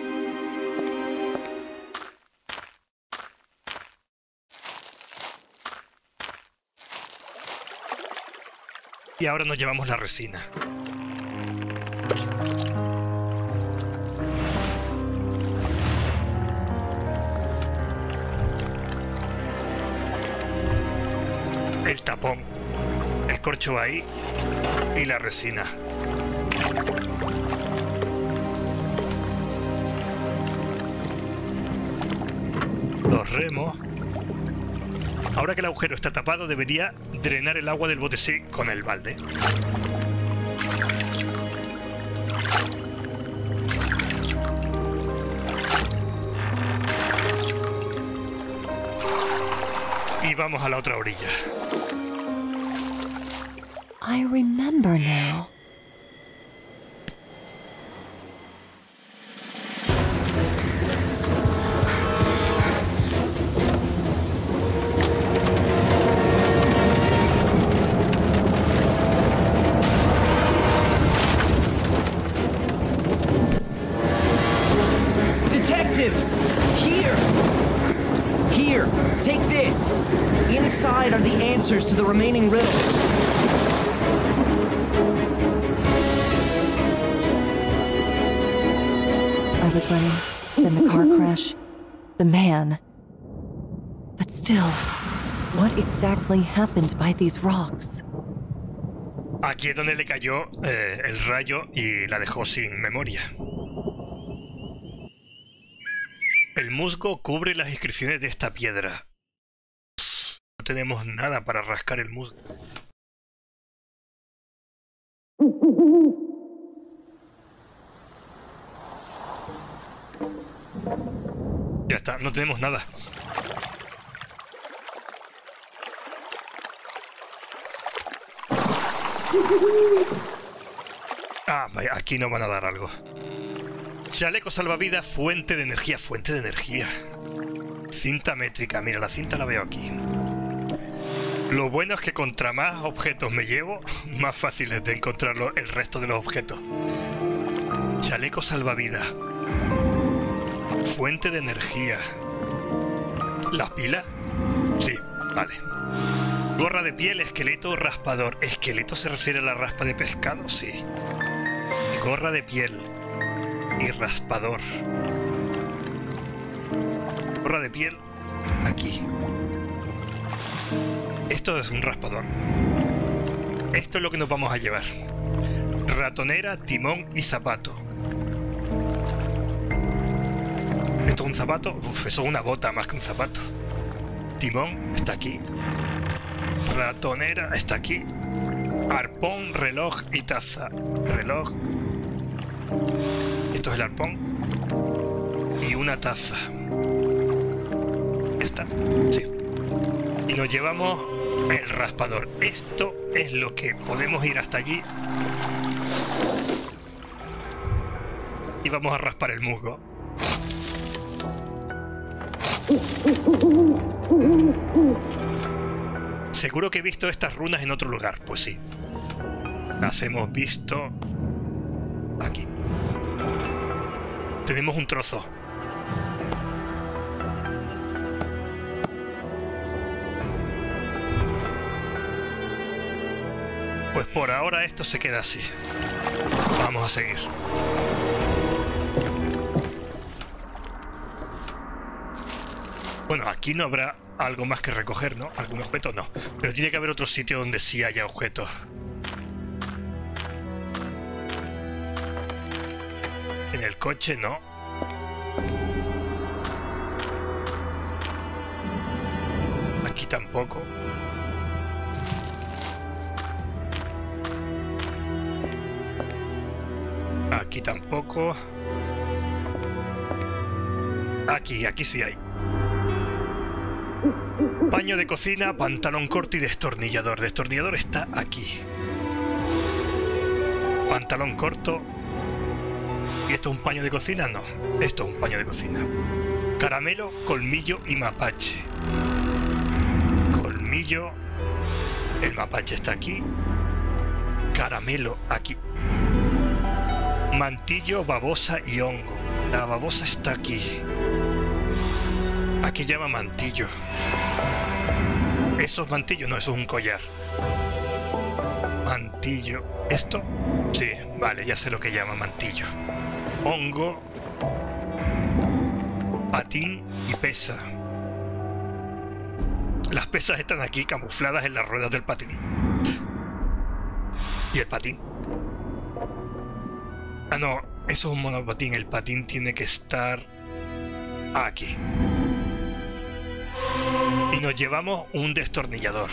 Y ahora nos llevamos la resina. El tapón. El corcho va ahí. Y la resina. Los remos. Ahora que el agujero está tapado, debería drenar el agua del bote sí con el balde. Y vamos a la otra orilla. I remember now. Inside are the answers to the remaining riddles. I was running, then the car crash, the man. But still, what exactly happened by these rocks? Aquí es donde le cayó eh, el rayo y la dejó sin memoria. El musgo cubre las inscripciones de esta piedra. No tenemos nada para rascar el musgo. Ya está, no tenemos nada. Ah, vaya, aquí nos van a dar algo. Chaleco salvavidas, fuente de energía, fuente de energía. Cinta métrica, mira, la cinta la veo aquí. Lo bueno es que contra más objetos me llevo, más fácil es de encontrar el resto de los objetos. Chaleco salvavidas. Fuente de energía. ¿Las pilas? Sí, vale. Gorra de piel, esqueleto, raspador. ¿Esqueleto se refiere a la raspa de pescado? Sí. Gorra de piel y raspador. Gorra de piel, aquí. Esto es un raspador. Esto es lo que nos vamos a llevar. Ratonera, timón y zapato. ¿Esto es un zapato? Uf, eso es una bota más que un zapato. Timón está aquí. Ratonera está aquí. Arpón, reloj y taza. Reloj. Esto es el arpón. Y una taza. ¿Está? Sí. Y nos llevamos el raspador. Esto es lo que podemos ir hasta allí. Y vamos a raspar el musgo. Seguro que he visto estas runas en otro lugar. Pues sí. Las hemos visto aquí. Tenemos un trozo. Pues por ahora esto se queda así. Vamos a seguir. Bueno, aquí no habrá algo más que recoger, ¿no? ¿Algún objeto? No. Pero tiene que haber otro sitio donde sí haya objetos. En el coche no. Aquí tampoco. Aquí tampoco. Aquí, aquí sí hay. Paño de cocina, pantalón corto y destornillador. Destornillador está aquí. Pantalón corto. ¿Y esto es un paño de cocina? No, esto es un paño de cocina. Caramelo, colmillo y mapache. Colmillo. El mapache está aquí. Caramelo aquí. Mantillo, babosa y hongo. La babosa está aquí. Aquí llama mantillo. ¿Eso es mantillo? No, eso es un collar. Mantillo. ¿Esto? Sí, vale, ya sé lo que llama mantillo. Hongo. Patín y pesa. Las pesas están aquí camufladas en las ruedas del patín. ¿Y el patín? Ah, no, eso es un monopatín. El patín tiene que estar aquí. Y nos llevamos un destornillador.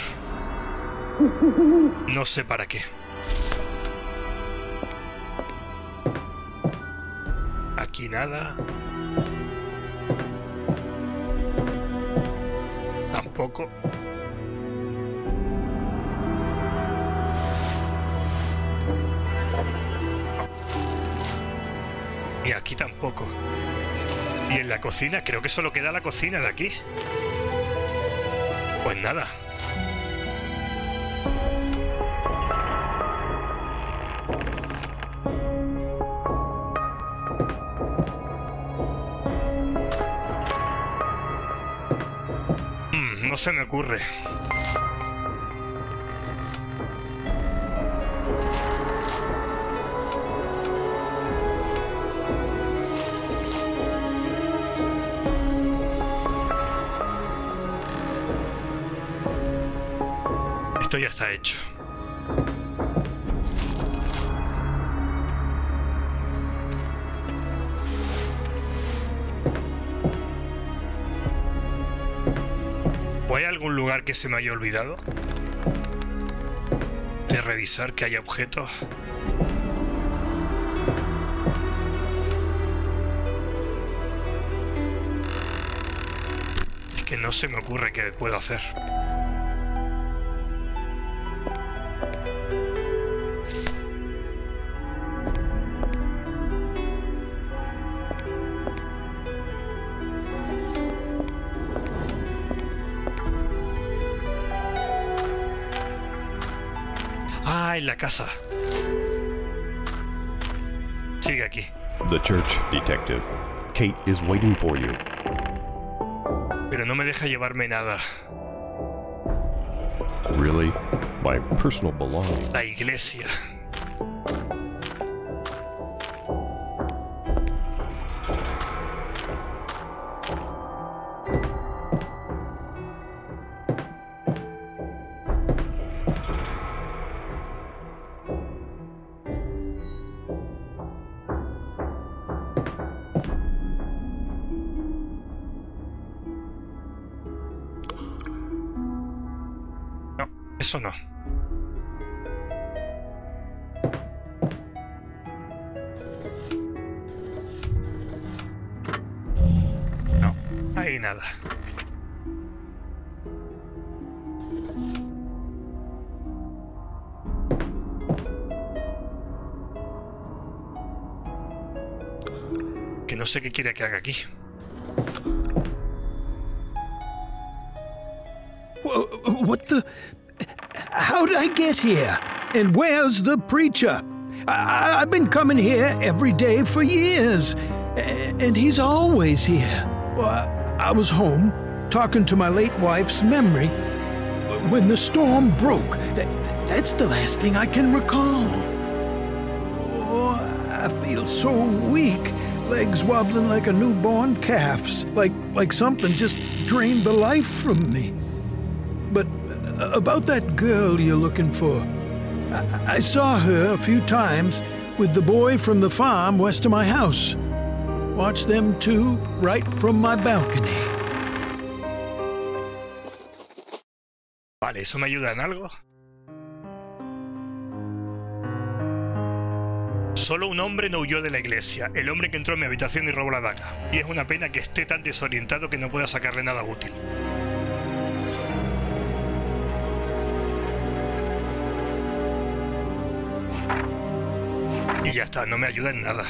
No sé para qué. Aquí nada. Tampoco. Y aquí tampoco. Y en la cocina, creo que solo queda la cocina de aquí. Pues nada. Mm, no se me ocurre. Esto ya está hecho. ¿O hay algún lugar que se me haya olvidado de revisar que haya objetos? Es que no se me ocurre qué puedo hacer. Ah, en la casa. Sigue aquí. The church, detective. Kate is waiting for you. Pero no me deja llevarme nada. Really? My personal belongings. La iglesia. Eso no. No, hay nada. Que no sé qué quiere que haga aquí. What the... How'd I get here? And where's the preacher? I I've been coming here every day for years. And he's always here. Well, I, I was home, talking to my late wife's memory, when the storm broke. That, that's the last thing I can recall. Oh, I feel so weak. Legs wobbling like a newborn calf's. Like, like something just drained the life from me. But about that girl you're looking for, I, I saw her a few times with the boy from the farm west of my house. Watch them two right from my balcony. Vale, ¿eso me ayuda en algo? Solo un hombre no huyó de la iglesia, el hombre que entró en mi habitación y robó la daga. Y es una pena que esté tan desorientado que no pueda sacarle nada útil. Y ya está, no me ayuda en nada.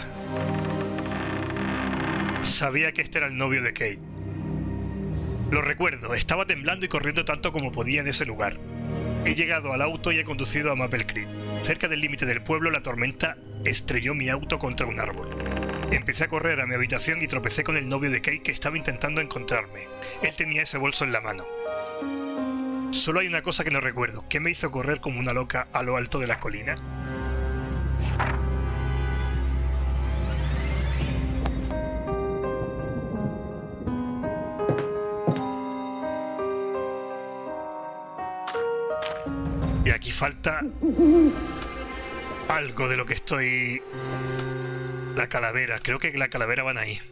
Sabía que este era el novio de Kate. Lo recuerdo, estaba temblando y corriendo tanto como podía en ese lugar. He llegado al auto y he conducido a Maple Creek. Cerca del límite del pueblo, la tormenta estrelló mi auto contra un árbol. Empecé a correr a mi habitación y tropecé con el novio de Kate que estaba intentando encontrarme. Él tenía ese bolso en la mano. Solo hay una cosa que no recuerdo. ¿Qué me hizo correr como una loca a lo alto de la colina? Y aquí falta algo de lo que estoy... La calavera. Creo que la calavera van ahí.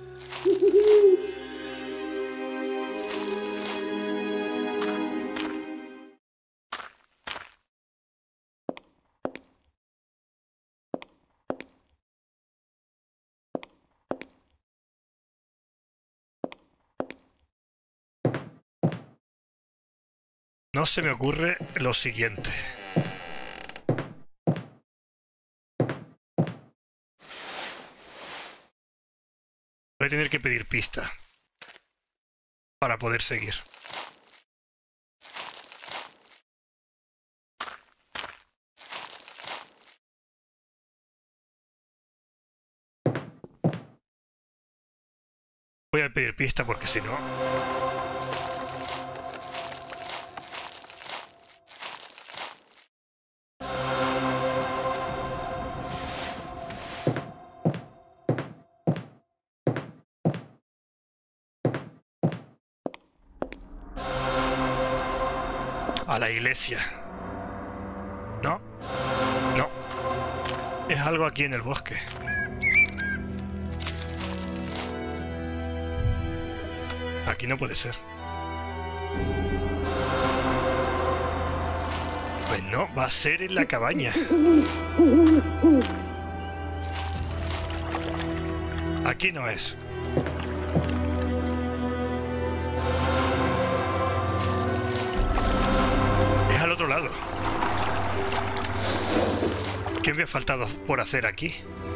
No se me ocurre lo siguiente. Voy a tener que pedir pista para poder seguir. Voy a pedir pista porque si no... A la iglesia. ¿No? No. Es algo aquí en el bosque. Aquí no puede ser. Pues no, va a ser en la cabaña. Aquí no es. Al otro lado. ¿Qué me ha faltado por hacer aquí?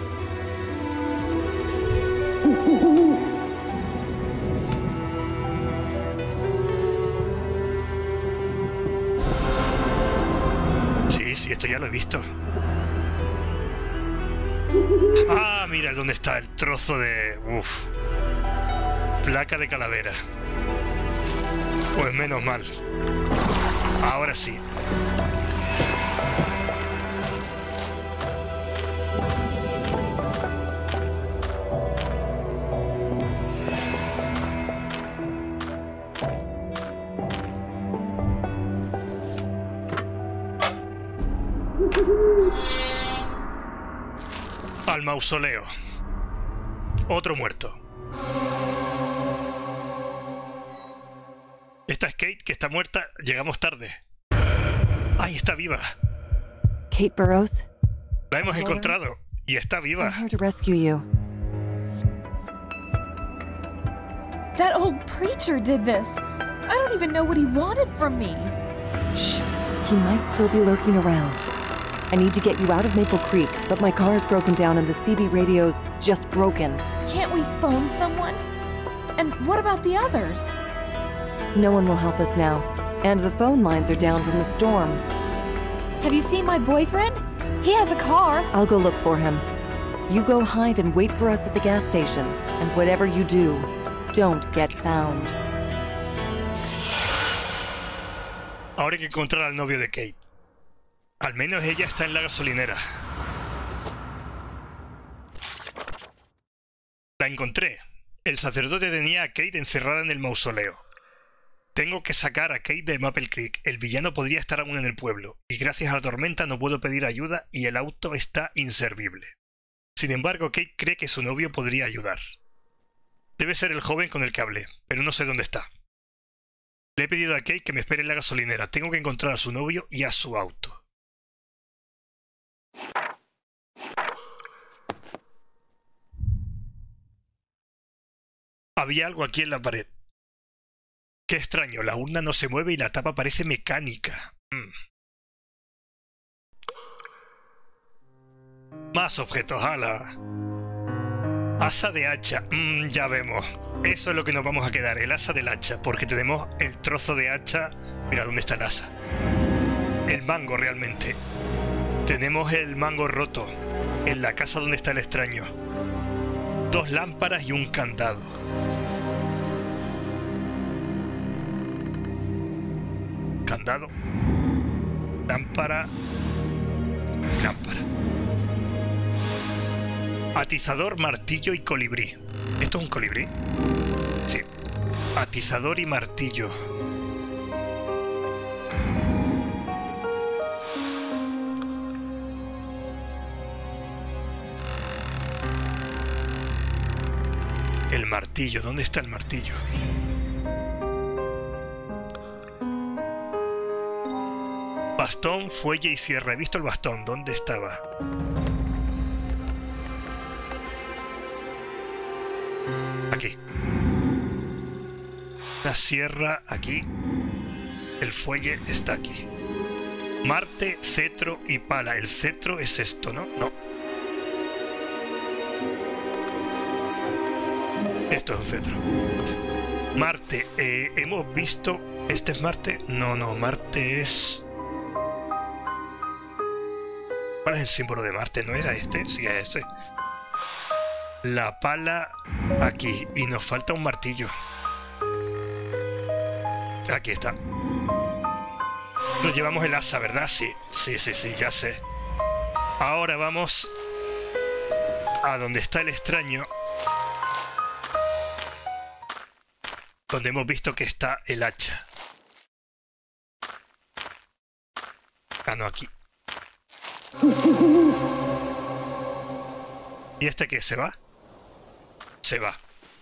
Sí, sí, esto ya lo he visto. Ah, mira dónde está el trozo de... Uf. Placa de calavera. Pues menos mal. Ahora sí. Al mausoleo. Otro muerto. Esta es Kate, que está muerta. Llegamos tarde. ¡Ay, está viva! Kate Burrows? La hemos encontrado. Y está viva. I'm here to rescue you. That old preacher did this. I don't even know what he wanted from me. Shh. He might still be lurking around. I need to get you out of Maple Creek, but my car's broken down and the C B radio's just broken. Can't we phone someone? And what about the others? No one will help us now. And the phone lines are down from the storm. Have you seen my boyfriend? He has a car. I'll go look for him. You go hide and wait for us at the gas station. And whatever you do, don't get found. Ahora hay que encontrar al novio de Kate. Al menos ella está en la gasolinera. La encontré. El sacerdote tenía a Kate encerrada en el mausoleo. Tengo que sacar a Kate de Maple Creek. El villano podría estar aún en el pueblo, y gracias a la tormenta no puedo pedir ayuda y el auto está inservible. Sin embargo, Kate cree que su novio podría ayudar. Debe ser el joven con el que hablé, pero no sé dónde está. Le he pedido a Kate que me espere en la gasolinera. Tengo que encontrar a su novio y a su auto. Había algo aquí en la pared. Qué extraño, la urna no se mueve y la tapa parece mecánica. Mm. Más objetos, ala. Asa de hacha, mm, ya vemos. Eso es lo que nos vamos a quedar, el asa del hacha, porque tenemos el trozo de hacha. Mira dónde está el asa. El mango realmente. Tenemos el mango roto en la casa donde está el extraño. Dos lámparas y un candado. Candado, lámpara, lámpara. Atizador, martillo y colibrí. ¿Esto es un colibrí? Sí. Atizador y martillo. El martillo, ¿dónde está el martillo? Bastón, fuelle y sierra. He visto el bastón. ¿Dónde estaba? Aquí. La sierra aquí. El fuelle está aquí. Marte, cetro y pala. El cetro es esto, ¿no? No. Esto es un cetro. Marte. Eh, hemos visto... ¿Este es Marte? No, no. Marte es... ¿Cuál es el símbolo de Marte? ¿No era este? Sí, es ese. La pala aquí. Y nos falta un martillo. Aquí está. Nos llevamos el asa, ¿verdad? Sí, sí, sí, sí, ya sé. Ahora vamos a donde está el extraño. Donde hemos visto que está el hacha. Ah, no, aquí. ¿Y este qué? ¿Se va? Se va.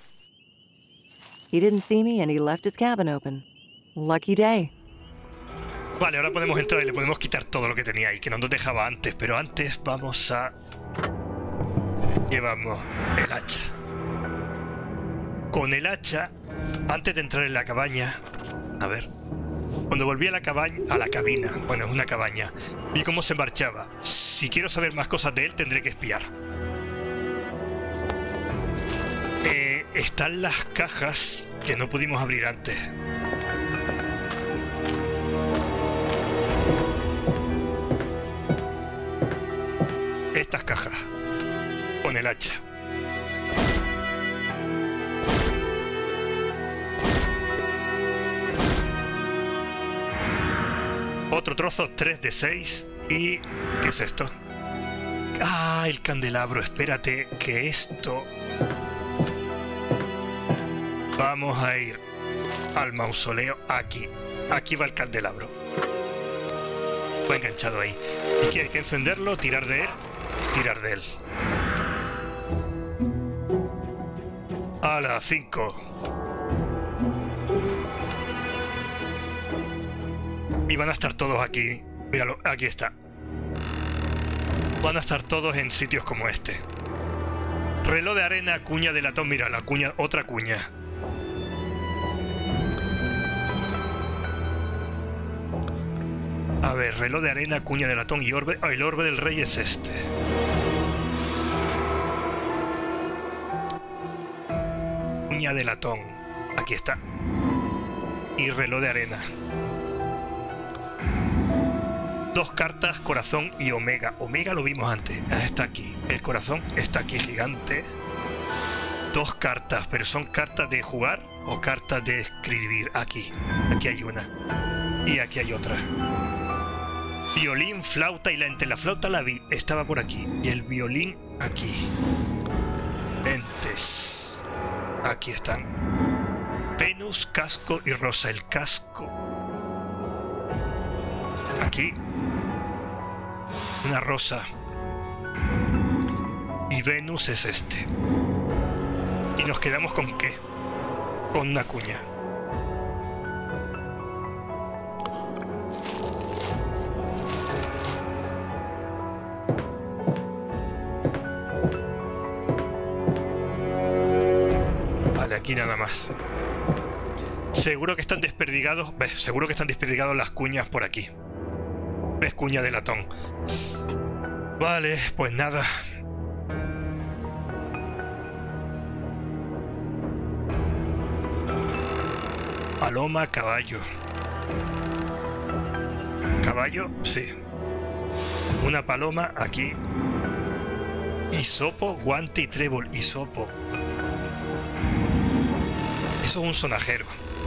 He didn't see me and he left his cabin open. Lucky day. Vale, ahora podemos entrar y le podemos quitar todo lo que tenía ahí, que no nos dejaba antes. Pero antes vamos a... Llevamos el hacha. Con el hacha, antes de entrar en la cabaña... A ver... Cuando volví a la cabaña, a la cabina, bueno, es una cabaña, vi cómo se marchaba. Si quiero saber más cosas de él, tendré que espiar. Eh, están las cajas que no pudimos abrir antes. Estas cajas, con el hacha. Otro trozo, tres de seis. ¿Y qué es esto? Ah, el candelabro. Espérate, que esto... Vamos a ir al mausoleo aquí. Aquí va el candelabro. Va enganchado ahí. ¿Y qué hay que encenderlo? Tirar de él. Tirar de él. A las cinco. Y van a estar todos aquí. Míralo, aquí está. Van a estar todos en sitios como este. Reloj de arena, cuña de latón. Mira, la cuña, otra cuña. A ver, reloj de arena, cuña de latón y orbe... Oh, el orbe del rey es este. Cuña de latón. Aquí está. Y reloj de arena. Dos cartas, corazón y omega. Omega lo vimos antes. Ah, está aquí. El corazón está aquí, gigante. Dos cartas, pero ¿son cartas de jugar o cartas de escribir? Aquí. Aquí hay una. Y aquí hay otra. Violín, flauta y lente. La flauta la vi. Estaba por aquí. Y el violín aquí. Lentes. Aquí están. Venus, casco y rosa. El casco. Aquí. Una rosa. Y Venus es este. ¿Y nos quedamos con qué? Con una cuña. Vale, aquí nada más. Seguro que están desperdigados. ¿Ves? Seguro que están desperdigados las cuñas por aquí. ¿Ves? Cuña de latón. Vale, pues nada. Paloma, caballo. ¿Caballo? Sí. Una paloma aquí. Hisopo, guante y trébol. Hisopo. Eso es un sonajero.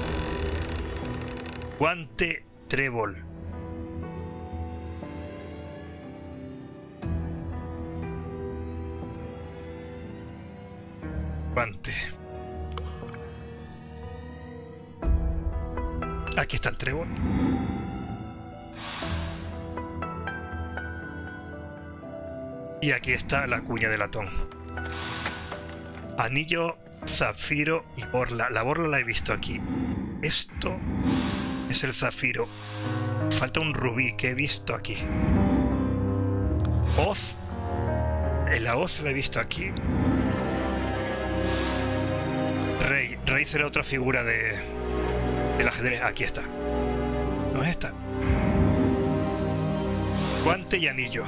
Guante, trébol. Guante. Aquí está el trébol. Y aquí está la cuña de latón. Anillo, zafiro y borla. La borla la he visto aquí. Esto es el zafiro. Falta un rubí que he visto aquí. Hoz. La hoz la he visto aquí. Rey. Rey será otra figura de... el ajedrez. Aquí está. ¿No es esta? Guante y anillo.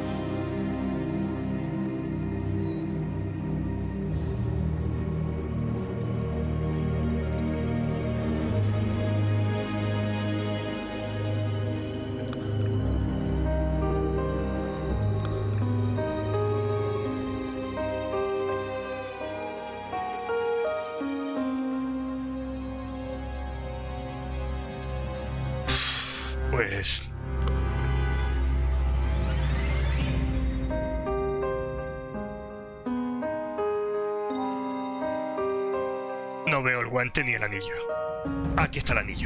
Pues... no veo el guante ni el anillo. Aquí está el anillo.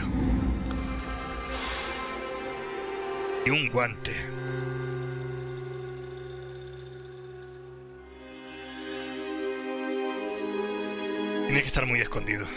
Y un guante. Tiene que estar muy escondido.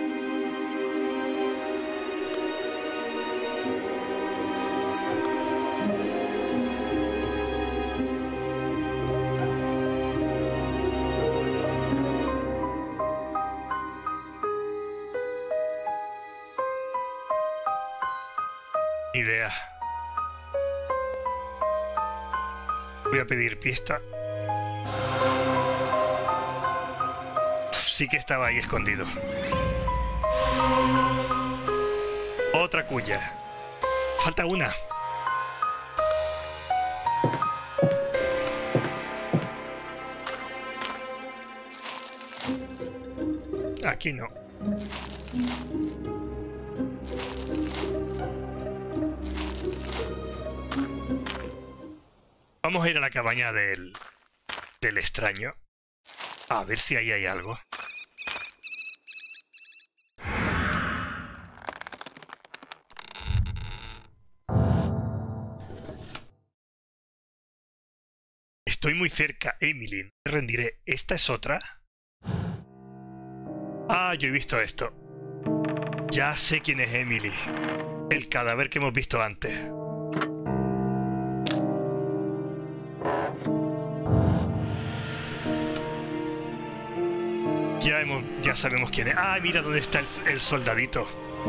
Idea. Voy a pedir pista. Sí que estaba ahí escondido. Otra cuya. Falta una. Aquí no. Vamos a ir a la cabaña del, del extraño. A ver si ahí hay algo. Estoy muy cerca, Emily. Me rendiré. ¿Esta es otra? Ah, yo he visto esto. Ya sé quién es Emily. El cadáver que hemos visto antes. Ya, hemos, ya sabemos quién es. Ah, mira dónde está el, el soldadito.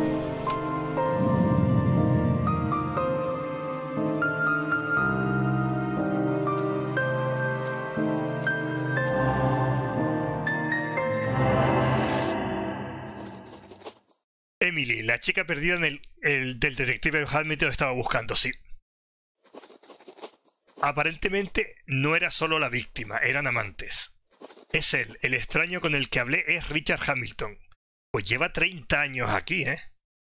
Emily, la chica perdida en el, el del detective Hamilton estaba buscando, sí. Aparentemente no era solo la víctima, eran amantes. Es él, el extraño con el que hablé es Richard Hamilton. Pues lleva treinta años aquí, ¿eh?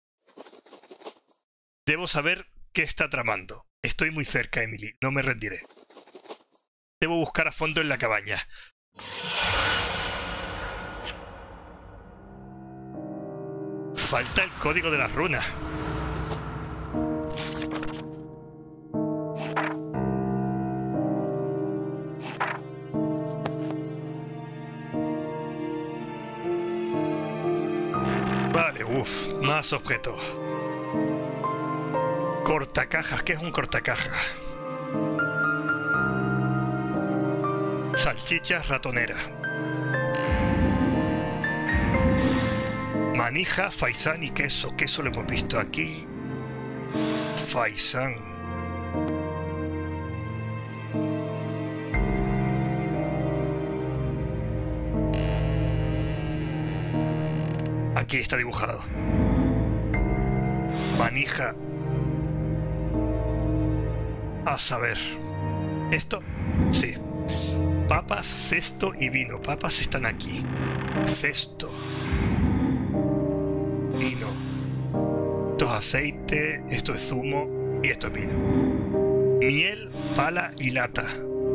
Debo saber qué está tramando. Estoy muy cerca, Emily. No me rendiré. Debo buscar a fondo en la cabaña. falta el código de las runas. Vale, uff, más objetos. Cortacajas, ¿qué es un cortacajas? Salchichas ratoneras. Manija, faisán y queso. Queso lo hemos visto aquí. Faisán. Aquí está dibujado. Manija. A saber. ¿Esto? Sí. Papas, cesto y vino. Papas están aquí. Cesto. Vino. Esto es aceite, esto es zumo y esto es vino. Miel, pala y lata.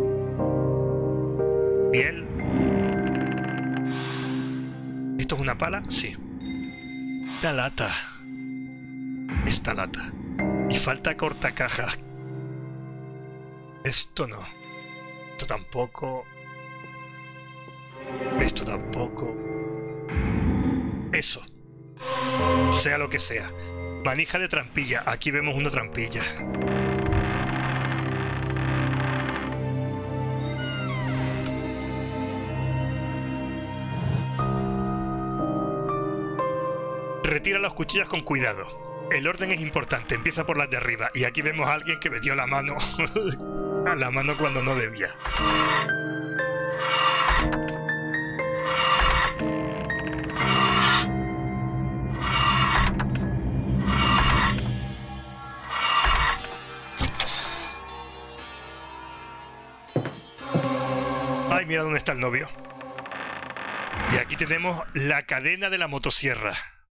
Miel. ¿Esto es una pala? Sí. Esta lata. Esta lata. Y falta cortacajas. Esto no. Esto tampoco. Esto tampoco. Eso. Sea lo que sea. Manija de trampilla. Aquí vemos una trampilla. Retira las cuchillas con cuidado. El orden es importante. Empieza por las de arriba. Y aquí vemos a alguien que metió la mano a la mano cuando no debía. Ay, mira dónde está el novio. Y aquí tenemos la cadena de la motosierra.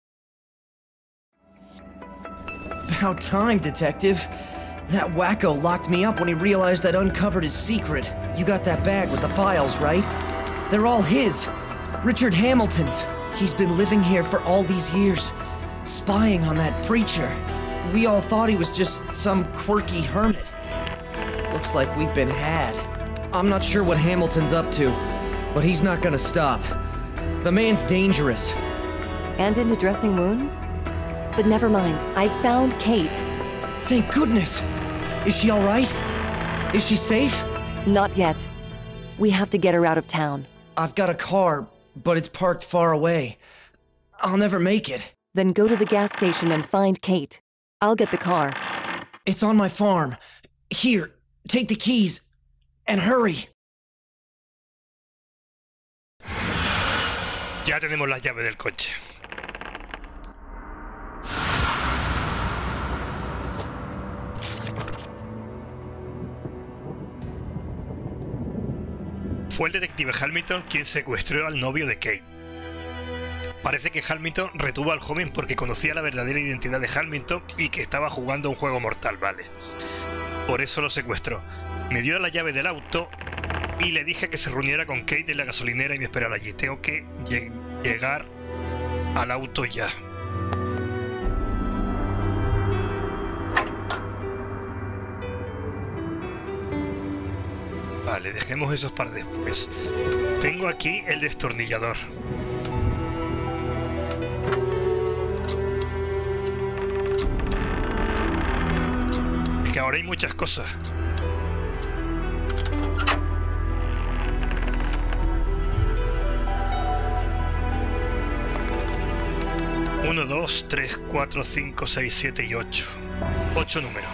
About time, Detective. That wacko locked me up when he realized I'd uncovered his secret. You got that bag with the files, right? They're all his. Richard Hamilton's. He's been living here for all these years, spying on that preacher. We all thought he was just some quirky hermit. Looks like we've been had. I'm not sure what Hamilton's up to, but he's not gonna stop. The man's dangerous. And into dressing wounds? But never mind, I found Kate. Thank goodness! Is she alright? Is she safe? Not yet. We have to get her out of town. I've got a car, but it's parked far away. I'll never make it. Then go to the gas station and find Kate. I'll get the car. It's on my farm. Here, take the keys, and hurry. Ya tenemos la llave del coche. Fue el detective Hamilton quien secuestró al novio de Kate. Parece que Hamilton retuvo al joven porque conocía la verdadera identidad de Hamilton y que estaba jugando un juego mortal, ¿vale? Por eso lo secuestró. Me dio la llave del auto y le dije que se reuniera con Kate en la gasolinera y me esperara allí. Tengo que lleg- llegar al auto ya. Vale, dejemos esos para después. Tengo aquí el destornillador. Es que ahora hay muchas cosas. uno, dos, tres, cuatro, cinco, seis, siete y ocho. ocho números.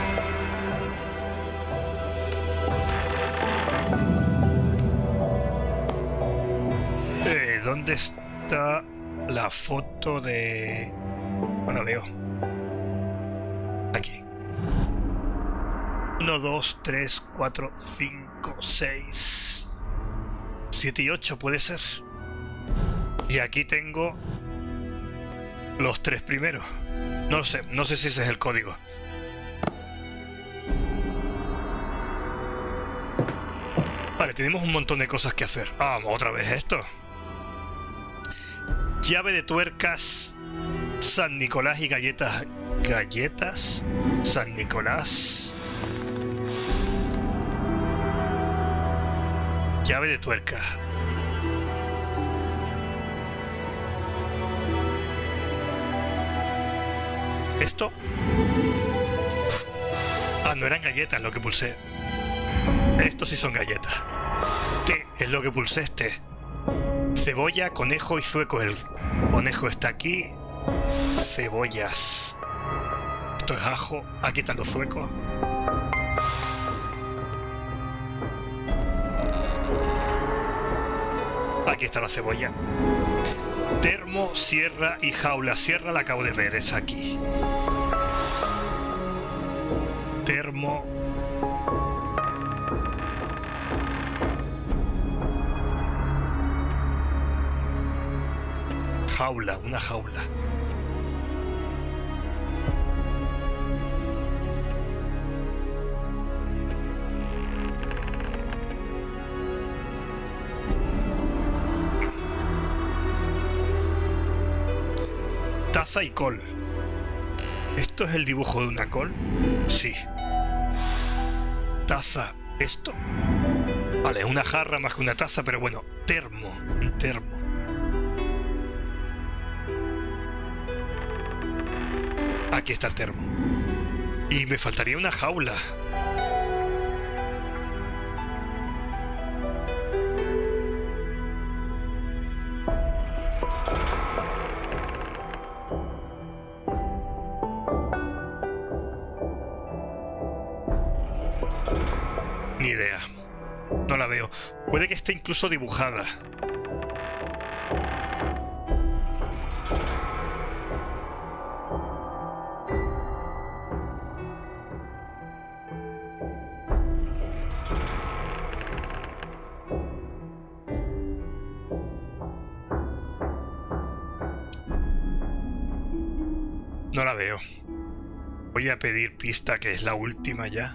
Eh, ¿dónde está la foto de...? Bueno, veo. Aquí. uno, dos, tres, cuatro, cinco, seis, siete y ocho, puede ser. Y aquí tengo los tres primeros. No lo sé, no sé si ese es el código. Vale, tenemos un montón de cosas que hacer. Ah, otra vez esto. Llave de tuercas San Nicolás y galletas. Galletas. San Nicolás. Llave de tuerca. ¿Esto? Ah, no eran galletas lo que pulsé. Estos sí son galletas. Té es lo que pulsé, este. Cebolla, conejo y zueco. El conejo está aquí. Cebollas. Esto es ajo. Aquí están los zuecos. Aquí está la cebolla. Termo, sierra y jaula. Sierra la acabo de ver, es aquí. Termo. Jaula, una jaula. Taza y col. ¿Esto es el dibujo de una col? Sí. Taza. ¿Esto? Vale, es una jarra más que una taza, pero bueno. Termo. Un termo. Aquí está el termo. Y me faltaría una jaula. Ni idea. No la veo. Puede que esté incluso dibujada. No la veo. Voy a pedir pista, que es la última ya.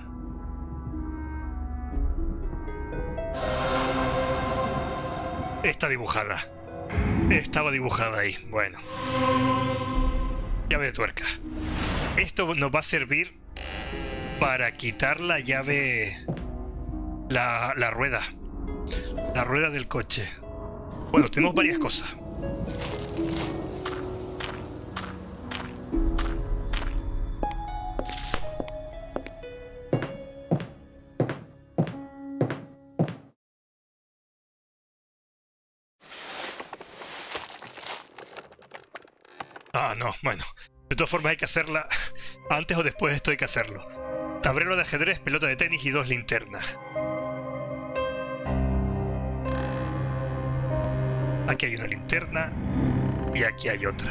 Está dibujada. Estaba dibujada ahí. Bueno. Llave de tuerca. Esto nos va a servir para quitar la llave... La, la rueda. La rueda del coche. Bueno, tenemos varias cosas. Ah, no, bueno. De todas formas hay que hacerla antes o después, esto hay que hacerlo. Tablero de ajedrez, pelota de tenis y dos linternas. Aquí hay una linterna y aquí hay otra.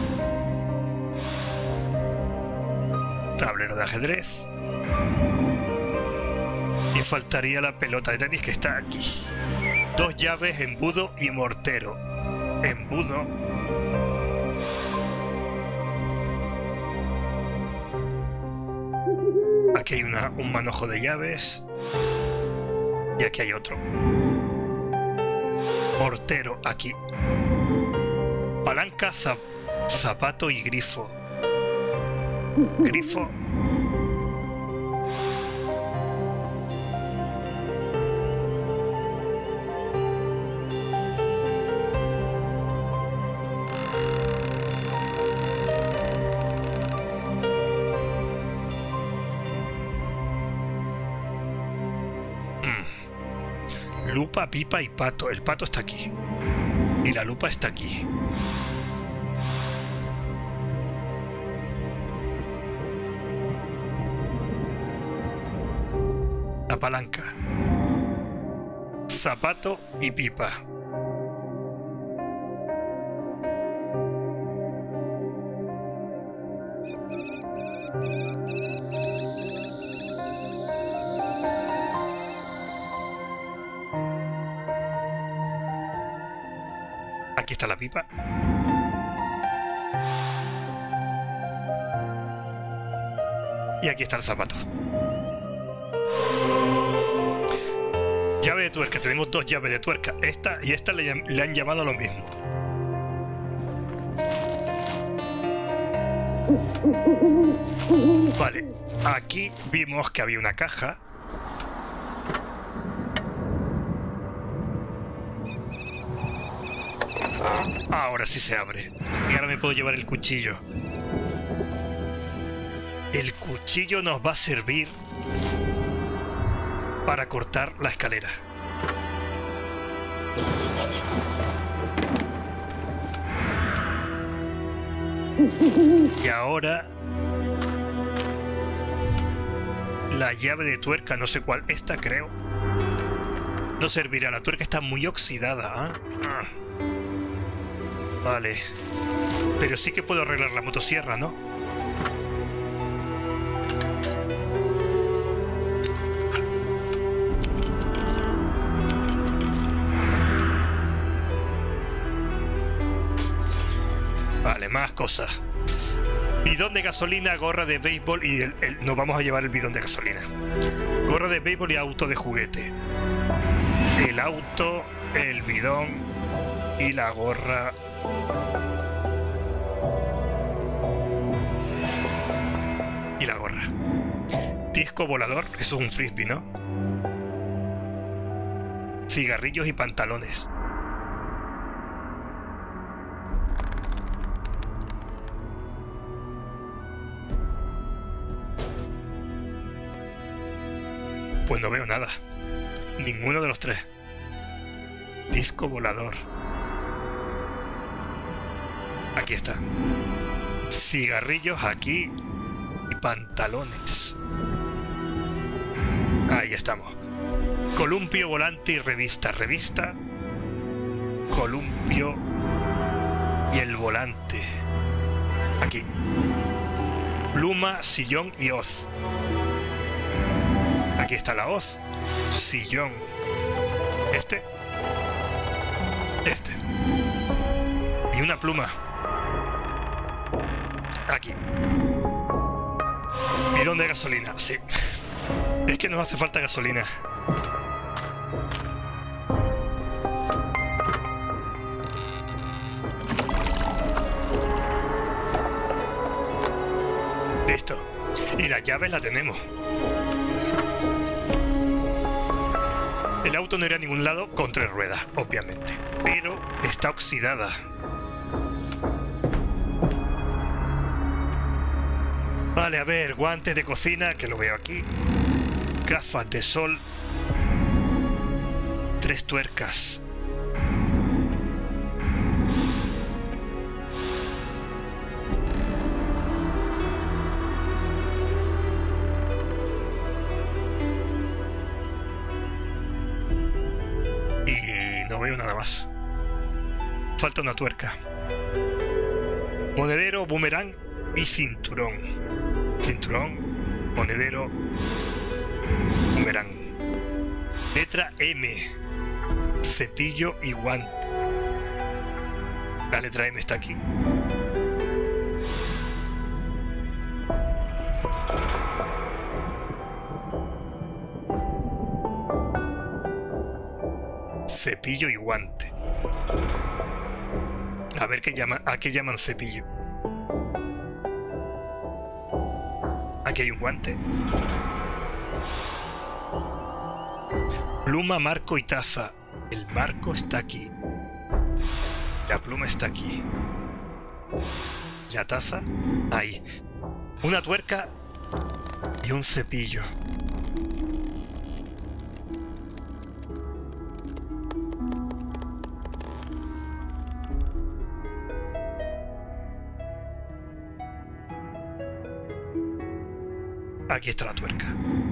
Tablero de ajedrez. Y faltaría la pelota de tenis que está aquí. Dos llaves, embudo y mortero. Embudo. Aquí hay una, un manojo de llaves. Y aquí hay otro. Mortero, aquí. Palanca, zap, zapato y grifo. Grifo. Lupa, pipa y pato. El pato está aquí. Y la lupa está aquí. La palanca. Zapato y pipa. Aquí está la pipa. Y aquí está el zapato. Llave de tuerca. Tenemos dos llaves de tuerca. Esta y esta le, le han llamado lo mismo. Vale, aquí vimos que había una caja. Ahora sí se abre. Y ahora me puedo llevar el cuchillo. El cuchillo nos va a servir para cortar la escalera. Y ahora la llave de tuerca, no sé cuál, esta creo, no servirá. La tuerca está muy oxidada, ¿eh? Vale, pero sí que puedo arreglar la motosierra, ¿no? Vale, más cosas. Bidón de gasolina, gorra de béisbol y el, el, nos vamos a llevar el bidón de gasolina. Gorra de béisbol y auto de juguete. El auto, el bidón y la gorra. Y la gorra. Disco volador, eso es un frisbee, ¿no? Cigarrillos y pantalones. Pues no veo nada. Ninguno de los tres. Disco volador. Aquí está. Cigarrillos aquí. Y pantalones. Ahí estamos. Columpio, volante y revista. Revista. Columpio. Y el volante. Aquí. Pluma, sillón y hoz. Aquí está la hoz, sillón, este, este, y una pluma, aquí, bidón de gasolina, sí, es que nos hace falta gasolina. Listo, y las llaves la tenemos. El auto no irá a ningún lado con tres ruedas, obviamente, pero está oxidada. Vale, a ver, guantes de cocina, que lo veo aquí. Gafas de sol. Tres tuercas. No veo nada más. Falta una tuerca. Monedero, boomerang y cinturón. Cinturón, monedero, boomerang. Letra M. Cepillo y guante. La letra M está aquí. Cepillo y guante. A ver qué llama, a qué llaman cepillo. Aquí hay un guante. Pluma, marco y taza. El marco está aquí. La pluma está aquí. La taza, ahí. Una tuerca y un cepillo. Aquí está la tuerca.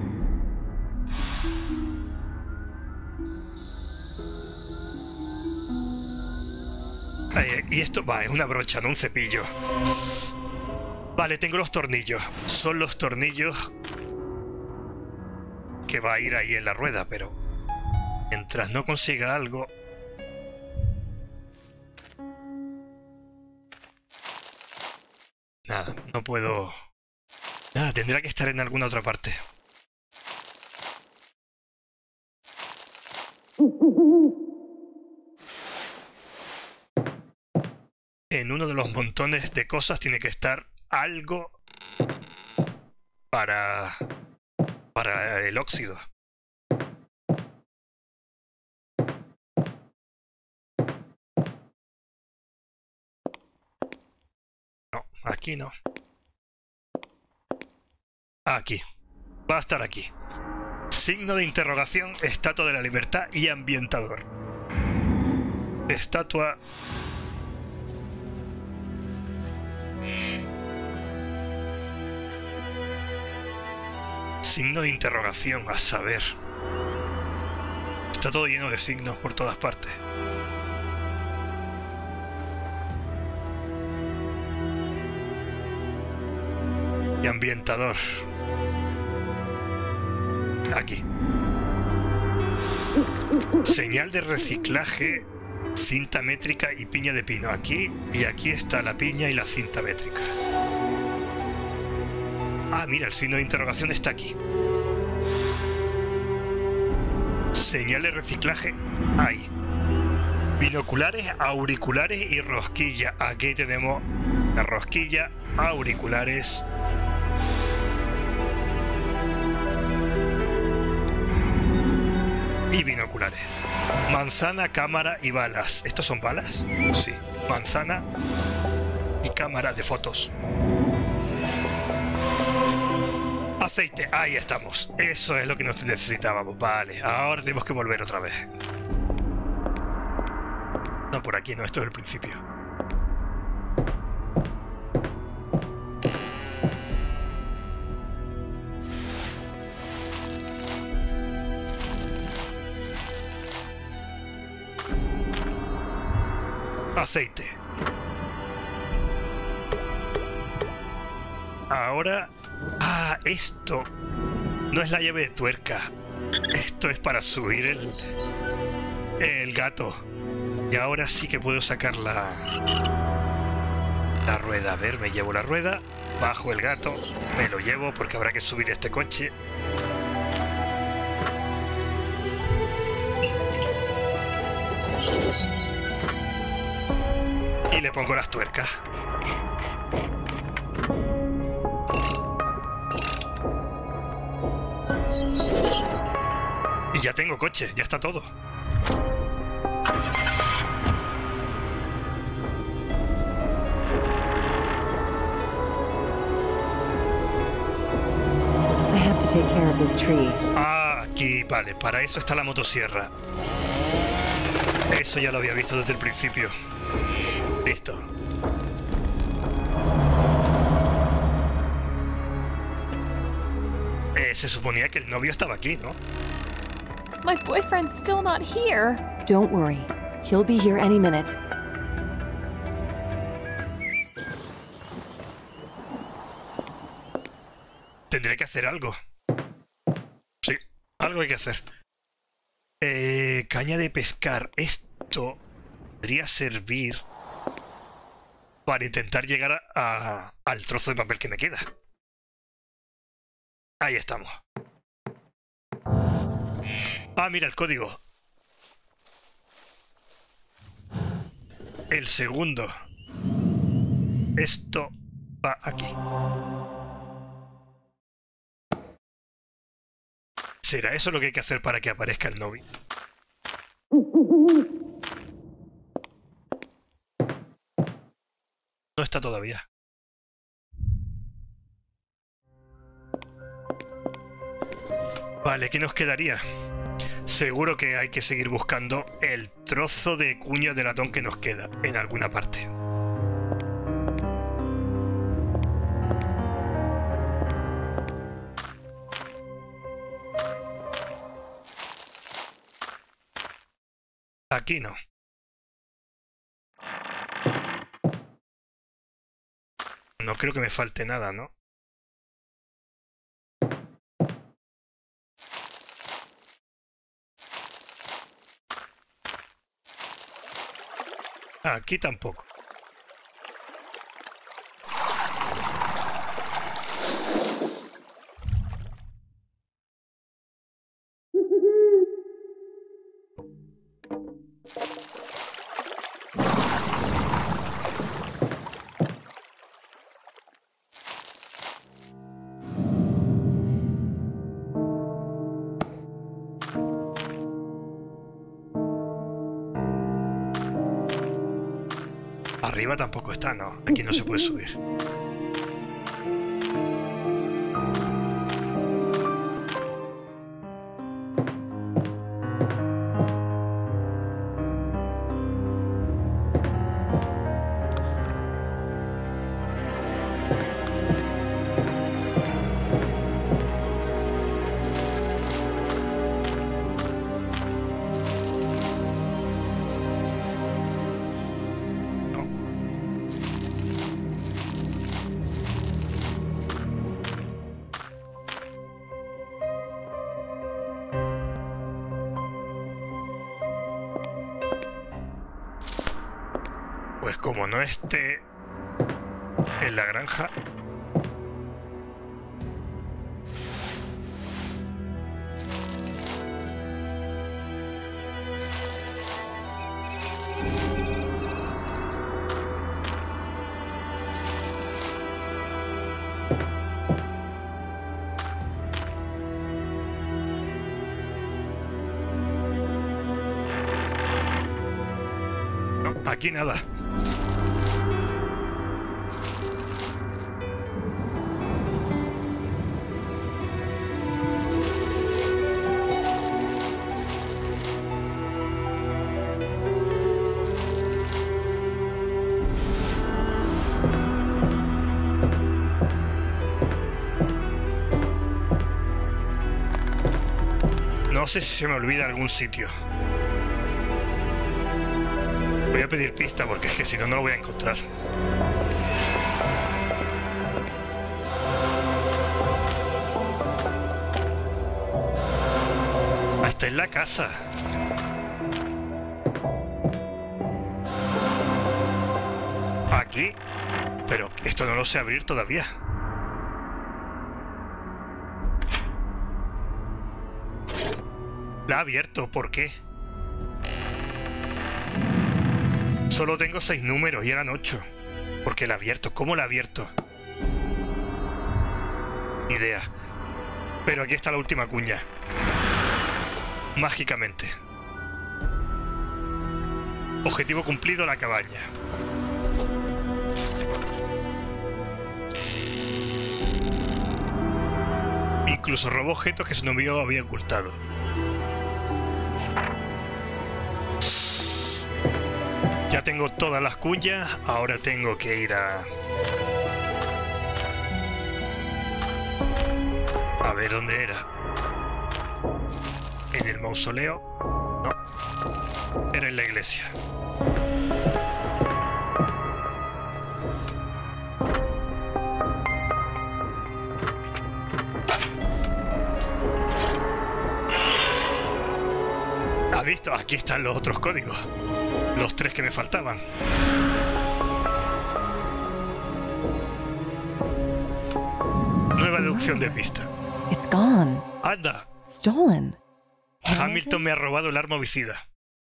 Ahí, y esto va, es una brocha, no un cepillo. Vale, tengo los tornillos. Son los tornillos que va a ir ahí en la rueda, pero mientras no consiga algo... Nada, no puedo... Nada, tendrá que estar en alguna otra parte. En uno de los montones de cosas tiene que estar algo para, para el óxido. No, aquí no. Aquí. Va a estar aquí. Signo de interrogación, estatua de la libertad y ambientador. Estatua... Signo de interrogación, a saber. Está todo lleno de signos por todas partes. Y ambientador. Aquí. Señal de reciclaje, cinta métrica y piña de pino. Aquí y aquí está la piña y la cinta métrica. Ah, mira, el signo de interrogación está aquí. Señal de reciclaje, ahí. Binoculares, auriculares y rosquilla. Aquí tenemos la rosquilla, auriculares. Y binoculares. Manzana, cámara y balas. ¿Estos son balas? Sí. Manzana y cámara de fotos. Aceite. Ahí estamos. Eso es lo que nos necesitábamos. Vale. Ahora tenemos que volver otra vez. No, por aquí no. Esto es el principio. Aceite. Ahora... Ah, esto no es la llave de tuerca. Esto es para subir el... el gato. Y ahora sí que puedo sacar la... la rueda. A ver, me llevo la rueda. Bajo el gato. Me lo llevo porque habrá que subir este coche. Y le pongo las tuercas. Y ya tengo coche, ya está todo. I have to take care of this tree. Ah, aquí, vale, para eso está la motosierra. Eso ya lo había visto desde el principio. Listo. Eh, se suponía que el novio estaba aquí, ¿no? My boyfriend's still not here. Don't worry. He'll be here any minute. Tendré que hacer algo. Sí, algo hay que hacer. Eh, caña de pescar. Esto podría servir para intentar llegar a, a, al trozo de papel que me queda. Ahí estamos. Ah, mira el código. El segundo. Esto va aquí. ¿Será eso lo que hay que hacer para que aparezca el novio? No está todavía. Vale, ¿qué nos quedaría? Seguro que hay que seguir buscando el trozo de cuña de latón que nos queda en alguna parte. Aquí no. No creo que me falte nada, ¿no? Aquí tampoco. Arriba tampoco está, ¿no? Aquí no se puede subir. Pues como no esté en la granja... No, aquí nada. No sé si se me olvida algún sitio. Voy a pedir pista porque es que si no, no lo voy a encontrar. Hasta en la casa. Aquí. Pero esto no lo sé abrir todavía. La ha abierto, ¿por qué? Solo tengo seis números y eran ocho. ¿Por qué la ha abierto? ¿Cómo la ha abierto? Ni idea. Pero aquí está la última cuña. Mágicamente. Objetivo cumplido, la cabaña. Incluso robó objetos que su novio había ocultado. Ya tengo todas las cuñas, ahora tengo que ir a... A ver dónde era. ¿En el mausoleo? No. Era en la iglesia. ¿Has visto? Aquí están los otros códigos. Los tres que me faltaban. Nueva deducción de pista. It's gone. Anda. Stolen. Hamilton me ha robado el arma homicida.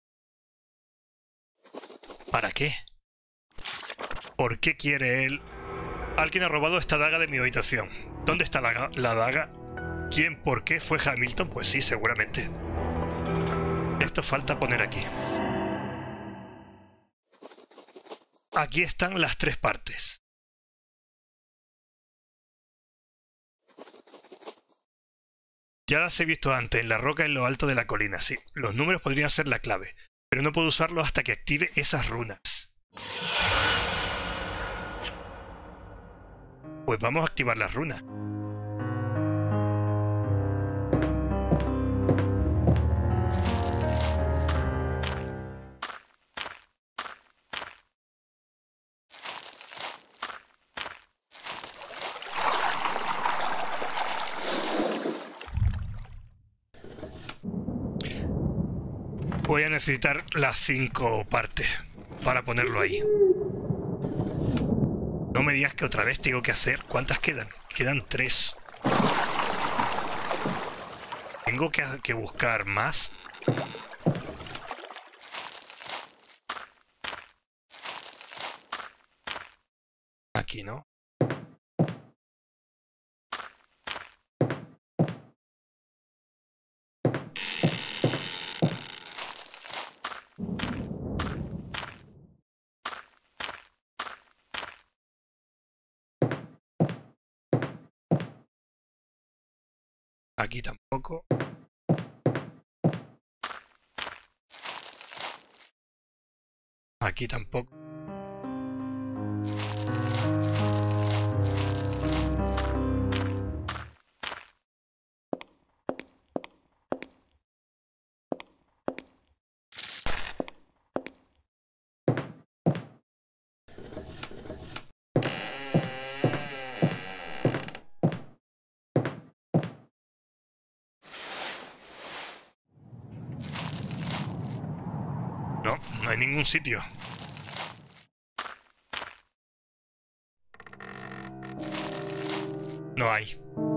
¿Para qué? ¿Por qué quiere él? Alguien ha robado esta daga de mi habitación. ¿Dónde está la, la daga? ¿Quién? ¿Por qué? ¿Fue Hamilton? Pues sí, seguramente. Esto falta poner aquí. Aquí están las tres partes. Ya las he visto antes, en la roca en lo alto de la colina, sí. Los números podrían ser la clave, pero no puedo usarlos hasta que active esas runas. Pues vamos a activar las runas. Voy a necesitar las cinco partes para ponerlo ahí. No me digas que otra vez tengo que hacer... ¿Cuántas quedan? Quedan tres. Tengo que, que buscar más. Aquí, ¿no? Aquí tampoco. Aquí tampoco. No, no hay ningún sitio. No hay.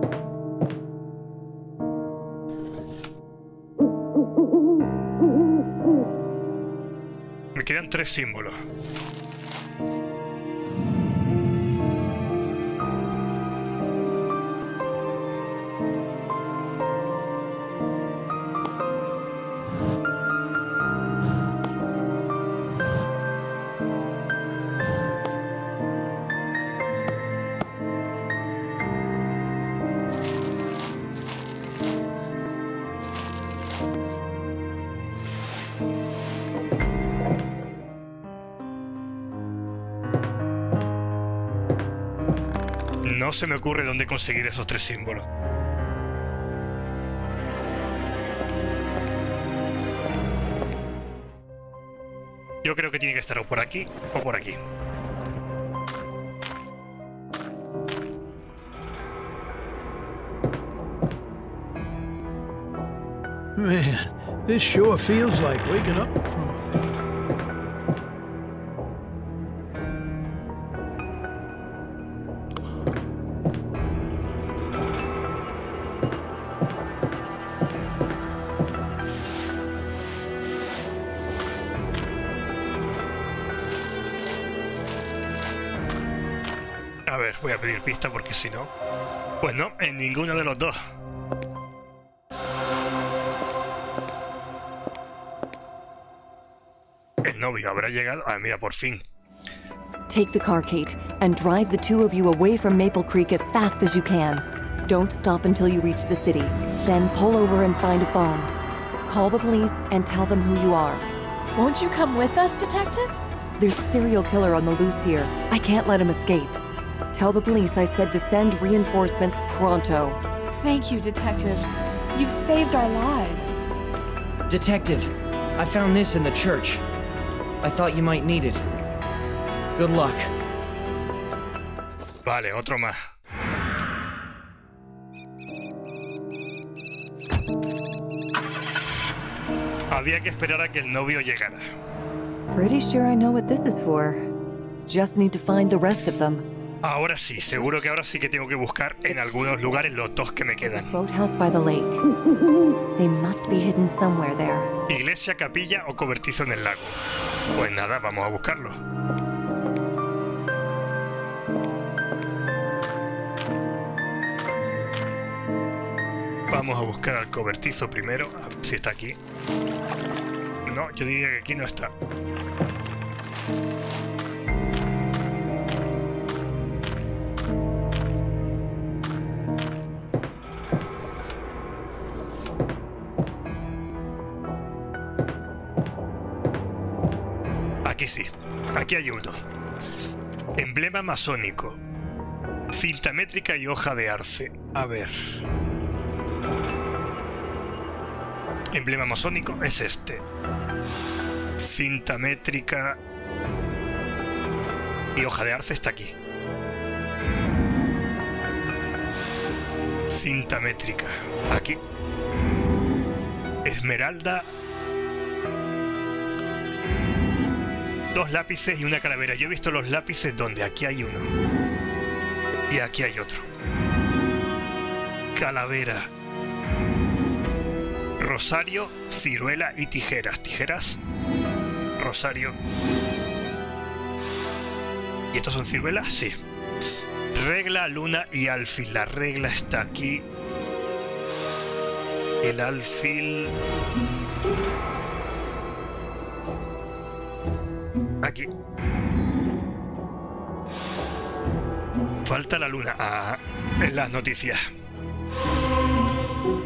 Me quedan tres símbolos. No se me ocurre dónde conseguir esos tres símbolos. Yo creo que tiene que estar o por aquí o por aquí. Man, this sure feels like waking up from a... A ver, voy a pedir pista porque si no... Pues no, en ninguno de los dos. El novio habrá llegado... Ah, mira, por fin. Take the car, Kate, and drive the two of you away from Maple Creek as fast as you can. Don't stop until you reach the city. Then pull over and find a phone. Call the police and tell them who you are. Won't you come with us, Detective? There's a serial killer on the loose here. I can't let him escape. Tell the police I said to send reinforcements pronto. Thank you, Detective. You've saved our lives. Detective, I found this in the church. I thought you might need it. Good luck. Vale, otro más. Había que esperar a que el novio llegara. Pretty sure I know what this is for. Just need to find the rest of them. Ahora sí, seguro que ahora sí que tengo que buscar en algunos lugares los dos que me quedan. Boathouse by the lake. They must be hidden somewhere there. Iglesia, capilla o cobertizo en el lago. Pues nada, vamos a buscarlo. Vamos a buscar al cobertizo primero, a ver si está aquí. No, yo diría que aquí no está. Aquí sí, aquí hay uno. Emblema masónico. Cinta métrica y hoja de arce. A ver. Emblema masónico es este. Cinta métrica y hoja de arce está aquí. Cinta métrica. Aquí. Esmeralda. Dos lápices y una calavera. Yo he visto los lápices donde aquí hay uno. Y aquí hay otro. Calavera. Rosario, ciruela y tijeras. Tijeras. Rosario. ¿Y estos son ciruelas? Sí. Regla, luna y alfil. La regla está aquí. El alfil... Aquí. Falta la luna. Ah, en las noticias.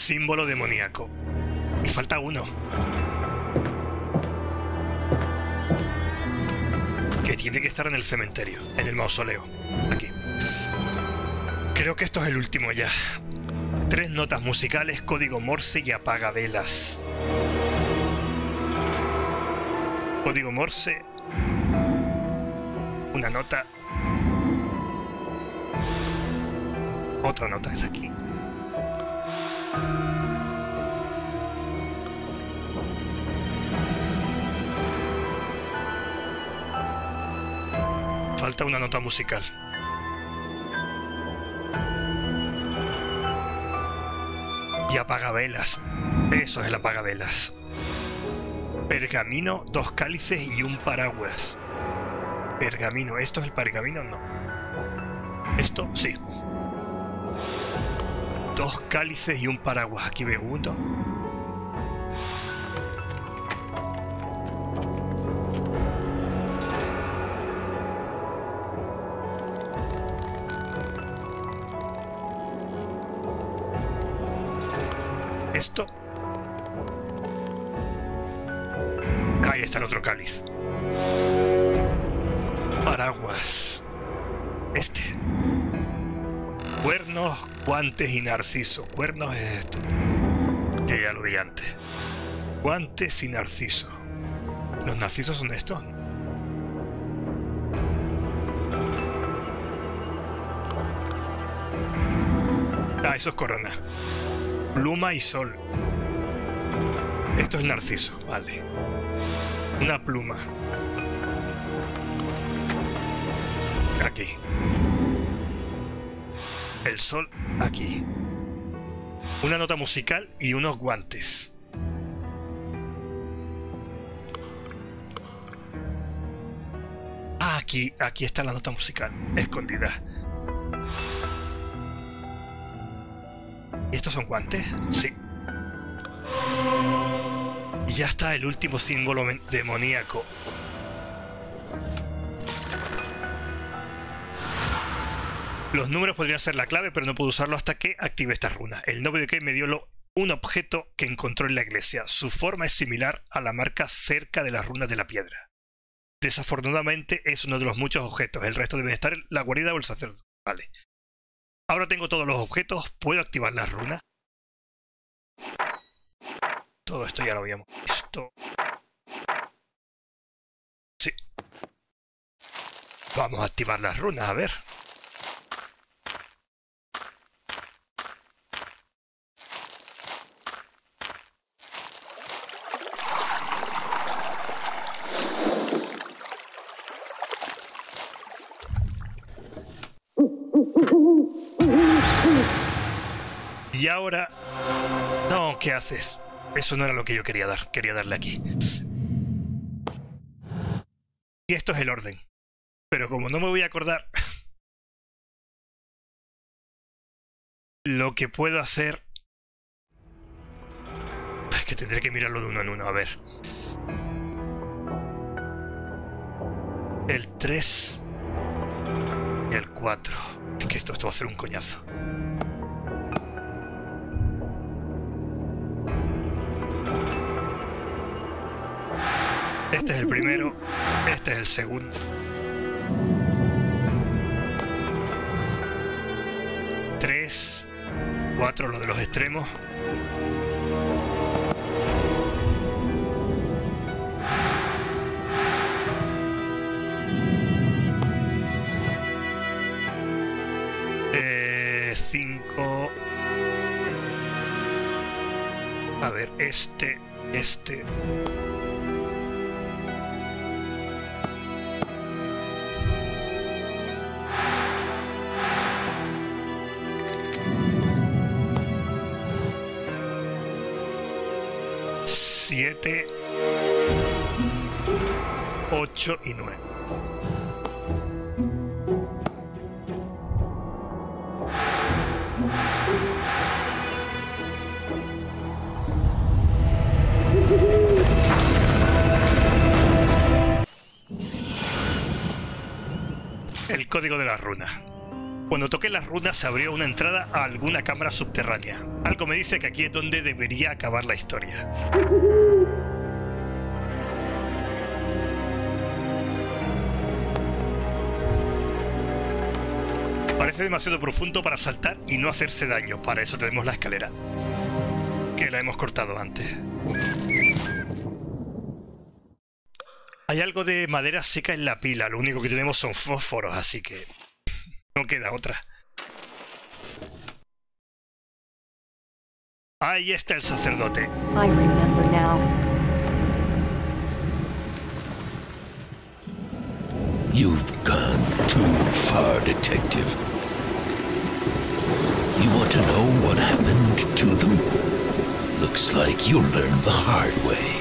símbolo demoníaco. Y falta uno. Que tiene que estar en el cementerio, en el mausoleo. Aquí. Creo que esto es el último ya. Tres notas musicales, código Morse y apagavelas. Código Morse. Una nota. Otra nota es aquí. Falta una nota musical. Y apagavelas. Eso es el apagavelas. Pergamino, dos cálices y un paraguas. Pergamino. ¿Esto es el pergamino? No. Esto sí. Dos cálices y un paraguas. Aquí veo uno. Esto. Ahí está el otro cáliz. Paraguas. Este. Cuernos, guantes y narciso. Cuernos es esto. Que ya lo vi antes. Guantes y narciso. ¿Los narcisos son estos? Ah, eso es corona. Pluma y sol. Esto es narciso, vale. Una pluma. Aquí. El sol aquí. Una nota musical y unos guantes. Ah, aquí, aquí está la nota musical, escondida. ¿Y estos son guantes? Sí. Y ya está el último símbolo demoníaco. Los números podrían ser la clave, pero no puedo usarlo hasta que active estas runas. El novio de Kate me dio lo, un objeto que encontró en la iglesia. Su forma es similar a la marca cerca de las runas de la piedra. Desafortunadamente es uno de los muchos objetos. El resto deben estar en la guarida o el sacerdote. Vale. Ahora tengo todos los objetos. ¿Puedo activar las runas? Todo esto ya lo habíamos visto. Sí. Vamos a activar las runas, a ver. Y ahora... No, ¿qué haces? Eso no era lo que yo quería dar. Quería darle aquí. Y esto es el orden. Pero como no me voy a acordar... Lo que puedo hacer... Es que tendré que mirarlo de uno en uno. A ver. El tres... Y el cuatro. Es que esto, esto va a ser un coñazo. Este es el primero, este es el segundo. Tres, cuatro, lo de los extremos. Eh, cinco. A ver, este, este. siete, ocho y nueve. El código de la runa. Cuando toqué las runas se abrió una entrada a alguna cámara subterránea. Algo me dice que aquí es donde debería acabar la historia. Parece demasiado profundo para saltar y no hacerse daño. Para eso tenemos la escalera, que la hemos cortado antes. Hay algo de madera seca en la pila. Lo único que tenemos son fósforos, así que no queda otra. Ahí está el sacerdote. I remember now. You've gone too far, Detective. You want to know what happened to them? Looks like you'll learn the hard way.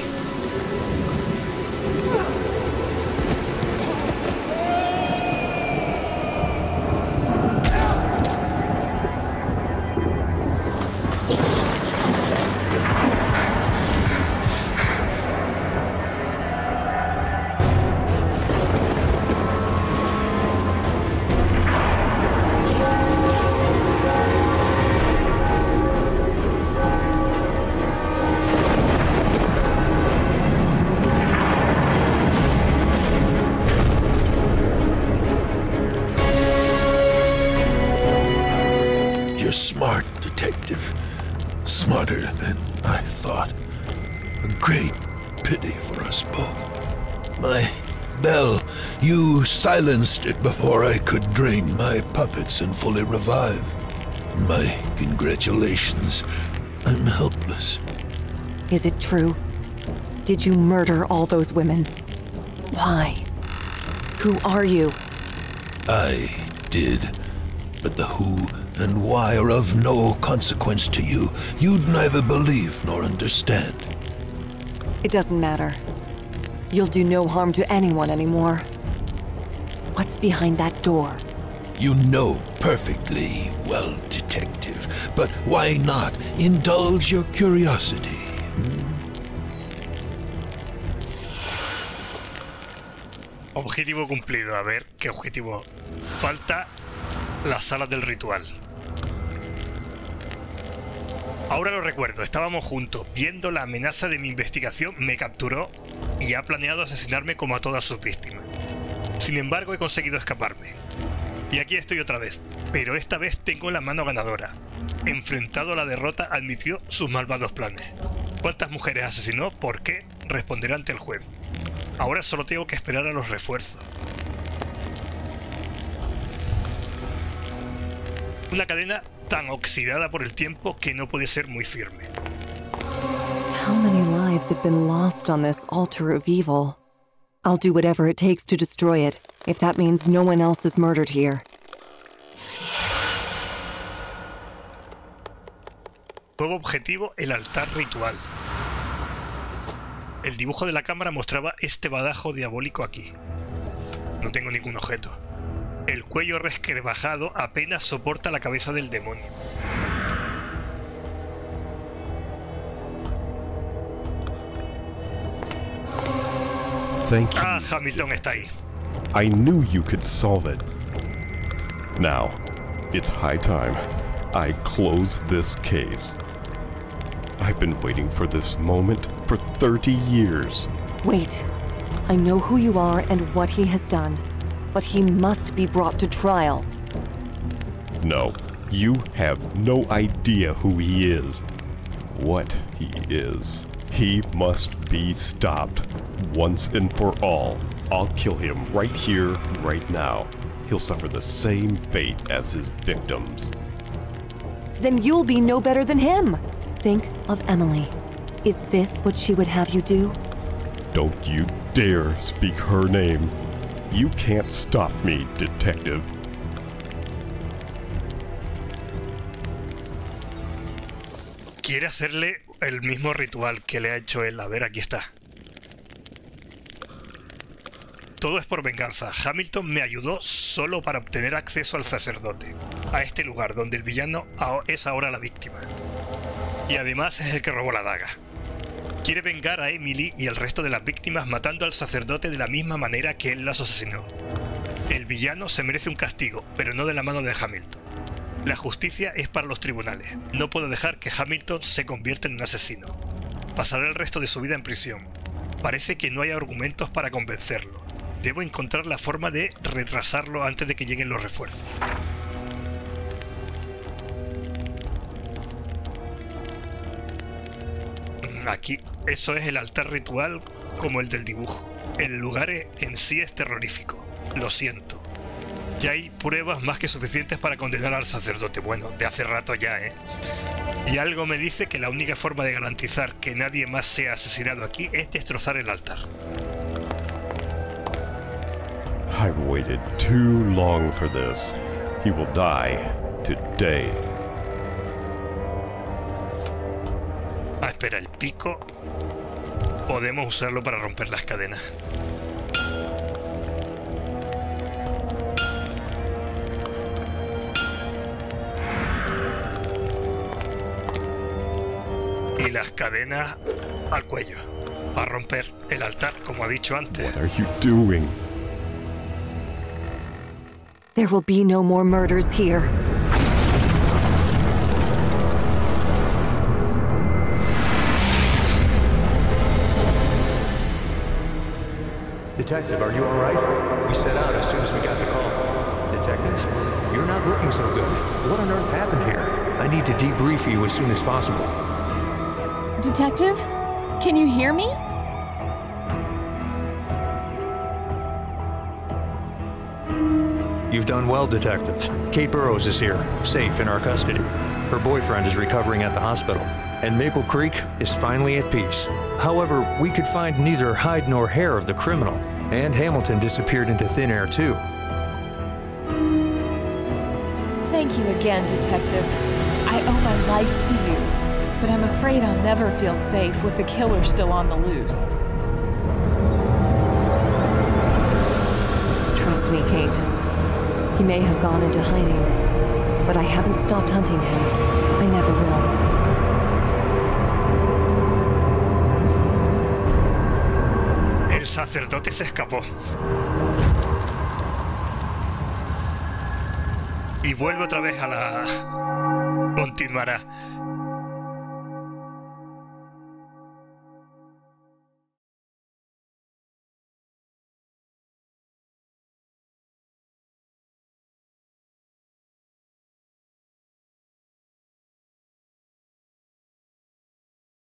Smart, Detective. Smarter than I thought. A great pity for us both. My bell, you silenced it before I could drain my puppets and fully revive. My congratulations. I'm helpless. Is it true? Did you murder all those women? Why? Who are you? I did. But the who and why are of no consequence to you. You'd neither believe nor understand. It doesn't matter. You'll do no harm to anyone anymore. What's behind that door? You know perfectly well, Detective. But why not indulge your curiosity? Hmm? Objetivo cumplido. A ver, ¿qué objetivo? Falta la sala del ritual. Ahora lo recuerdo, estábamos juntos, viendo la amenaza de mi investigación, me capturó y ha planeado asesinarme como a todas sus víctimas. Sin embargo, he conseguido escaparme. Y aquí estoy otra vez, pero esta vez tengo la mano ganadora. Enfrentado a la derrota, admitió sus malvados planes. ¿Cuántas mujeres asesinó? ¿Por qué? Responderá ante el juez. Ahora solo tengo que esperar a los refuerzos. Una cadena tan oxidada por el tiempo que no puede ser muy firme. How many lives have been lost on this altar of evil? I'll do whatever it takes to destroy it, if that means no one else is murdered here. Nuevo objetivo, el altar ritual. El dibujo de la cámara mostraba este badajo diabólico aquí. No tengo ningún objeto. El cuello resquebrajado apenas soporta la cabeza del demonio. Thank you. Ah, Hamilton está ahí. I knew you could solve it. Now, it's high time I close this case. I've been waiting for this moment for thirty years. Wait. I know who you are and what he has done, but he must be brought to trial. No, you have no idea who he is. What he is. He must be stopped. Once and for all. I'll kill him right here, right now. He'll suffer the same fate as his victims. Then you'll be no better than him. Think of Emily. Is this what she would have you do? Don't you dare speak her name. You can't stop me, detective. Quiere hacerle el mismo ritual que le ha hecho él. A ver, aquí está. Todo es por venganza. Hamilton me ayudó solo para obtener acceso al sacerdote, a este lugar donde el villano es ahora la víctima. Y además es el que robó la daga. Quiere vengar a Emily y el resto de las víctimas matando al sacerdote de la misma manera que él las asesinó. El villano se merece un castigo, pero no de la mano de Hamilton. La justicia es para los tribunales. No puedo dejar que Hamilton se convierta en un asesino. Pasará el resto de su vida en prisión. Parece que no hay argumentos para convencerlo. Debo encontrar la forma de retrasarlo antes de que lleguen los refuerzos. Aquí, eso es el altar ritual como el del dibujo. El lugar en sí es terrorífico. Lo siento. Ya hay pruebas más que suficientes para condenar al sacerdote. Bueno, de hace rato ya, ¿eh? Y algo me dice que la única forma de garantizar que nadie más sea asesinado aquí es destrozar el altar. I've waited too long for this. He will die today. Ah, espera, el pico. Podemos usarlo para romper las cadenas. Y las cadenas al cuello. Para romper el altar, como ha dicho antes. What are you doing? There will be no more murders here. Detective, are you all right? We set out as soon as we got the call. Detective, you're not looking so good. What on earth happened here? I need to debrief you as soon as possible. Detective? Can you hear me? You've done well, Detective. Kate Burrows is here, safe in our custody. Her boyfriend is recovering at the hospital, and Maple Creek is finally at peace. However, we could find neither hide nor hair of the criminal, and Hamilton disappeared into thin air too. Thank you again, Detective. I owe my life to you, but I'm afraid I'll never feel safe with the killer still on the loose. Trust me, Kate. He may have gone into hiding, but I haven't stopped hunting him. I never will. El sacerdote se escapó. Y vuelve otra vez a la... Continuará.